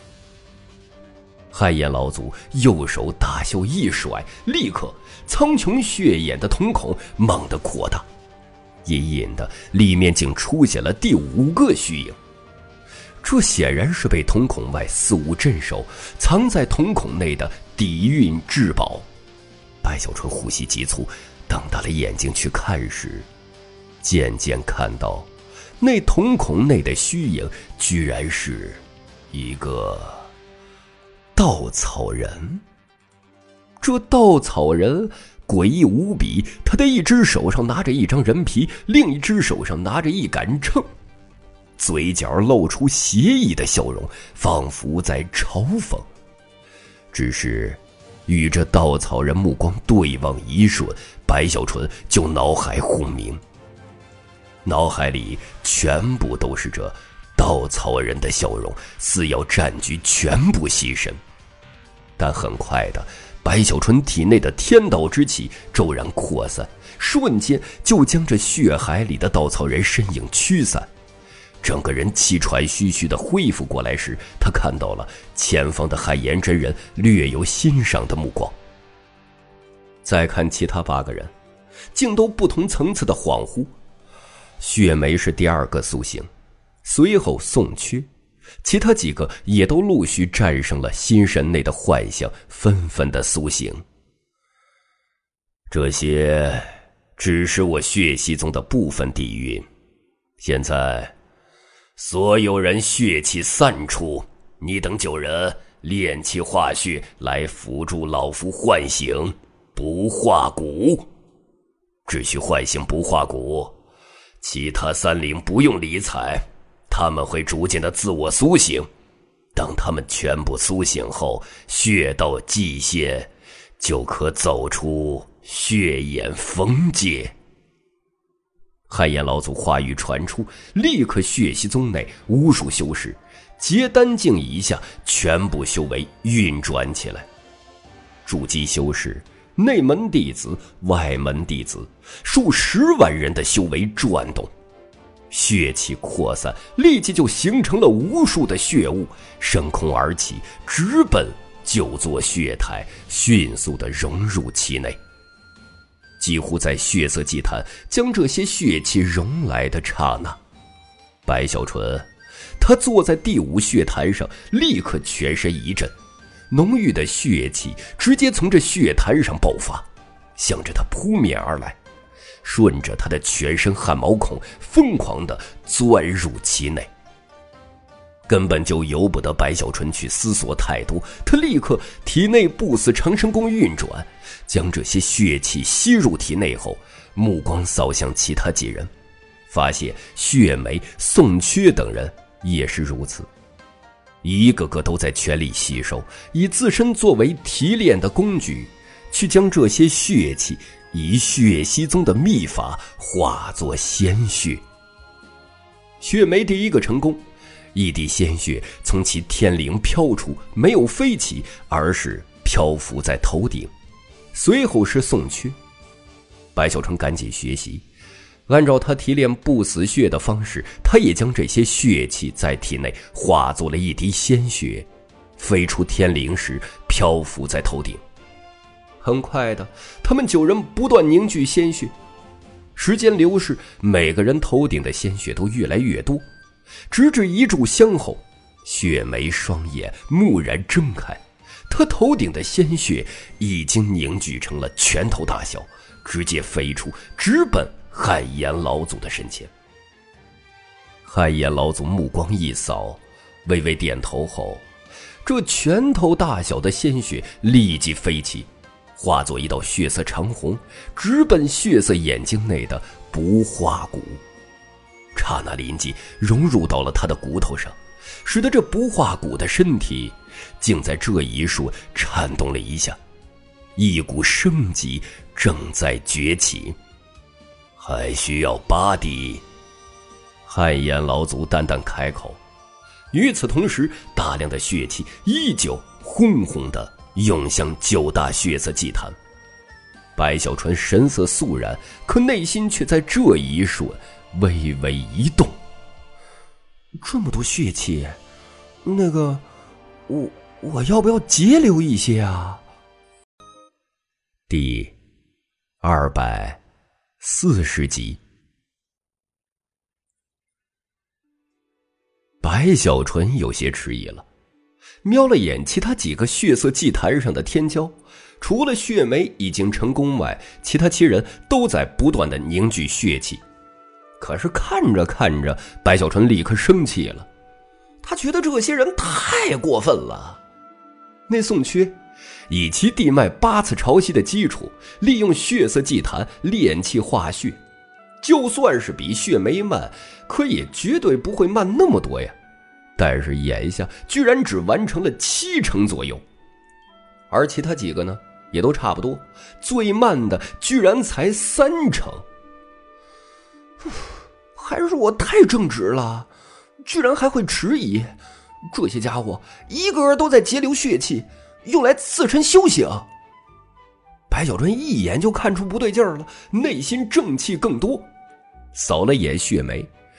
汗颜老祖右手大袖一甩，立刻苍穹血眼的瞳孔猛地扩大，隐隐的里面竟出现了第5个虚影。这显然是被瞳孔外四无镇守，藏在瞳孔内的底蕴至宝。白小纯呼吸急促，瞪大了眼睛去看时，渐渐看到那瞳孔内的虚影居然是一个稻草人。这稻草人诡异无比，他的一只手上拿着一张人皮，另一只手上拿着一杆秤，嘴角露出邪异的笑容，仿佛在嘲讽。只是与这稻草人目光对望一瞬，白小纯就脑海轰鸣，脑海里全部都是这稻草人的笑容，似要占据全部心神。但很快的，白小纯体内的天道之气骤然扩散，瞬间就将这血海里的稻草人身影驱散。 整个人气喘吁吁地恢复过来时，他看到了前方的海岩真人略有欣赏的目光。再看其他8个人，竟都不同层次的恍惚。雪梅是第2个苏醒，随后宋缺，其他几个也都陆续战胜了心神内的幻象，纷纷的苏醒。这些只是我血系中的部分底蕴，现在所有人血气散出，你等9人炼气化血来辅助老夫唤醒不化骨。只需唤醒不化骨，其他3灵不用理睬，他们会逐渐的自我苏醒。等他们全部苏醒后，血道际线就可走出血眼封界。海岩老祖话语传出，立刻血系宗内无数修士结丹境以下全部修为运转起来。筑基修士、内门弟子、外门弟子，数10万人的修为转动，血气扩散，立即就形成了无数的血雾，升空而起，直奔9座血台，迅速地融入其内。几乎在血色祭坛将这些血气融来的刹那，白小纯他坐在第5血坛上，立刻全身一震，浓郁的血气直接从这血坛上爆发，向着他扑面而来，顺着他的全身汗毛孔疯狂地钻入其内。根本就由不得白小纯去思索太多，他立刻体内不死长生功运转，将这些血气吸入体内后，目光扫向其他几人，发现血梅、宋缺等人也是如此，一个个都在全力吸收，以自身作为提炼的工具，去将这些血气以血息宗的秘法化作鲜血。血梅第1个成功，一滴鲜血从其天灵飘出，没有飞起，而是漂浮在头顶。随后是宋缺，白小纯赶紧学习，按照他提炼不死血的方式，他也将这些血气在体内化作了一滴鲜血，飞出天灵时漂浮在头顶。很快的，他们9人不断凝聚鲜血，时间流逝，每个人头顶的鲜血都越来越多，直至一炷香后，雪梅双眼蓦然睁开，她头顶的鲜血已经凝聚成了拳头大小，直接飞出，直奔汉岩老祖的身前。汉岩老祖目光一扫，微微点头后，这拳头大小的鲜血立即飞起，化作一道血色长虹，直奔血色眼睛内的不化骨。刹那临即融入到了他的骨头上，使得这不化骨的身体竟在这一瞬颤动了一下，一股生机正在崛起。还需要8滴。汉岩老祖淡淡开口。与此同时，大量的血气依旧轰轰地涌向9大血色祭坛。白小纯神色肃然，可内心却在这一瞬微微一动。这么多血气，那个，我要不要节流一些啊？第240集。白小纯有些迟疑了，瞄了眼其他几个血色祭坛上的天骄，除了血梅已经成功外，其他7人都在不断的凝聚血气。可是看着看着，白小纯立刻生气了，他觉得这些人太过分了。那宋缺以其地脉8次潮汐的基础，利用血色祭坛炼气化血，就算是比血梅慢，可也绝对不会慢那么多呀。但是眼下居然只完成了7成左右，而其他几个呢，也都差不多，最慢的居然才3成。还是我太正直了，居然还会迟疑。这些家伙一个个都在节流血气，用来自身修行。白小纯一眼就看出不对劲儿了，内心正气更多。扫了眼血梅，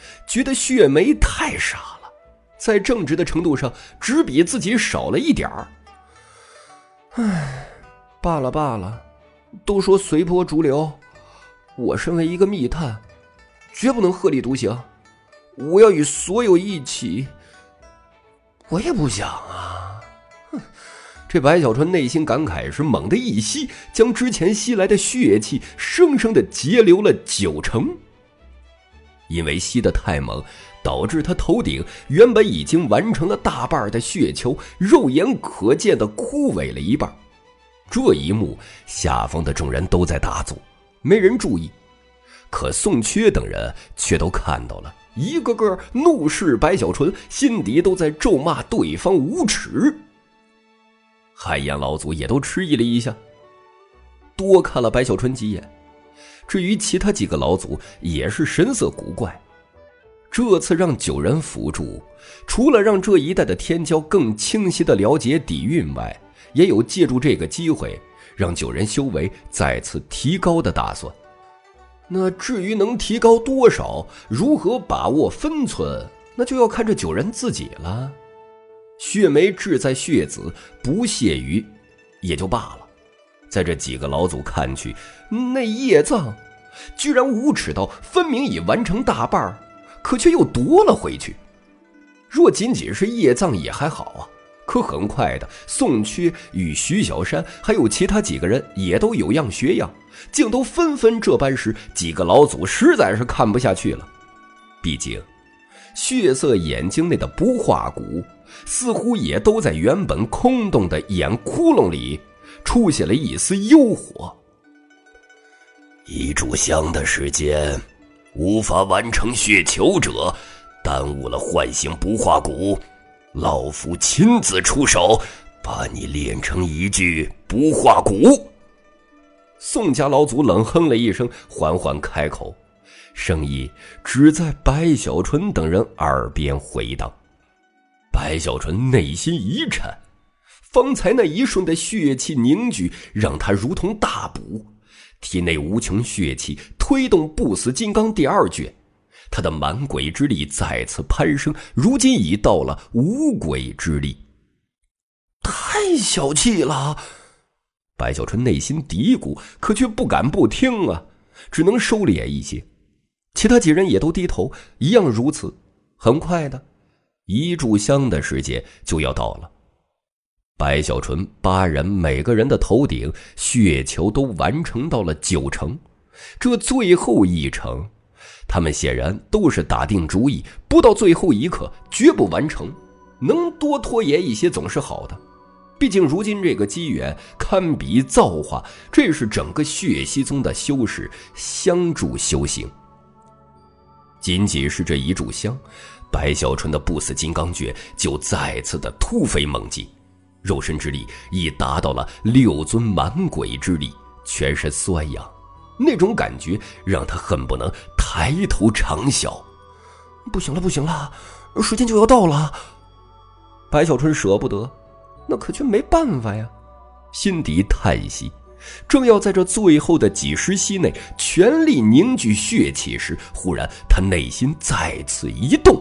觉得血梅太傻了，在正直的程度上只比自己少了一点儿。唉，罢了罢了，都说随波逐流，我身为一个密探，绝不能鹤立独行，我要与所有一起。我也不想啊。这白小川内心感慨时猛地一吸，将之前吸来的血气生生的截流了90%。因为吸得太猛，导致他头顶原本已经完成了大半的血球肉眼可见的枯萎了一半。这一幕下方的众人都在打坐，没人注意，可宋缺等人却都看到了，一个个怒视白小纯，心底都在咒骂对方无耻。海燕老祖也都迟疑了一下，多看了白小纯几眼。至于其他几个老祖也是神色古怪。这次让9人辅助，除了让这一带的天骄更清晰地了解底蕴外，也有借助这个机会让9人修为再次提高的打算。那至于能提高多少，如何把握分寸，那就要看这9人自己了。血梅志在血子，不屑于也就罢了，在这几个老祖看去，那业藏居然无耻到分明已完成大半，可却又夺了回去。若仅仅是业藏也还好啊，可很快的，宋缺与徐小山还有其他几个人也都有样学样，竟都纷纷这般时，几个老祖实在是看不下去了。毕竟血色眼睛内的不化骨似乎也都在原本空洞的眼窟窿里出现了一丝幽火。 一炷香的时间，无法完成血球者，耽误了唤醒不化骨，老夫亲自出手，把你炼成一具不化骨。 宋家老祖冷哼了一声，缓缓开口，声音只在白小纯等人耳边回荡。白小纯内心一颤，方才那一瞬的血气凝聚让他如同大补，体内无穷血气推动不死金刚第2卷，他的满鬼之力再次攀升，如今已到了无鬼之力。太小气了，白小纯内心嘀咕，可却不敢不听啊，只能收敛一些。其他几人也都低头，一样如此。很快的，一炷香的时间就要到了。白小纯8人每个人的头顶血球都完成到了90%，这最后1成，他们显然都是打定主意，不到最后一刻绝不完成，能多拖延一些总是好的。毕竟如今这个机缘堪比造化，这是整个血溪宗的修士相助修行。仅仅是这一炷香，白小纯的不死金刚诀就再次的突飞猛进，肉身之力已达到了6尊满鬼之力，全身酸痒，那种感觉让他恨不能抬头长啸。不行了不行了，时间就要到了。白小纯舍不得，那可却没办法呀，心底叹息。正要在这最后的几十息内全力凝聚血气时，忽然他内心再次一动。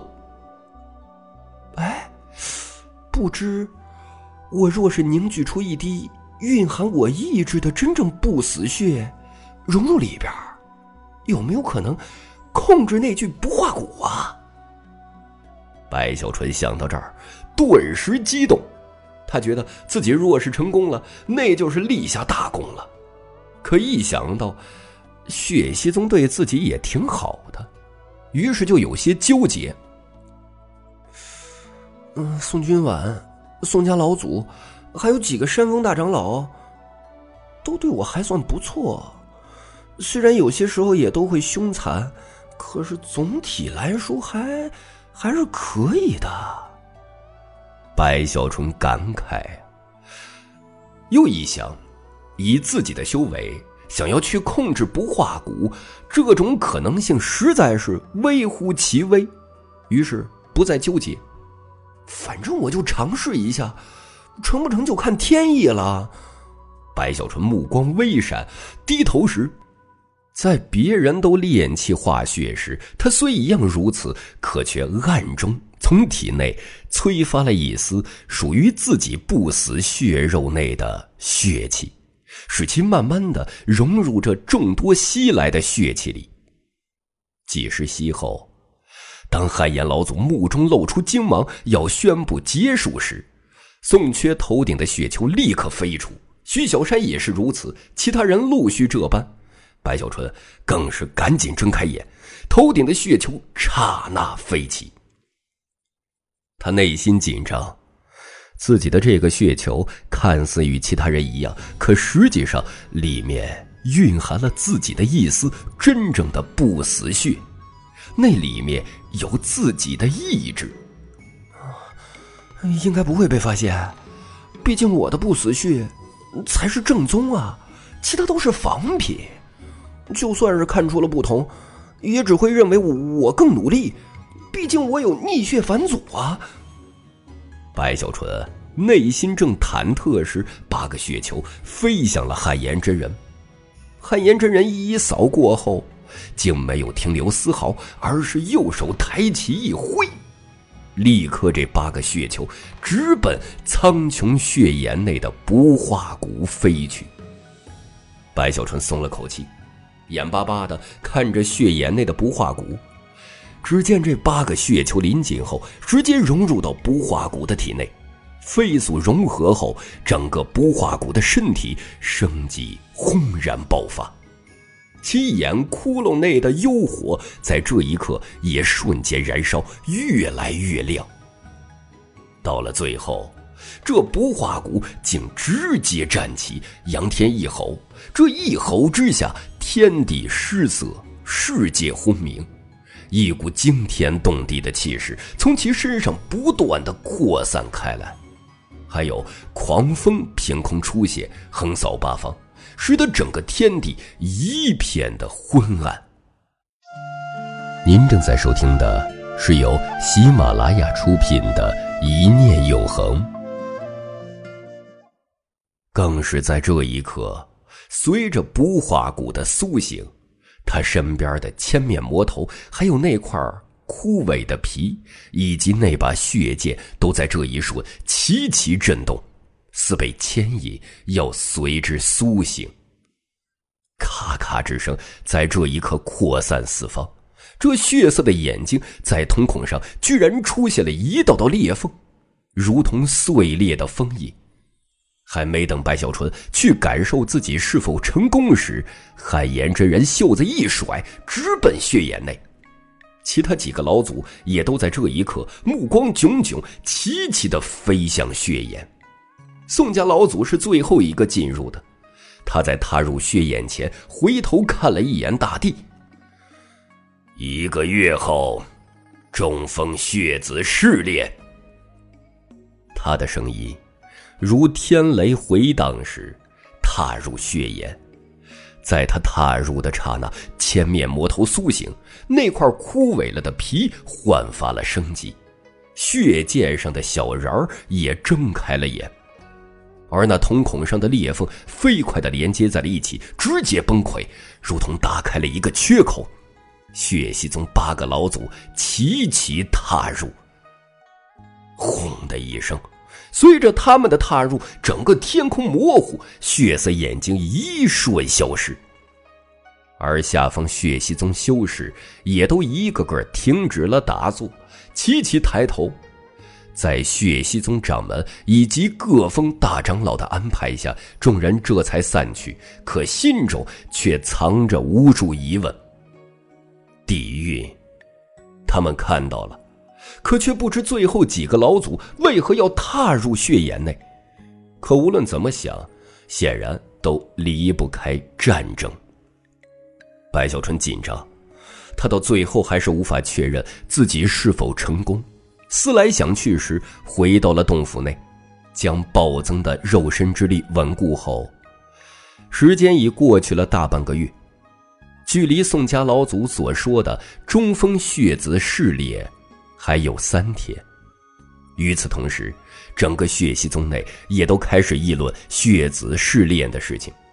哎，不知我若是凝聚出一滴蕴含我意志的真正不死血融入里边，有没有可能控制那具不化骨啊？白小纯想到这儿顿时激动，他觉得自己若是成功了，那就是立下大功了。可一想到血溪宗对自己也挺好的，于是就有些纠结。宋君晚、宋家老祖还有几个山峰大长老都对我还算不错，虽然有些时候也都会凶残，可是总体来说还是可以的。白小纯感慨，又一想，以自己的修为想要去控制不化骨，这种可能性实在是微乎其微，于是不再纠结，反正我就尝试一下，成不成就看天意了。白小纯目光微闪，低头时在别人都炼气化血时，他虽一样如此，可却暗中从体内催发了一丝属于自己不死血肉内的血气，使其慢慢的融入这众多吸来的血气里。几时息后，当汗颜老祖目中露出精芒，要宣布结束时，宋缺头顶的血球立刻飞出，徐小山也是如此，其他人陆续这般。白小纯更是赶紧睁开眼，头顶的血球刹那飞起。他内心紧张，自己的这个血球看似与其他人一样，可实际上里面蕴含了自己的一丝真正的不死血，那里面有自己的意志。 应该不会被发现，毕竟我的不死血才是正宗啊，其他都是仿品。就算是看出了不同，也只会认为我更努力，毕竟我有逆血返祖啊。 白小纯内心正忐忑时，8个血球飞向了汗颜真人。汗颜真人一一扫过后，竟没有停留丝毫，而是右手抬起一挥，立刻这8个血球直奔苍穹血岩内的不化谷飞去。白小纯松了口气，眼巴巴地看着血岩内的不化谷，只见这8个血球临近后，直接融入到不化谷的体内，飞速融合后，整个不化谷的身体生机轰然爆发，其眼窟窿内的幽火在这一刻也瞬间燃烧，越来越亮。到了最后，这不化谷竟直接站起，仰天一吼，这一吼之下，天地失色，世界轰鸣，一股惊天动地的气势从其身上不断地扩散开来，还有狂风凭空出现，横扫八方，使得整个天地一片的昏暗。您正在收听的是由喜马拉雅出品的《一念永恒》。更是在这一刻，随着不化谷的苏醒，他身边的千面魔头，还有那块枯萎的皮，以及那把血剑，都在这一瞬齐齐震动，似被牵引，要随之苏醒。咔咔之声在这一刻扩散四方，这血色的眼睛在瞳孔上居然出现了一道道裂缝，如同碎裂的封印。还没等白小纯去感受自己是否成功时，汗颜真人袖子一甩，直奔血岩内。其他几个老祖也都在这一刻目光炯炯，齐齐地飞向血岩。宋家老祖是最后一个进入的，他在踏入血岩前回头看了一眼大地。1个月后，中锋血子试炼。他的声音如天雷回荡时踏入血岩，在他踏入的刹那，千面魔头苏醒，那块枯萎了的皮焕发了生机，血剑上的小人儿也睁开了眼，而那瞳孔上的裂缝飞快地连接在了一起，直接崩溃，如同打开了一个缺口。血系宗8个老祖齐齐踏入，轰的一声，随着他们的踏入，整个天空模糊，血色眼睛一瞬消失，而下方血系宗修士也都一个个停止了打坐，齐齐抬头。在血系宗掌门以及各峰大长老的安排下，众人这才散去，可心中却藏着无数疑问。地狱他们看到了，可却不知最后几个老祖为何要踏入血岩内。可无论怎么想，显然都离不开战争。白小纯紧张，他到最后还是无法确认自己是否成功。思来想去时，回到了洞府内，将暴增的肉身之力稳固后，时间已过去了大半个月，距离宋家老祖所说的中锋血子试炼还有3天。与此同时，整个血系宗内也都开始议论血子试炼的事情。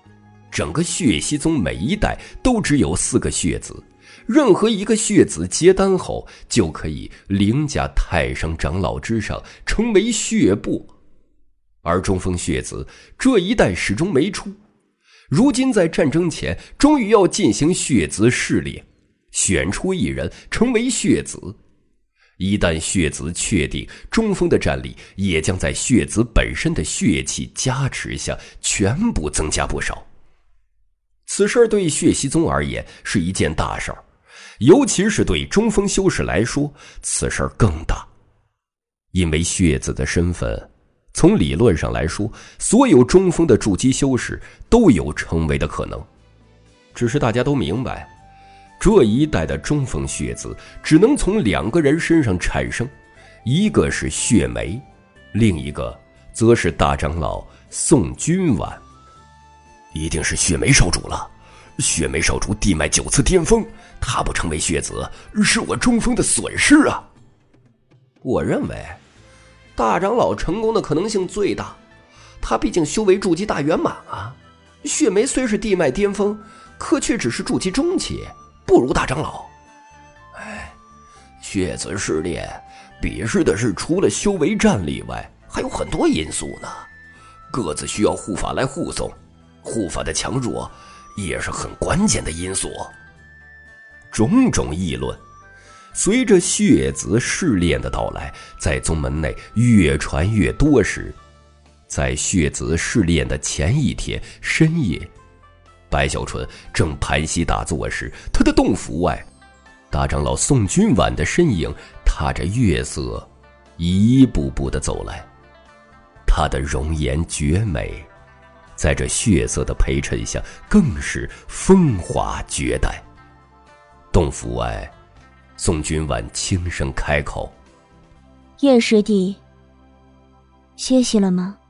整个血溪宗每一代都只有4个血子，任何一个血子结丹后，就可以凌驾太上长老之上，成为血部。而中锋血子这一代始终没出，如今在战争前，终于要进行血子试炼，选出一人成为血子。一旦血子确定，中锋的战力也将在血子本身的血气加持下全部增加不少。此事对血溪宗而言是一件大事儿，尤其是对中锋修士来说，此事更大。因为血子的身份，从理论上来说，所有中锋的筑基修士都有成为的可能。只是大家都明白，这一代的中锋血子只能从2个人身上产生，一个是血梅，另一个则是大长老宋君婉。 一定是血梅少主了。血梅少主地脉9次巅峰，他不成为血子，是我中锋的损失啊！ 我认为大长老成功的可能性最大，他毕竟修为筑基大圆满啊。血梅虽是地脉巅峰，可却只是筑基中期，不如大长老。 血子试炼比试的是除了修为战力外，还有很多因素呢。各自需要护法来护送，护法的强弱也是很关键的因素。 种种议论随着血子试炼的到来，在宗门内越传越多时，在血子试炼的前一天深夜，白小纯正盘膝打坐时，他的洞府外，大长老宋君婉的身影踏着月色一步步地走来。他的容颜绝美，在这血色的陪衬下更是风华绝代。洞府外，宋君婉轻声开口： 叶师弟，歇息了吗？